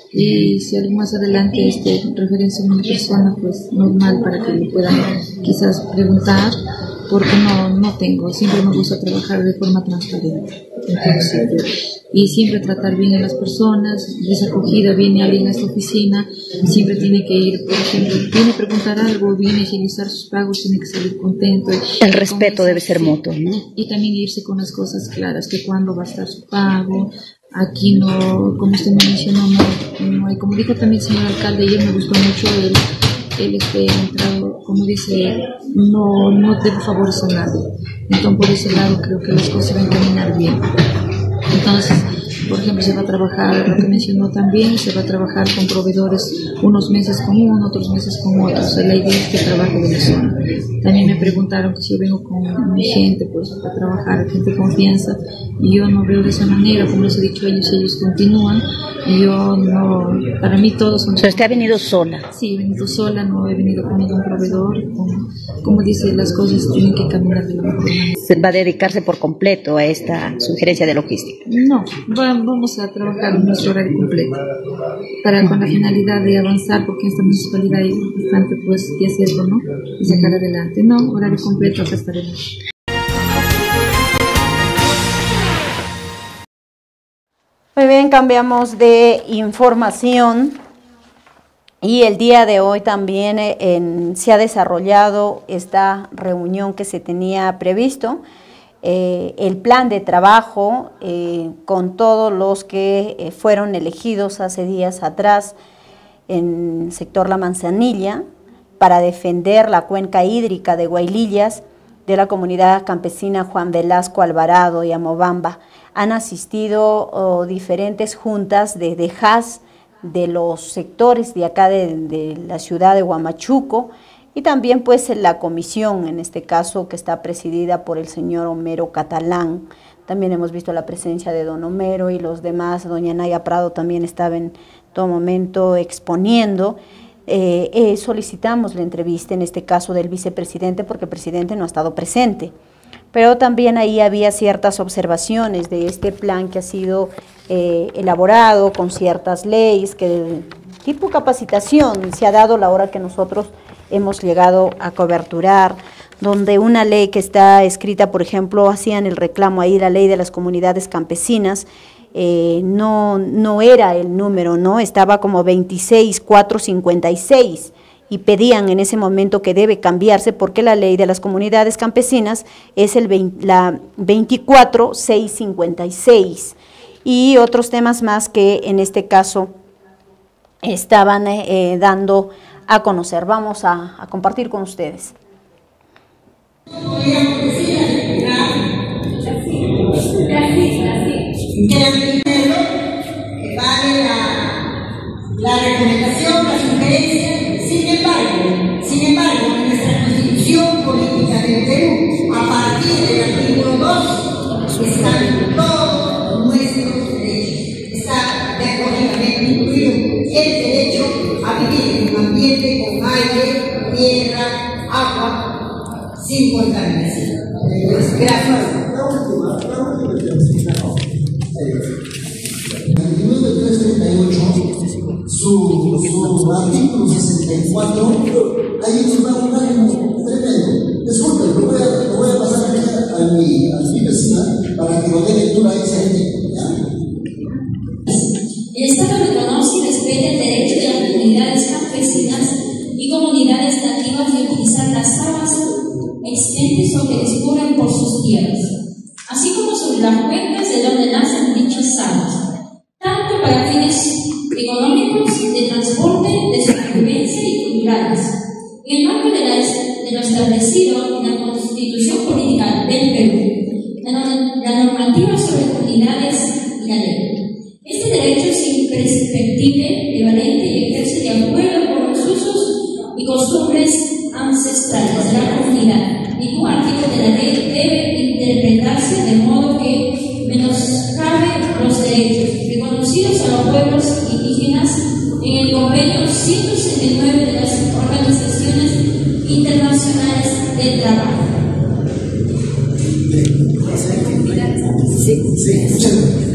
Y si algo más adelante este, referencia a mi persona, pues normal para que me puedan quizás preguntar, porque no, no tengo, siempre me gusta trabajar de forma transparente. Entonces, y siempre tratar bien a las personas, desacogida, viene alguien a esta oficina, siempre tiene que ir, por ejemplo, viene a preguntar algo, viene a agilizar sus pagos, tiene que salir contento. El respeto debe ser mutuo, ¿no? Y también irse con las cosas claras, que cuándo va a estar su pago. Aquí no, como usted me mencionó, no, no hay, como dijo también el señor alcalde, ayer me gustó mucho el, el este, entrado, como dice, no, no debo favores a nadie. Entonces por ese lado creo que las cosas van a caminar bien. Entonces, por ejemplo, se va a trabajar, lo que mencionó también, se va a trabajar con proveedores unos meses con uno, otros meses con otros. O sea, la idea es que trabaje de la zona. También me preguntaron que si yo vengo con mi gente, pues, a trabajar, gente de confianza, y yo no veo de esa manera, como les he dicho a ellos, ellos continúan, y yo no, para mí todos son... O sea, ¿usted ha venido sola? Sí, he venido sola, no he venido con ningún proveedor, como, como dice, las cosas tienen que caminar de la mejor manera. ¿Va a dedicarse por completo a esta sugerencia de logística? No, vamos a trabajar en nuestro horario completo, para con la finalidad de avanzar, porque en esta municipalidad hay bastante pues que hacerlo, ¿no? Y sacar adelante. No, horario completo, acá estaremos. Muy bien, cambiamos de información y el día de hoy también en, se ha desarrollado esta reunión que se tenía previsto, eh, el plan de trabajo eh, con todos los que eh, fueron elegidos hace días atrás en el sector La Manzanilla para defender la cuenca hídrica de Guaylillas de la comunidad campesina Juan Velasco Alvarado y Amobamba. Han asistido oh, diferentes juntas de, de J A S de los sectores de acá de, de la ciudad de Huamachuco, y también pues la comisión, en este caso, que está presidida por el señor Homero Catalán. También hemos visto la presencia de don Homero y los demás. Doña Naya Prado también estaba en todo momento exponiendo. Eh, eh, solicitamos la entrevista, en este caso del vicepresidente, porque el presidente no ha estado presente. Pero también ahí había ciertas observaciones de este plan que ha sido eh, elaborado con ciertas leyes, que tipo capacitación se ha dado la hora que nosotros hemos llegado a coberturar, donde una ley que está escrita, por ejemplo, hacían el reclamo ahí, la ley de las comunidades campesinas, eh, no, no era el número, ¿no? Estaba como veintiséis mil cuatrocientos cincuenta y seis, y pedían en ese momento que debe cambiarse porque la ley de las comunidades campesinas es el veinte, la veinticuatro mil seiscientos cincuenta y seis, y otros temas más que en este caso estaban eh, dando a conocer. Vamos a, a compartir con ustedes. La recomendación, la sugerencia, sin embargo, sin embargo, en nuestra Constitución Política del Perú, a partir del artículo dos, están todos nuestros derechos. Está recogidamente incluido el derecho a vivir en un ambiente con aire, tierra, agua, sin contaminación. Gracias. Su, su artículo sesenta y cuatro, ahí nos da un ánimo tremendo. Disculpe, lo voy a, lo voy a pasar aquí a, a, mi, a mi vecina para que lo dé lectura a ese artículo. El Estado reconoce y respeta el derecho de las comunidades campesinas y comunidades nativas de utilizar las aguas existentes o que discurren por sus tierras, así como sobre las cuencas de donde nacen dichas aguas, tanto para fines económicos, de transporte, de supervivencia y culturales. En el marco de, la, de lo establecido en la Constitución Política del Perú, la, la normativa sobre comunidades y la ley. Este derecho es imprescriptible, prevalente y ejerce de acuerdo con los usos y costumbres ancestrales de la comunidad. Ningún artículo de la ley debe interpretarse de modo que menoscabe los derechos reconocidos a los pueblos indígenas en el convenio ciento sesenta y nueve de las organizaciones internacionales del trabajo. Sí, sí,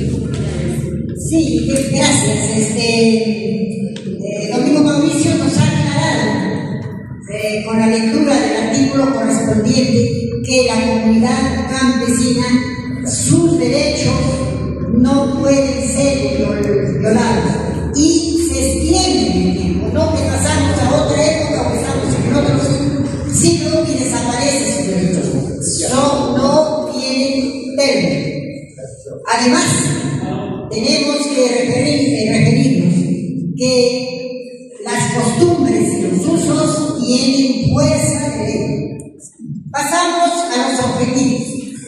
sí, gracias. Este, eh, Domingo Mauricio nos ha aclarado eh, con la lectura del artículo correspondiente que la comunidad campesina, sus derechos no pueden ser violados y se extienden en el tiempo, no que pasamos a otra época o que estamos en otro siglo y desaparecen sus derechos. No, no tienen término. Además, tenemos que referir, referirnos que las costumbres y los usos tienen fuerza de ley. Pasamos a los objetivos.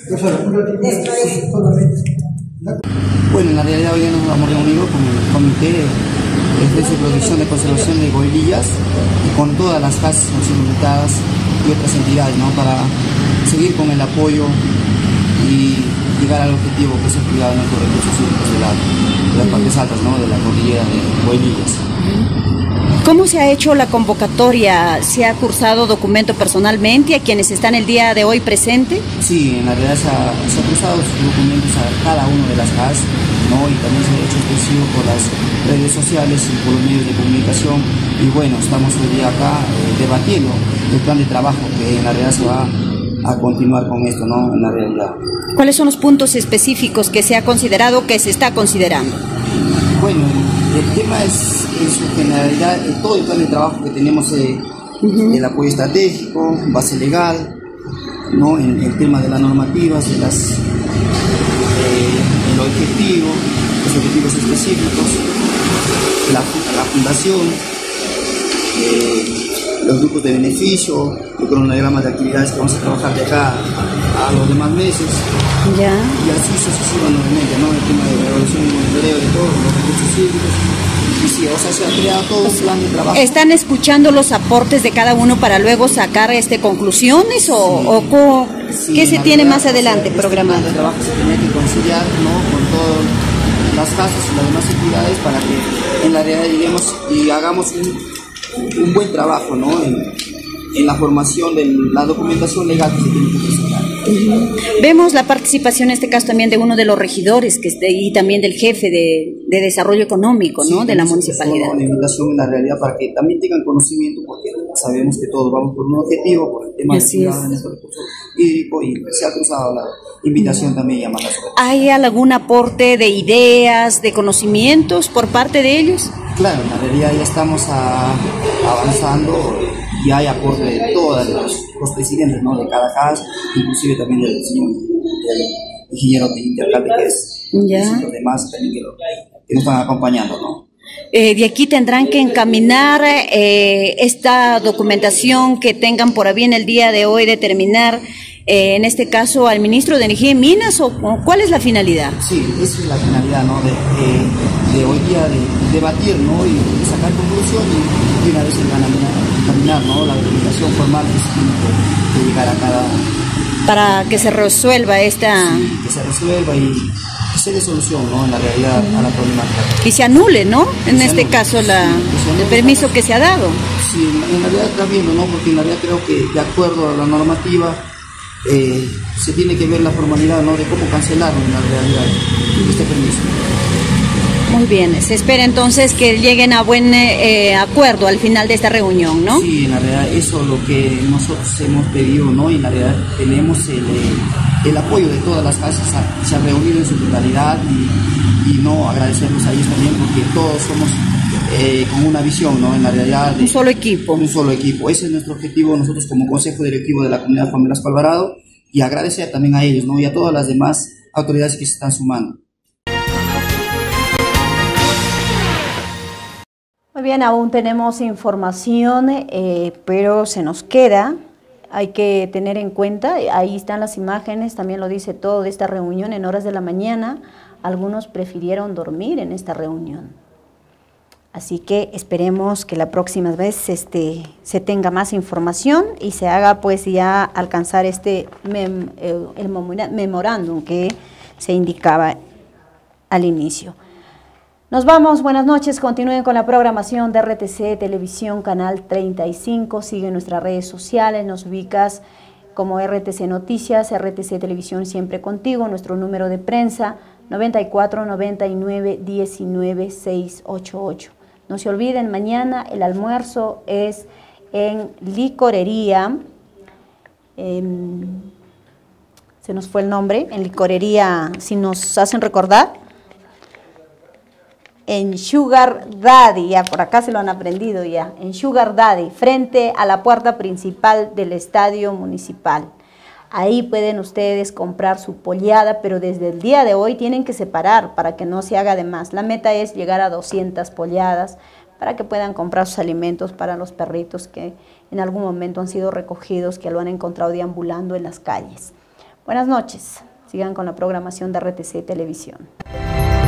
Bueno, en la realidad hoy día nos hemos reunido con el Comité de Defensa y Protección de Conservación de Goilillas y con todas las casas invitadas y otras entidades, ¿no?, para seguir con el apoyo y llegar al objetivo que es el cuidado de nuestros recursos hídricos de, la, de las partes altas, ¿no?, de la cordillera de Goilillas. ¿Cómo se ha hecho la convocatoria? ¿Se ha cursado documento personalmente a quienes están el día de hoy presente? Sí, en la realidad se ha, se ha cruzado sus documentos a cada una de las C A S, ¿no?, y también se ha hecho extensivo por las redes sociales y por los medios de comunicación. Y bueno, estamos hoy día acá eh, debatiendo el plan de trabajo que en la realidad se va a continuar con esto, ¿no?, en la realidad. ¿Cuáles son los puntos específicos que se ha considerado, que se está considerando? Bueno, el tema es en su generalidad, todo el plan de trabajo que tenemos, eh, uh-huh. el apoyo estratégico, base legal, ¿no?, en el tema de las normativas, de las, eh, el objetivo, los objetivos específicos, la, la fundación, eh, los grupos de beneficio, el cronograma de actividades que vamos a trabajar de acá a los demás meses. Ya. Y así sucesivamente, ¿no? El tema de evaluación y monitoreo de todos los recursos hídricos. Y sí, o sea, se ha creado todo un plan de trabajo. ¿Están escuchando los aportes de cada uno para luego sacar este conclusiones o, sí. o co, sí, qué se tiene más adelante o sea, programado? Este plan de trabajo se tiene que conciliar, ¿no? Con todas las casas y las demás entidades para que en la realidad lleguemos y hagamos un, un buen trabajo, ¿no? En, en la formación de la documentación legal que se tiene que presentar. Uh-huh. Vemos la participación en este caso también de uno de los regidores que esté, y también del jefe de, de desarrollo económico, ¿no? Sí, de la municipalidad. Una invitación en la realidad para que también tengan conocimiento, porque sabemos que todos vamos por un objetivo, por el tema Así de cuidado de nuestro recurso hídrico, y se ha cruzado la invitación uh-huh. también llamada. ¿Hay algún aporte de ideas, de conocimientos por parte de ellos? Claro, en la realidad ya estamos a, avanzando y hay aporte de todos los, los presidentes, ¿no? De cada casa, inclusive también del señor del ingeniero de intercambio que es, ya. y los demás también que, lo, que nos están acompañando, ¿no? Eh, de aquí tendrán que encaminar eh, esta documentación que tengan por a bien el día de hoy de terminar, eh, en este caso al ministro de Energía y Minas, o, o ¿cuál es la finalidad? Sí, esa es la finalidad, ¿no? De, de, de hoy día de debatir, ¿no? Y de sacar conclusión y, y una vez encaminar, ¿no? La documentación formal que se tiene que, que llegar a cada... Para que se resuelva esta... Sí, que se resuelva y que se dé solución, ¿no? En la realidad uh-huh. a la problemática. Y se anule, ¿no? En este anule. caso la, sí, el permiso que se ha dado. Sí, en realidad está viendo, ¿no? Porque en realidad creo que de acuerdo a la normativa eh, se tiene que ver la formalidad, ¿no? De cómo cancelarlo en la realidad este permiso. Muy bien, se espera entonces que lleguen a buen eh, acuerdo al final de esta reunión, ¿no? Sí, en la realidad eso es lo que nosotros hemos pedido, ¿no? Y en la realidad tenemos el, el apoyo de todas las casas que se han reunido en su totalidad y, y no agradecerles a ellos también porque todos somos eh, con una visión, ¿no? En la realidad de un solo equipo. Un solo equipo, ese es nuestro objetivo nosotros como Consejo Directivo de la Comunidad Juan Velasco Alvarado y agradecer también a ellos, ¿no? Y a todas las demás autoridades que se están sumando. Muy bien, aún tenemos información, eh, pero se nos queda, hay que tener en cuenta, ahí están las imágenes, también lo dice todo de esta reunión en horas de la mañana, algunos prefirieron dormir en esta reunión. Así que esperemos que la próxima vez este, se tenga más información y se haga pues ya alcanzar este mem, el, el memorándum que se indicaba al inicio. Nos vamos, buenas noches, continúen con la programación de R T C Televisión, Canal treinta y cinco, sigue nuestras redes sociales, nos ubicas como R T C Noticias, R T C Televisión Siempre Contigo, nuestro número de prensa noventa y cuatro, noventa y nueve, diecinueve, seiscientos ochenta y ocho. No se olviden, mañana el almuerzo es en Licorería, eh, se nos fue el nombre, en Licorería, si nos hacen recordar, en Sugar Daddy, ya por acá se lo han aprendido ya, en Sugar Daddy, frente a la puerta principal del estadio municipal. Ahí pueden ustedes comprar su pollada, pero desde el día de hoy tienen que separar para que no se haga de más. La meta es llegar a doscientas polladas para que puedan comprar sus alimentos para los perritos que en algún momento han sido recogidos, que lo han encontrado deambulando en las calles. Buenas noches, sigan con la programación de R T C Televisión.